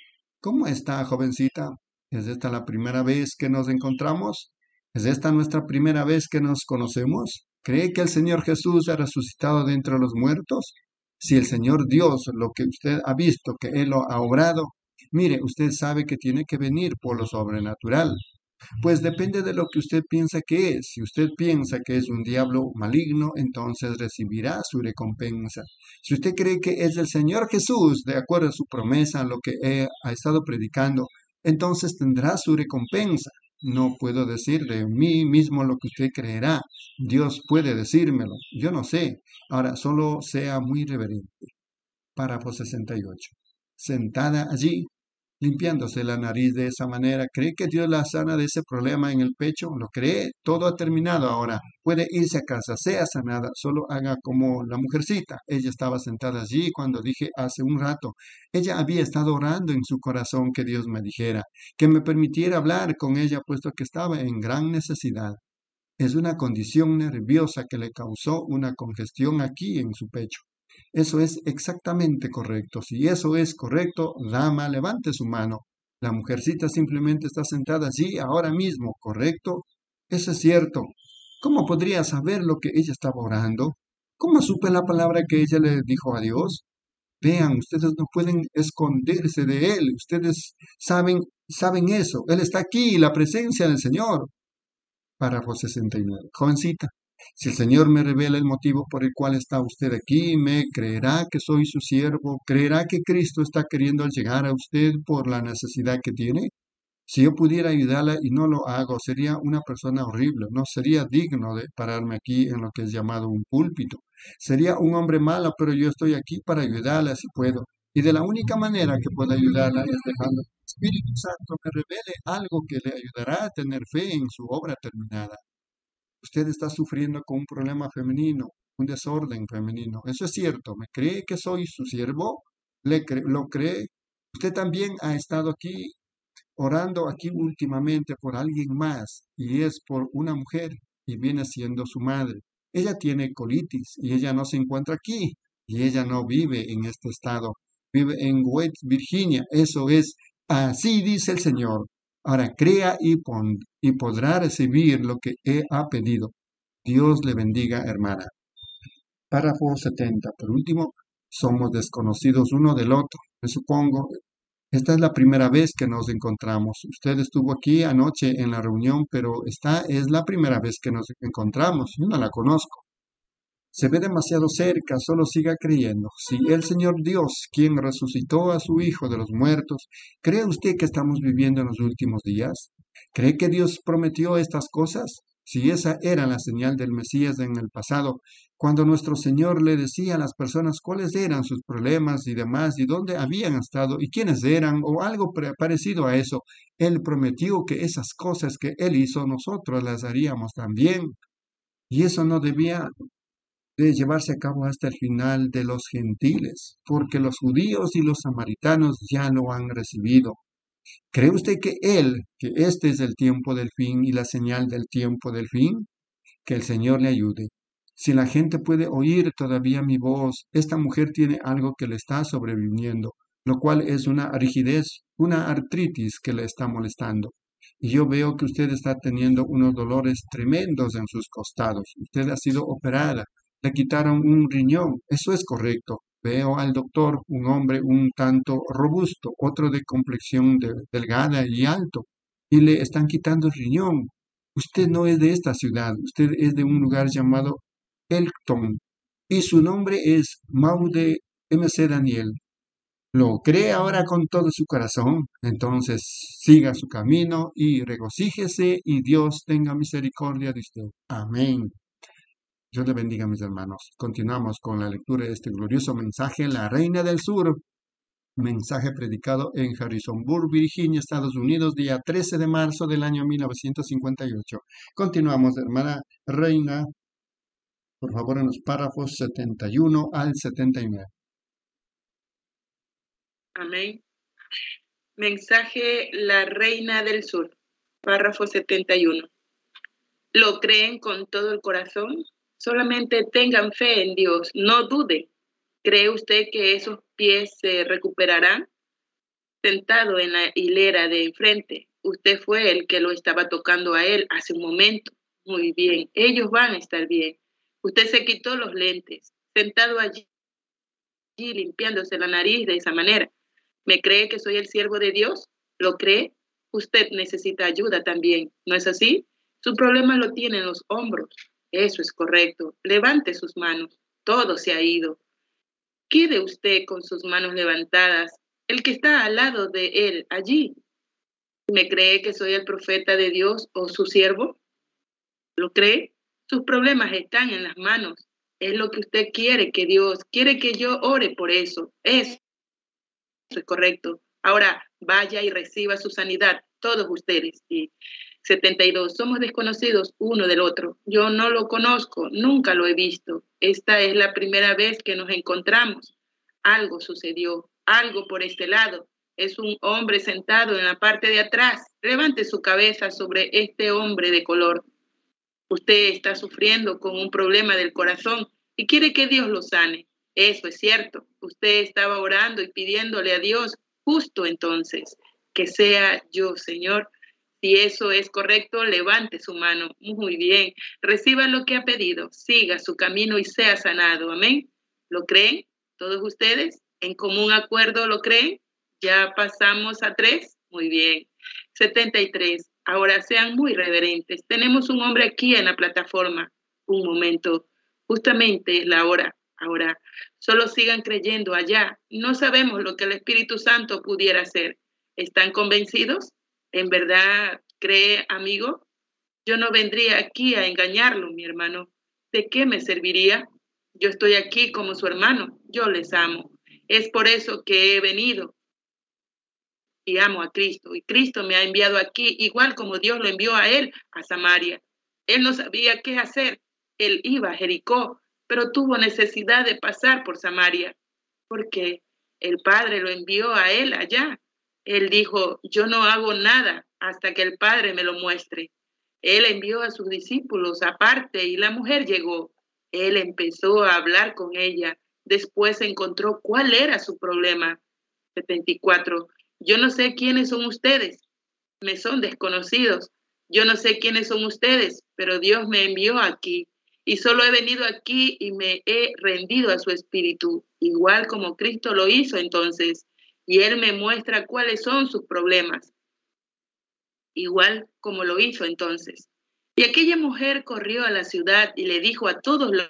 ¿Cómo está, jovencita? ¿Es esta la primera vez que nos encontramos? ¿Es esta nuestra primera vez que nos conocemos? ¿Cree que el Señor Jesús ha resucitado de entre los muertos? Si el Señor Dios, lo que usted ha visto, que Él lo ha obrado, mire, usted sabe que tiene que venir por lo sobrenatural. Pues depende de lo que usted piensa que es. Si usted piensa que es un diablo maligno, entonces recibirá su recompensa. Si usted cree que es el Señor Jesús, de acuerdo a su promesa, lo que he, ha estado predicando, entonces tendrá su recompensa. No puedo decir de mí mismo lo que usted creerá. Dios puede decírmelo. Yo no sé. Ahora, solo sea muy reverente. Párrafo sesenta y ocho. Sentada allí, limpiándose la nariz de esa manera. ¿Cree que Dios la sana de ese problema en el pecho? ¿Lo cree? Todo ha terminado ahora. Puede irse a casa, sea sanada. Solo haga como la mujercita. Ella estaba sentada allí cuando dije hace un rato. Ella había estado orando en su corazón que Dios me dijera, que me permitiera hablar con ella, puesto que estaba en gran necesidad. Es una condición nerviosa que le causó una congestión aquí en su pecho. Eso es exactamente correcto. Si eso es correcto, dama, levante su mano. La mujercita simplemente está sentada allí ahora mismo, ¿correcto? Eso es cierto. ¿Cómo podría saber lo que ella estaba orando? ¿Cómo supe la palabra que ella le dijo a Dios? Vean, ustedes no pueden esconderse de Él. Ustedes saben, saben eso. Él está aquí, la presencia del Señor. Párrafo sesenta y nueve. Jovencita, si el Señor me revela el motivo por el cual está usted aquí, me creerá que soy su siervo, creerá que Cristo está queriendo llegar a usted por la necesidad que tiene. Si yo pudiera ayudarla y no lo hago, sería una persona horrible, no sería digno de pararme aquí en lo que es llamado un púlpito. Sería un hombre malo, pero yo estoy aquí para ayudarla si puedo. Y de la única manera que puedo ayudarla es dejando que el Espíritu Santo me revele algo que le ayudará a tener fe en su obra terminada. Usted está sufriendo con un problema femenino, un desorden femenino. Eso es cierto. ¿Me cree que soy su siervo? ¿Le cre- ¿Lo cree? Usted también ha estado aquí orando aquí últimamente por alguien más y es por una mujer y viene siendo su madre. Ella tiene colitis y ella no se encuentra aquí y ella no vive en este estado. Vive en West Virginia. Eso es, así dice el Señor. Ahora crea y, pon- y podrá recibir lo que he ha pedido. Dios le bendiga, hermana. Párrafo setenta. Por último, somos desconocidos uno del otro. Me supongo, esta es la primera vez que nos encontramos. Usted estuvo aquí anoche en la reunión, pero esta es la primera vez que nos encontramos. Yo no la conozco. Se ve demasiado cerca, solo siga creyendo. Si el Señor Dios, quien resucitó a su Hijo de los muertos, ¿cree usted que estamos viviendo en los últimos días? ¿Cree que Dios prometió estas cosas? Si esa era la señal del Mesías en el pasado, cuando nuestro Señor le decía a las personas cuáles eran sus problemas y demás, y dónde habían estado y quiénes eran, o algo pre- parecido a eso, Él prometió que esas cosas que Él hizo, nosotros las haríamos también. Y eso no debía de llevarse a cabo hasta el final de los gentiles, porque los judíos y los samaritanos ya lo han recibido. ¿Cree usted que Él, que este es el tiempo del fin y la señal del tiempo del fin? Que el Señor le ayude. Si la gente puede oír todavía mi voz, esta mujer tiene algo que le está sobreviviendo, lo cual es una rigidez, una artritis que le está molestando. Y yo veo que usted está teniendo unos dolores tremendos en sus costados. Usted ha sido operada, le quitaron un riñón, eso es correcto. Veo al doctor, un hombre un tanto robusto, otro de complexión de- delgada y alto, y le están quitando el riñón. Usted no es de esta ciudad, usted es de un lugar llamado Elkton, y su nombre es Maude M C Daniel. ¿Lo cree ahora con todo su corazón? Entonces siga su camino y regocíjese y Dios tenga misericordia de usted. Amén. Dios le bendiga, mis hermanos. Continuamos con la lectura de este glorioso mensaje, La Reina del Sur. Mensaje predicado en Harrisonburg, Virginia, Estados Unidos, día trece de marzo del año mil novecientos cincuenta y ocho. Continuamos, hermana Reina, por favor, en los párrafos setenta y uno al setenta y nueve. Amén. Mensaje La Reina del Sur, párrafo setenta y uno. ¿Lo creen con todo el corazón? Solamente tengan fe en Dios, no duden. ¿Cree usted que esos pies se recuperarán? Sentado en la hilera de enfrente, usted fue el que lo estaba tocando a él hace un momento. Muy bien, ellos van a estar bien. Usted se quitó los lentes, sentado allí, limpiándose la nariz de esa manera. ¿Me cree que soy el siervo de Dios? ¿Lo cree? Usted necesita ayuda también, ¿no es así? Su problema lo tiene en los hombros. Eso es correcto. Levante sus manos. Todo se ha ido. Quede usted con sus manos levantadas. El que está al lado de él, allí. ¿Me cree que soy el profeta de Dios o su siervo? ¿Lo cree? Sus problemas están en las manos. Es lo que usted quiere que Dios, quiere que yo ore por eso. Eso es correcto. Ahora, Vaya y reciba su sanidad, todos ustedes. Y setenta y dos, somos desconocidos uno del otro. Yo no lo conozco, nunca lo he visto. Esta es la primera vez que nos encontramos. Algo sucedió, algo por este lado. Es un hombre sentado en la parte de atrás. Levante su cabeza sobre este hombre de color. Usted está sufriendo con un problema del corazón y quiere que Dios lo sane. Eso es cierto. Usted estaba orando y pidiéndole a Dios justo entonces. Que sea yo, Señor. Si eso es correcto, levante su mano. Muy bien. Reciba lo que ha pedido. Siga su camino y sea sanado. Amén. ¿Lo creen? ¿Todos ustedes? ¿En común acuerdo lo creen? Ya pasamos a tres. Muy bien. setenta y tres. Ahora sean muy reverentes. Tenemos un hombre aquí en la plataforma. Un momento. Justamente es la hora. Ahora, solo sigan creyendo allá. No sabemos lo que el Espíritu Santo pudiera hacer. ¿Están convencidos? ¿En verdad cree, amigo? Yo no vendría aquí a engañarlo, mi hermano. ¿De qué me serviría? Yo estoy aquí como su hermano. Yo les amo. Es por eso que he venido. Y amo a Cristo. Y Cristo me ha enviado aquí, igual como Dios lo envió a él, a Samaria. Él no sabía qué hacer. Él iba a Jericó, pero tuvo necesidad de pasar por Samaria, porque el Padre lo envió a él allá. Él dijo, yo no hago nada hasta que el Padre me lo muestre. Él envió a sus discípulos aparte y la mujer llegó. Él empezó a hablar con ella. Después encontró cuál era su problema. setenta y cuatro. Yo no sé quiénes son ustedes. Me son desconocidos. Yo no sé quiénes son ustedes, pero Dios me envió aquí. Y solo he venido aquí y me he rendido a su espíritu, igual como Cristo lo hizo entonces. Y Él me muestra cuáles son sus problemas, igual como lo hizo entonces. Y aquella mujer corrió a la ciudad y le dijo a todos los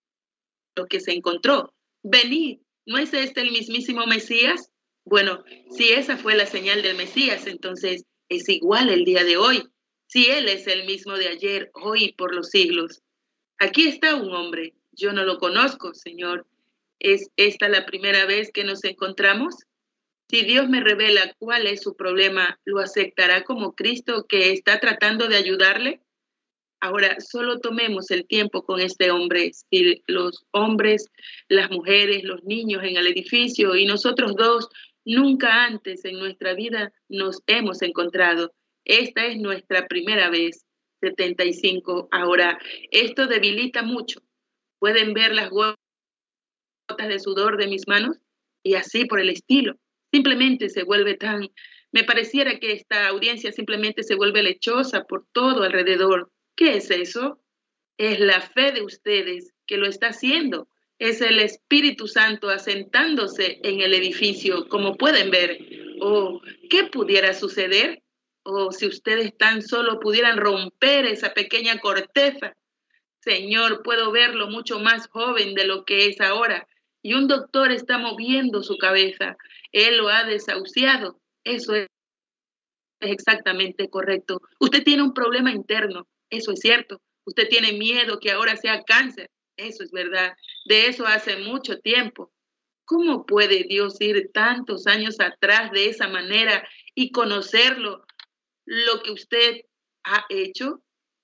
lo que se encontró, venid, ¿no es este el mismísimo Mesías? Bueno, si esa fue la señal del Mesías, entonces es igual el día de hoy. Si Él es el mismo de ayer, hoy y por los siglos. Aquí está un hombre, yo no lo conozco, Señor. ¿Es esta la primera vez que nos encontramos? Si Dios me revela cuál es su problema, ¿lo aceptará como Cristo que está tratando de ayudarle? Ahora, solo tomemos el tiempo con este hombre. Si los hombres, las mujeres, los niños en el edificio y nosotros dos nunca antes en nuestra vida nos hemos encontrado. Esta es nuestra primera vez. setenta y cinco. Ahora, esto debilita mucho. ¿Pueden ver las gotas de sudor de mis manos? Y así por el estilo. Simplemente se vuelve tan... Me pareciera que esta audiencia simplemente se vuelve lechosa por todo alrededor. ¿Qué es eso? Es la fe de ustedes que lo está haciendo. Es el Espíritu Santo asentándose en el edificio, como pueden ver. Oh, ¿qué pudiera suceder? Oh, si ustedes tan solo pudieran romper esa pequeña corteza. Señor, puedo verlo mucho más joven de lo que es ahora. Y un doctor está moviendo su cabeza. Él lo ha desahuciado. Eso es exactamente correcto. Usted tiene un problema interno. Eso es cierto. Usted tiene miedo que ahora sea cáncer. Eso es verdad. De eso hace mucho tiempo. ¿Cómo puede Dios ir tantos años atrás de esa manera y conocerlo? Lo que usted ha hecho,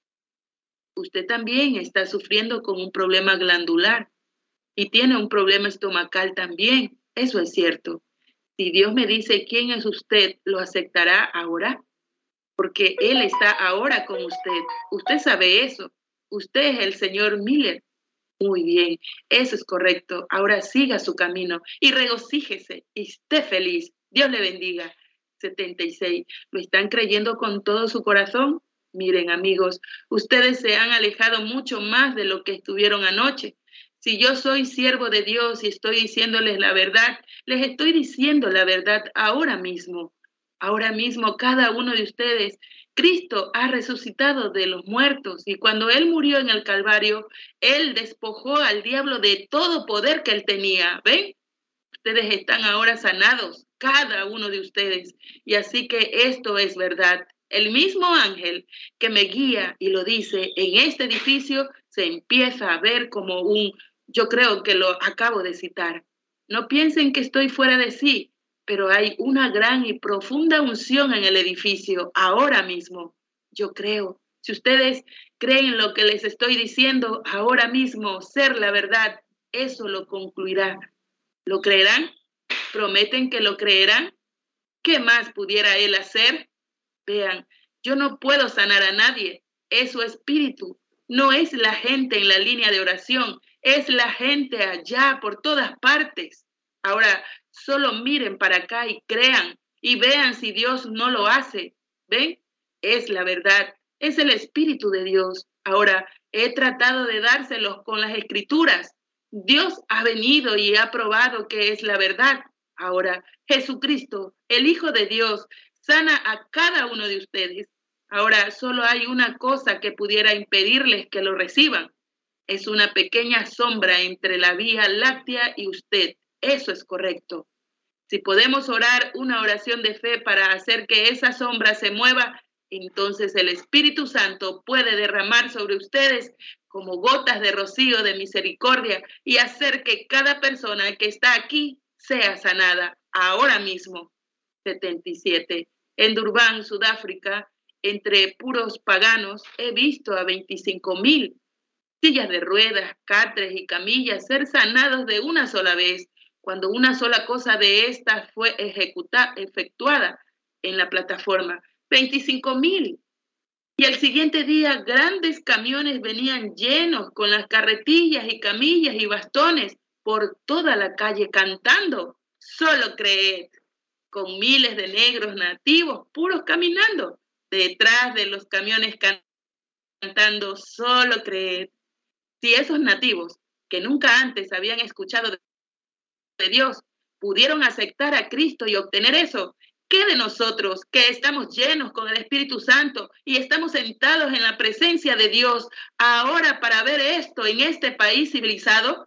usted también está sufriendo con un problema glandular y tiene un problema estomacal también. Eso es cierto. Si Dios me dice quién es usted, ¿lo aceptará ahora? Porque Él está ahora con usted. Usted sabe eso. Usted es el señor Miller. Muy bien, eso es correcto. Ahora siga su camino y regocíjese y esté feliz. Dios le bendiga. setenta y seis. ¿Lo están creyendo con todo su corazón? Miren, amigos, ustedes se han alejado mucho más de lo que estuvieron anoche. Si yo soy siervo de Dios y estoy diciéndoles la verdad, les estoy diciendo la verdad ahora mismo. Ahora mismo cada uno de ustedes, Cristo ha resucitado de los muertos y cuando Él murió en el Calvario, Él despojó al diablo de todo poder que Él tenía. ¿Ven? Ustedes están ahora sanados, cada uno de ustedes. Y así que esto es verdad. El mismo ángel que me guía y lo dice en este edificio se empieza a ver como un, yo creo que lo acabo de citar. No piensen que estoy fuera de sí. pero hay una gran y profunda unción en el edificio ahora mismo. Yo creo. Si ustedes creen lo que les estoy diciendo ahora mismo, ser la verdad, eso lo concluirá. ¿Lo creerán? ¿Prometen que lo creerán? ¿Qué más pudiera él hacer? Vean, yo no puedo sanar a nadie, es su espíritu. No es la gente en la línea de oración, es la gente allá por todas partes. Ahora, solo miren para acá y crean y vean si Dios no lo hace. ¿Ven? Es la verdad, es el Espíritu de Dios. Ahora, he tratado de dárselos con las Escrituras. Dios ha venido y ha probado que es la verdad. Ahora, Jesucristo, el Hijo de Dios, sana a cada uno de ustedes. Ahora, solo hay una cosa que pudiera impedirles que lo reciban. Es una pequeña sombra entre la Vía Láctea y usted. Eso es correcto. Si podemos orar una oración de fe para hacer que esa sombra se mueva, entonces el Espíritu Santo puede derramar sobre ustedes como gotas de rocío de misericordia y hacer que cada persona que está aquí sea sanada ahora mismo. setenta y siete. En Durban, Sudáfrica, entre puros paganos, he visto a veinticinco mil sillas de ruedas, catres y camillas ser sanados de una sola vez, cuando una sola cosa de estas fue ejecutada, efectuada en la plataforma. veinticinco mil. Y al siguiente día, grandes camiones venían llenos con las carretillas y camillas y bastones por toda la calle cantando. Solo creed, con miles de negros nativos puros caminando detrás de los camiones cantando, solo creed. Si esos nativos que nunca antes habían escuchado de Dios pudieron aceptar a Cristo y obtener eso, ¿qué de nosotros que estamos llenos con el Espíritu Santo y estamos sentados en la presencia de Dios ahora para ver esto en este país civilizado?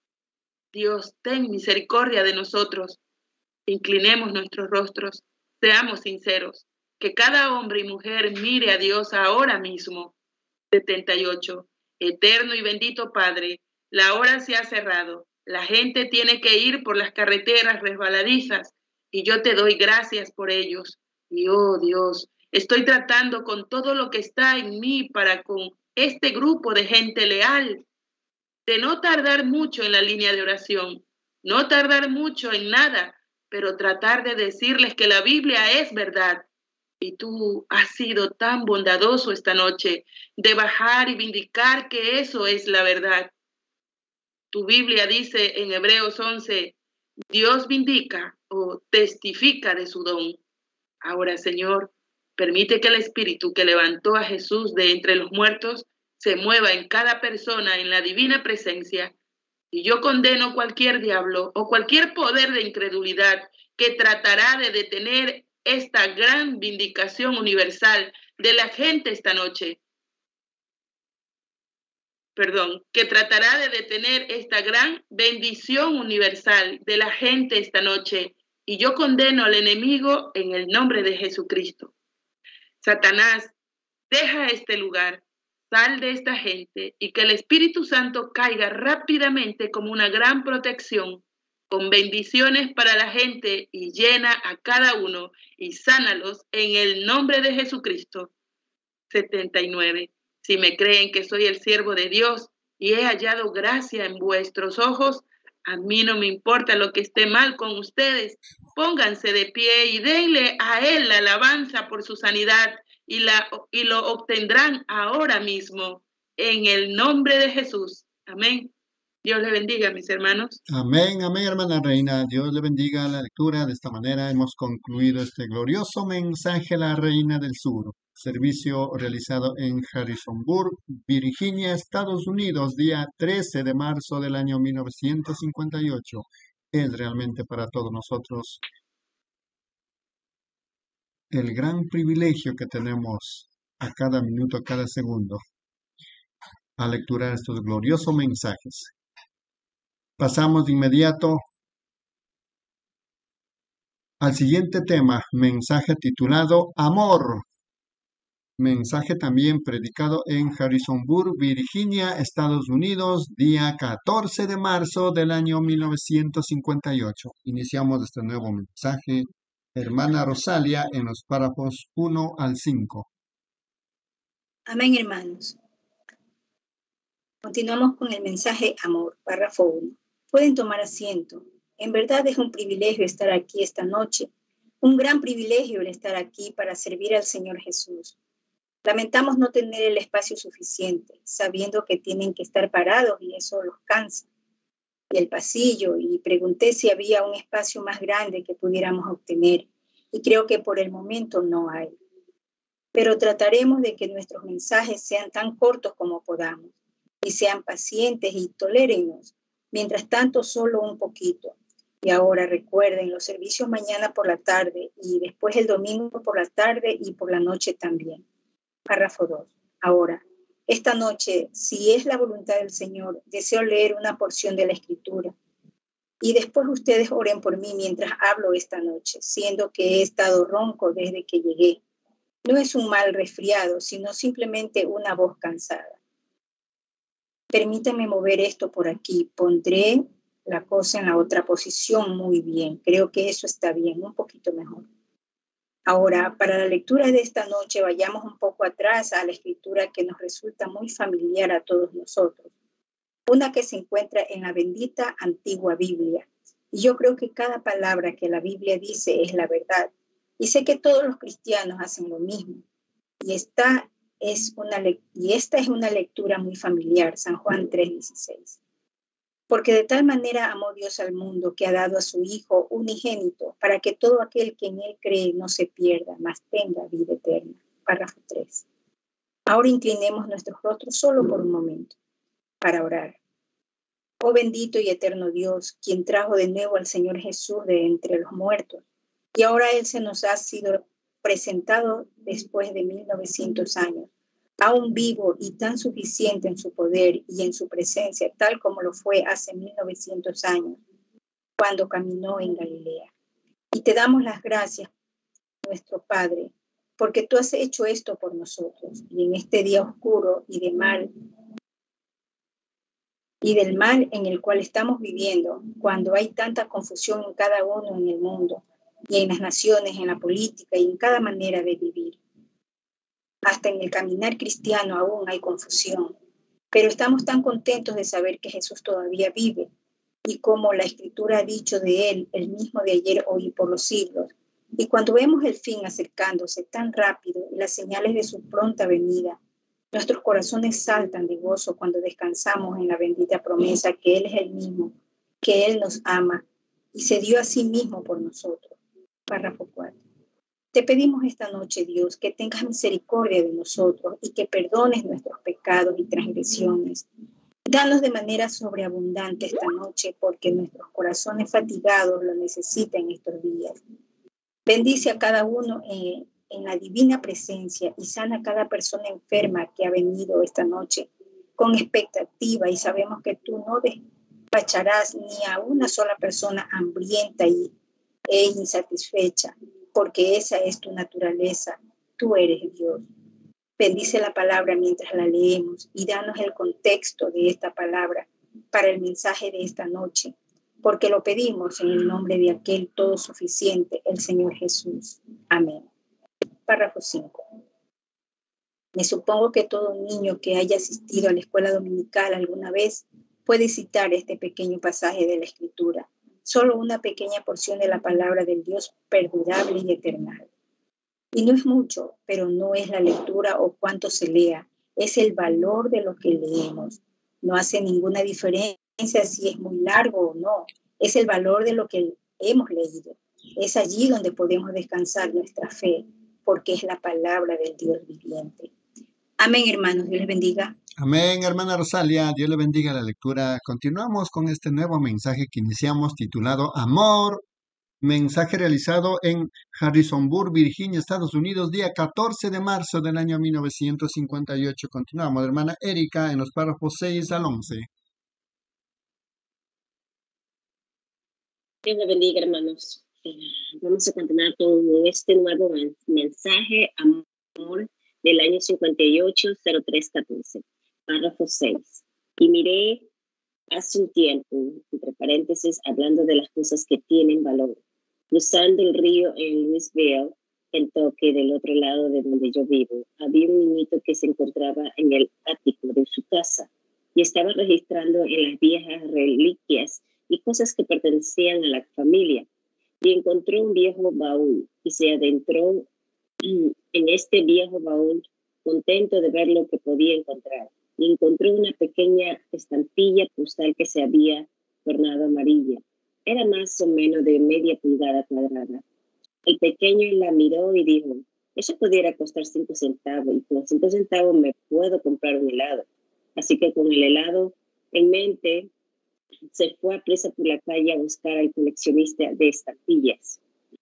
Dios, ten misericordia de nosotros. Inclinemos nuestros rostros, seamos sinceros, que cada hombre y mujer mire a Dios ahora mismo. setenta y ocho. Eterno y bendito Padre, la hora se ha cerrado. La gente tiene que ir por las carreteras resbaladizas y yo te doy gracias por ellos. Y oh Dios, estoy tratando con todo lo que está en mí para con este grupo de gente leal, de no tardar mucho en la línea de oración, no tardar mucho en nada, pero tratar de decirles que la Biblia es verdad. Y tú has sido tan bondadoso esta noche de bajar y vindicar que eso es la verdad. Tu Biblia dice en Hebreos once, Dios vindica o testifica de su don. Ahora, Señor, permite que el Espíritu que levantó a Jesús de entre los muertos se mueva en cada persona en la divina presencia. Y yo condeno cualquier diablo o cualquier poder de incredulidad que tratará de detener esta gran vindicación universal de la gente esta noche. Perdón, que tratará de detener esta gran bendición universal de la gente esta noche. Y yo condeno al enemigo en el nombre de Jesucristo. Satanás, deja este lugar, sal de esta gente y que el Espíritu Santo caiga rápidamente como una gran protección, con bendiciones para la gente y llena a cada uno y sánalos en el nombre de Jesucristo. setenta y nueve. Si me creen que soy el siervo de Dios y he hallado gracia en vuestros ojos, a mí no me importa lo que esté mal con ustedes. Pónganse de pie y denle a Él la alabanza por su sanidad y, la, y lo obtendrán ahora mismo en el nombre de Jesús. Amén. Dios le bendiga, mis hermanos. Amén, amén, hermana Reina. Dios le bendiga la lectura. De esta manera hemos concluido este glorioso mensaje a la Reina del Sur. Servicio realizado en Harrisonburg, Virginia, Estados Unidos, día trece de marzo del año mil novecientos cincuenta y ocho. Es realmente para todos nosotros el gran privilegio que tenemos a cada minuto, a cada segundo, a lecturar estos gloriosos mensajes. Pasamos de inmediato al siguiente tema, mensaje titulado Amor. Mensaje también predicado en Harrisonburg, Virginia, Estados Unidos, día catorce de marzo del año mil novecientos cincuenta y ocho. Iniciamos este nuevo mensaje. Hermana Rosalia, en los párrafos uno al cinco. Amén, hermanos. Continuamos con el mensaje Amor, párrafo uno. Pueden tomar asiento. En verdad es un privilegio estar aquí esta noche. Un gran privilegio el estar aquí para servir al Señor Jesús. Lamentamos no tener el espacio suficiente, sabiendo que tienen que estar parados y eso los cansa. Y el pasillo, y pregunté si había un espacio más grande que pudiéramos obtener, y creo que por el momento no hay. Pero trataremos de que nuestros mensajes sean tan cortos como podamos, y sean pacientes y tolérennos. Mientras tanto, solo un poquito. Y ahora recuerden los servicios mañana por la tarde, y después el domingo por la tarde y por la noche también. Párrafo dos. Ahora, esta noche, si es la voluntad del Señor, deseo leer una porción de la Escritura. Y después ustedes oren por mí mientras hablo esta noche, siendo que he estado ronco desde que llegué. No es un mal resfriado, sino simplemente una voz cansada. Permítanme mover esto por aquí. Pondré la cosa en la otra posición muy bien. Creo que eso está bien, un poquito mejor. Ahora, para la lectura de esta noche, vayamos un poco atrás a la escritura que nos resulta muy familiar a todos nosotros. Una que se encuentra en la bendita antigua Biblia. Y yo creo que cada palabra que la Biblia dice es la verdad. Y sé que todos los cristianos hacen lo mismo. Y esta es una, le- y esta es una lectura muy familiar, San Juan tres dieciséis. Porque de tal manera amó Dios al mundo que ha dado a su Hijo unigénito para que todo aquel que en él cree no se pierda, mas tenga vida eterna. Párrafo tres. Ahora inclinemos nuestros rostros solo por un momento para orar. Oh bendito y eterno Dios, quien trajo de nuevo al Señor Jesús de entre los muertos, y ahora Él se nos ha sido presentado después de mil novecientos años, aún vivo y tan suficiente en su poder y en su presencia, tal como lo fue hace mil novecientos años, cuando caminó en Galilea. Y te damos las gracias, nuestro Padre, porque tú has hecho esto por nosotros, y en este día oscuro y de mal, y del mal en el cual estamos viviendo, cuando hay tanta confusión en cada uno en el mundo, y en las naciones, en la política y en cada manera de vivir. Hasta en el caminar cristiano aún hay confusión, pero estamos tan contentos de saber que Jesús todavía vive, y como la Escritura ha dicho de Él, el mismo de ayer, hoy y por los siglos. Y cuando vemos el fin acercándose tan rápido y las señales de su pronta venida, nuestros corazones saltan de gozo cuando descansamos en la bendita promesa que Él es el mismo, que Él nos ama y se dio a sí mismo por nosotros. Párrafo cuatro. Te pedimos esta noche, Dios, que tengas misericordia de nosotros y que perdones nuestros pecados y transgresiones. Danos de manera sobreabundante esta noche porque nuestros corazones fatigados lo necesitan estos días. Bendice a cada uno en, en la divina presencia y sana a cada persona enferma que ha venido esta noche con expectativa, y sabemos que tú no despacharás ni a una sola persona hambrienta y, e insatisfecha, porque esa es tu naturaleza. Tú eres Dios. Bendice la palabra mientras la leemos y danos el contexto de esta palabra para el mensaje de esta noche, porque lo pedimos en el nombre de aquel todo suficiente, el Señor Jesús. Amén. Párrafo cinco. Me supongo que todo niño que haya asistido a la escuela dominical alguna vez puede citar este pequeño pasaje de la Escritura, solo una pequeña porción de la palabra del Dios perdurable y eternal. Y no es mucho, pero no es la lectura o cuánto se lea, es el valor de lo que leemos. No hace ninguna diferencia si es muy largo o no, es el valor de lo que hemos leído. Es allí donde podemos descansar nuestra fe, porque es la palabra del Dios viviente. Amén, hermanos. Dios les bendiga. Amén, hermana Rosalia. Dios le bendiga la lectura. Continuamos con este nuevo mensaje que iniciamos titulado Amor. Mensaje realizado en Harrisonburg, Virginia, Estados Unidos, día catorce de marzo del año mil novecientos cincuenta y ocho. Continuamos, hermana Erika, en los párrafos seis al once. Dios le bendiga, hermanos. Eh, vamos a continuar con este nuevo mensaje, Amor, del año cincuenta y ocho cero tres catorce, párrafo seis. Y miré hace un tiempo, entre paréntesis, hablando de las cosas que tienen valor, cruzando el río en Louisville, Kentucky, del otro lado de donde yo vivo, había un niñito que se encontraba en el ático de su casa y estaba registrando en las viejas reliquias y cosas que pertenecían a la familia. Y encontró un viejo baúl y se adentró en este viejo baúl, contento de ver lo que podía encontrar. Y encontró una pequeña estampilla postal que se había tornado amarilla. Era más o menos de media pulgada cuadrada. El pequeño la miró y dijo, eso pudiera costar cinco centavos y con cinco centavos me puedo comprar un helado. Así que con el helado en mente, se fue a presa por la calle a buscar al coleccionista de estampillas.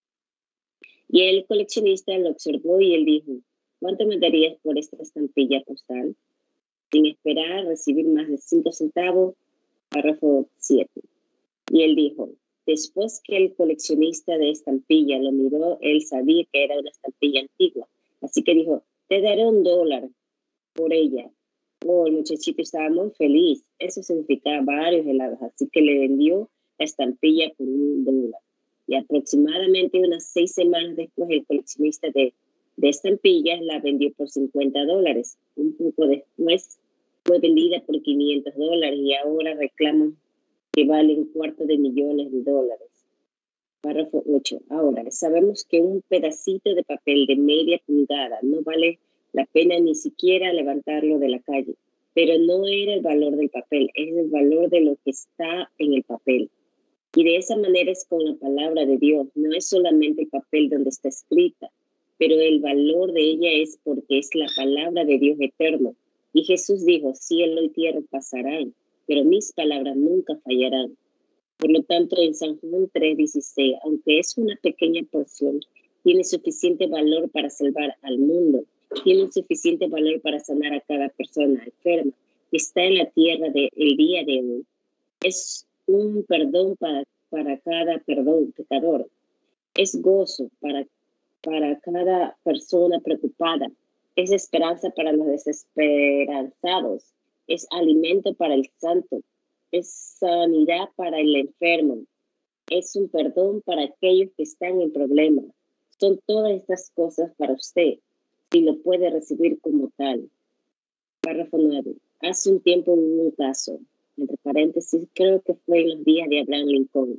Y el coleccionista lo observó y él dijo, ¿cuánto me darías por esta estampilla postal? Sin esperar recibir más de cinco centavos, párrafo siete. Y él dijo, después que el coleccionista de estampilla lo miró, él sabía que era una estampilla antigua. Así que dijo, te daré un dólar por ella. Oh, el muchachito estaba muy feliz. Eso significaba varios helados, así que le vendió la estampilla por un dólar. Y aproximadamente unas seis semanas después, el coleccionista de, de estampillas la vendió por cincuenta dólares. Un poco después fue vendida por quinientos dólares y ahora reclaman que vale un cuarto de millones de dólares. Párrafo ocho. Ahora, sabemos que un pedacito de papel de media pulgada no vale la pena ni siquiera levantarlo de la calle, pero no era el valor del papel, es el valor de lo que está en el papel. Y de esa manera es con la palabra de Dios, no es solamente el papel donde está escrita, pero el valor de ella es porque es la palabra de Dios eterno. Y Jesús dijo, cielo y tierra pasarán, pero mis palabras nunca fallarán. Por lo tanto, en San Juan tres dieciséis, aunque es una pequeña porción, tiene suficiente valor para salvar al mundo. Tiene suficiente valor para sanar a cada persona enferma que está en la tierra del de, día de hoy. Es un perdón para, para cada perdón, pecador. Es gozo para, para cada persona preocupada. Es esperanza para los desesperanzados. Es alimento para el santo. Es sanidad para el enfermo. Es un perdón para aquellos que están en problemas. Son todas estas cosas para usted, si lo puede recibir como tal. Párrafo nueve. Hace un tiempo hubo un caso, entre paréntesis, creo que fue en los días de Abraham Lincoln,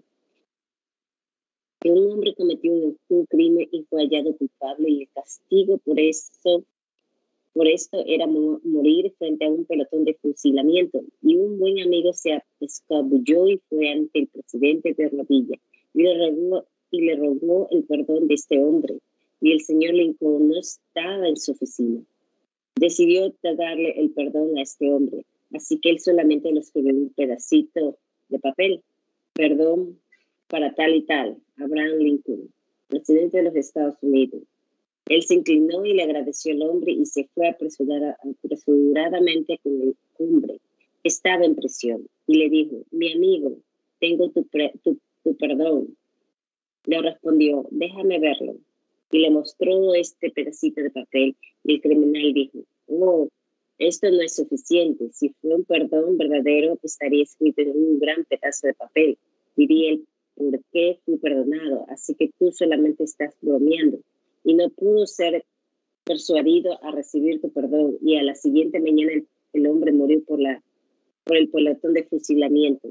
que un hombre cometió un, un crimen y fue hallado culpable y el castigo por eso, por esto era mo morir frente a un pelotón de fusilamiento. Y un buen amigo se escabulló y fue ante el presidente de rodillas y le rogó, y le rogó el perdón de este hombre. Y el señor Lincoln no estaba en su oficina. Decidió darle el perdón a este hombre, así que él solamente le escribió un pedacito de papel. Perdón para tal y tal, Abraham Lincoln, presidente de los Estados Unidos. Él se inclinó y le agradeció al hombre y se fue apresurada, apresuradamente con el hombre. Estaba en prisión y le dijo, mi amigo, tengo tu, pre tu, tu perdón. Le respondió, déjame verlo. Y le mostró este pedacito de papel y el criminal dijo, oh, esto no es suficiente. Si fue un perdón verdadero, estaría escrito en un gran pedazo de papel. Diría él, ¿por qué fui perdonado? Así que tú solamente estás bromeando. Y no pudo ser persuadido a recibir tu perdón. Y a la siguiente mañana el, el hombre murió por, la, por el pelotón de fusilamiento.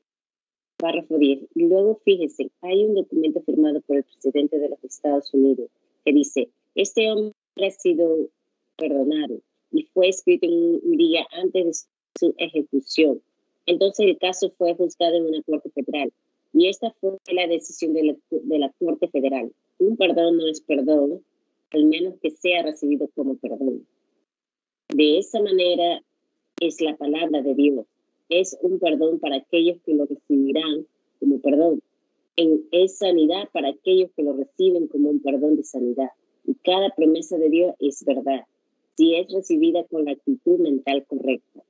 Párrafo diez. Y luego fíjense, hay un documento firmado por el presidente de los Estados Unidos que dice, este hombre ha sido perdonado y fue escrito en un día antes de su ejecución. Entonces el caso fue juzgado en una corte federal y esta fue la decisión de la, de la corte federal. Un perdón no es perdón, al menos que sea recibido como perdón. De esa manera es la palabra de Dios. Es un perdón para aquellos que lo recibirán como perdón. En, es sanidad para aquellos que lo reciben como un perdón de sanidad. Y cada promesa de Dios es verdad, si es recibida con la actitud mental correcta.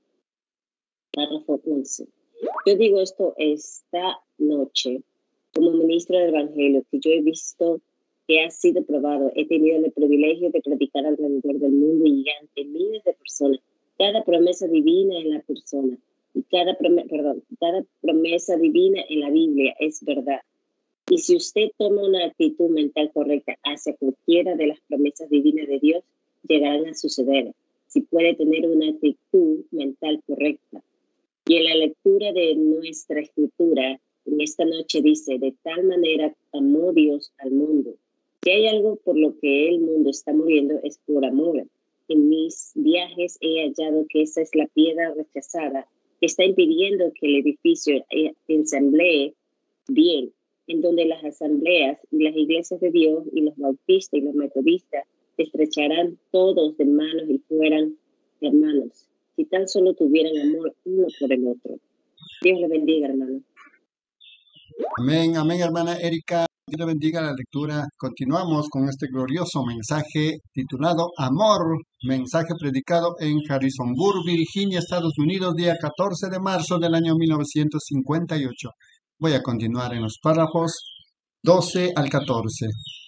Párrafo once. Yo digo esto esta noche como ministro del Evangelio, que yo he visto que ha sido probado. He tenido el privilegio de predicar alrededor del mundo y ante miles de personas. Cada promesa divina en la persona, y cada, prom perdón, cada promesa divina en la Biblia es verdad. Y si usted toma una actitud mental correcta hacia cualquiera de las promesas divinas de Dios, llegarán a suceder. Si puede tener una actitud mental correcta. Y en la lectura de nuestra escritura, en esta noche dice, de tal manera amó Dios al mundo. Si hay algo por lo que el mundo está muriendo, es por amor. En mis viajes he hallado que esa es la piedra rechazada que está impidiendo que el edificio ensamblee bien, en donde las asambleas y las iglesias de Dios y los bautistas y los metodistas estrecharán todos de manos y fueran hermanos, si tan solo tuvieran amor uno por el otro. Dios le bendiga, hermano. Amén, amén, hermana Erika. Dios le bendiga la lectura. Continuamos con este glorioso mensaje titulado Amor, mensaje predicado en Harrisonburg, Virginia, Estados Unidos, día catorce de marzo del año mil novecientos cincuenta y ocho. Voy a continuar en los párrafos doce al catorce.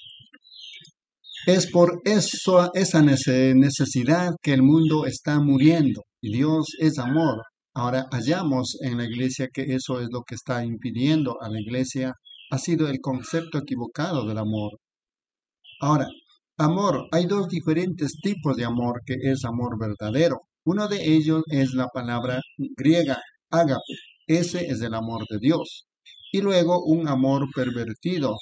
Es por eso, esa necesidad que el mundo está muriendo y Dios es amor. Ahora hallamos en la iglesia que eso es lo que está impidiendo a la iglesia. Ha sido el concepto equivocado del amor. Ahora, amor, hay dos diferentes tipos de amor que es amor verdadero. Uno de ellos es la palabra griega, ágape. Ese es el amor de Dios. Y luego un amor pervertido.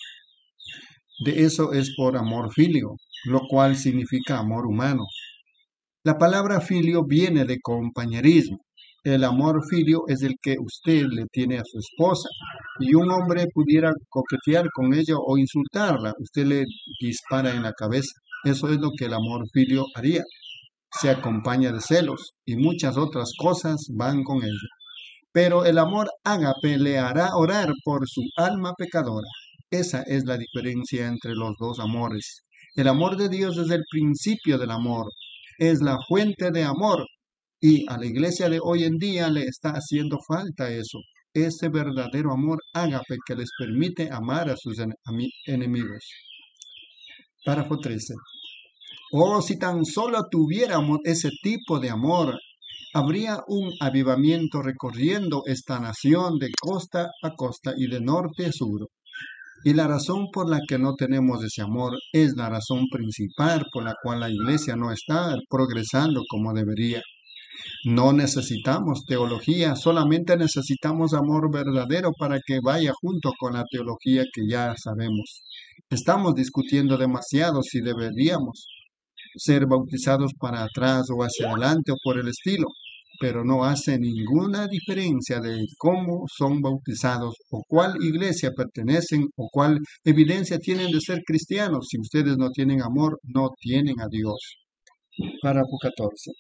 De eso es por amor filio, lo cual significa amor humano. La palabra filio viene de compañerismo. El amor filio es el que usted le tiene a su esposa y un hombre pudiera coquetear con ella o insultarla. Usted le dispara en la cabeza. Eso es lo que el amor filio haría. Se acompaña de celos y muchas otras cosas van con ello. Pero el amor ágape le hará orar por su alma pecadora. Esa es la diferencia entre los dos amores. El amor de Dios es el principio del amor. Es la fuente de amor. Y a la iglesia de hoy en día le está haciendo falta eso, ese verdadero amor ágape que les permite amar a sus enemigos. Párrafo trece. Oh, si tan solo tuviéramos ese tipo de amor, habría un avivamiento recorriendo esta nación de costa a costa y de norte a sur. Y la razón por la que no tenemos ese amor es la razón principal por la cual la iglesia no está progresando como debería. No necesitamos teología, solamente necesitamos amor verdadero para que vaya junto con la teología que ya sabemos. Estamos discutiendo demasiado si deberíamos ser bautizados para atrás o hacia adelante o por el estilo, pero no hace ninguna diferencia de cómo son bautizados o cuál iglesia pertenecen o cuál evidencia tienen de ser cristianos. Si ustedes no tienen amor, no tienen a Dios. Párrafo catorce.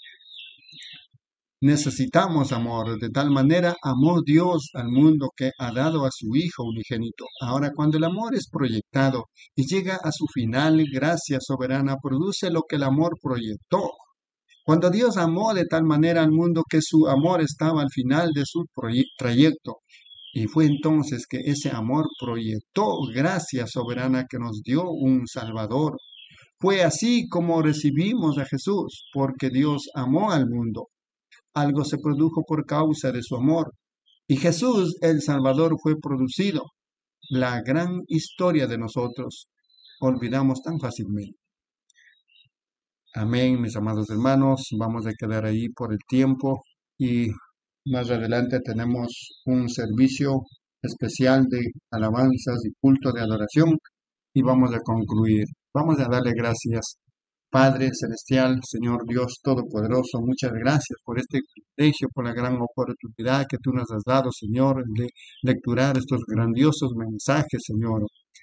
Necesitamos amor, de tal manera amó Dios al mundo que ha dado a su Hijo unigénito. Ahora, cuando el amor es proyectado y llega a su final, gracia soberana produce lo que el amor proyectó. Cuando Dios amó de tal manera al mundo que su amor estaba al final de su trayecto, y fue entonces que ese amor proyectó gracia soberana que nos dio un Salvador. Fue así como recibimos a Jesús, porque Dios amó al mundo. Algo se produjo por causa de su amor. Y Jesús, el Salvador, fue producido. La gran historia de nosotros olvidamos tan fácilmente. Amén, mis amados hermanos. Vamos a quedar ahí por el tiempo. Y más adelante tenemos un servicio especial de alabanzas y culto de adoración. Y vamos a concluir. Vamos a darle gracias. Padre Celestial, Señor Dios Todopoderoso, muchas gracias por este privilegio, por la gran oportunidad que tú nos has dado, Señor, de lecturar estos grandiosos mensajes, Señor.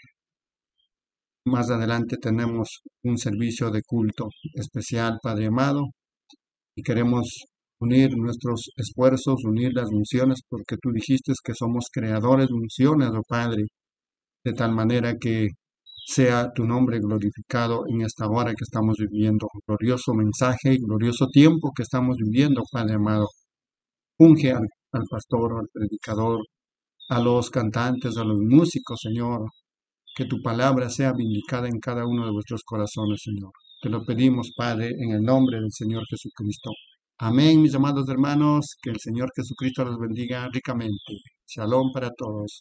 Más adelante tenemos un servicio de culto especial, Padre amado, y queremos unir nuestros esfuerzos, unir las unciones, porque tú dijiste que somos creadores de unciones, oh Padre, de tal manera que sea tu nombre glorificado en esta hora que estamos viviendo. Glorioso mensaje y glorioso tiempo que estamos viviendo, Padre amado. Unge al, al pastor, al predicador, a los cantantes, a los músicos, Señor. Que tu palabra sea vindicada en cada uno de vuestros corazones, Señor. Te lo pedimos, Padre, en el nombre del Señor Jesucristo. Amén, mis amados hermanos. Que el Señor Jesucristo los bendiga ricamente. Shalom para todos.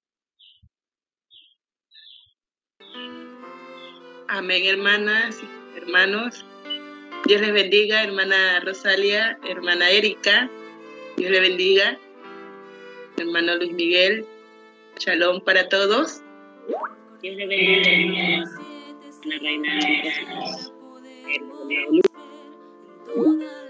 Amén, hermanas, hermanos. Dios les bendiga, hermana Rosalia, hermana Erika. Dios les bendiga, hermano Luis Miguel. Shalom para todos. Dios les bendiga, la reina de los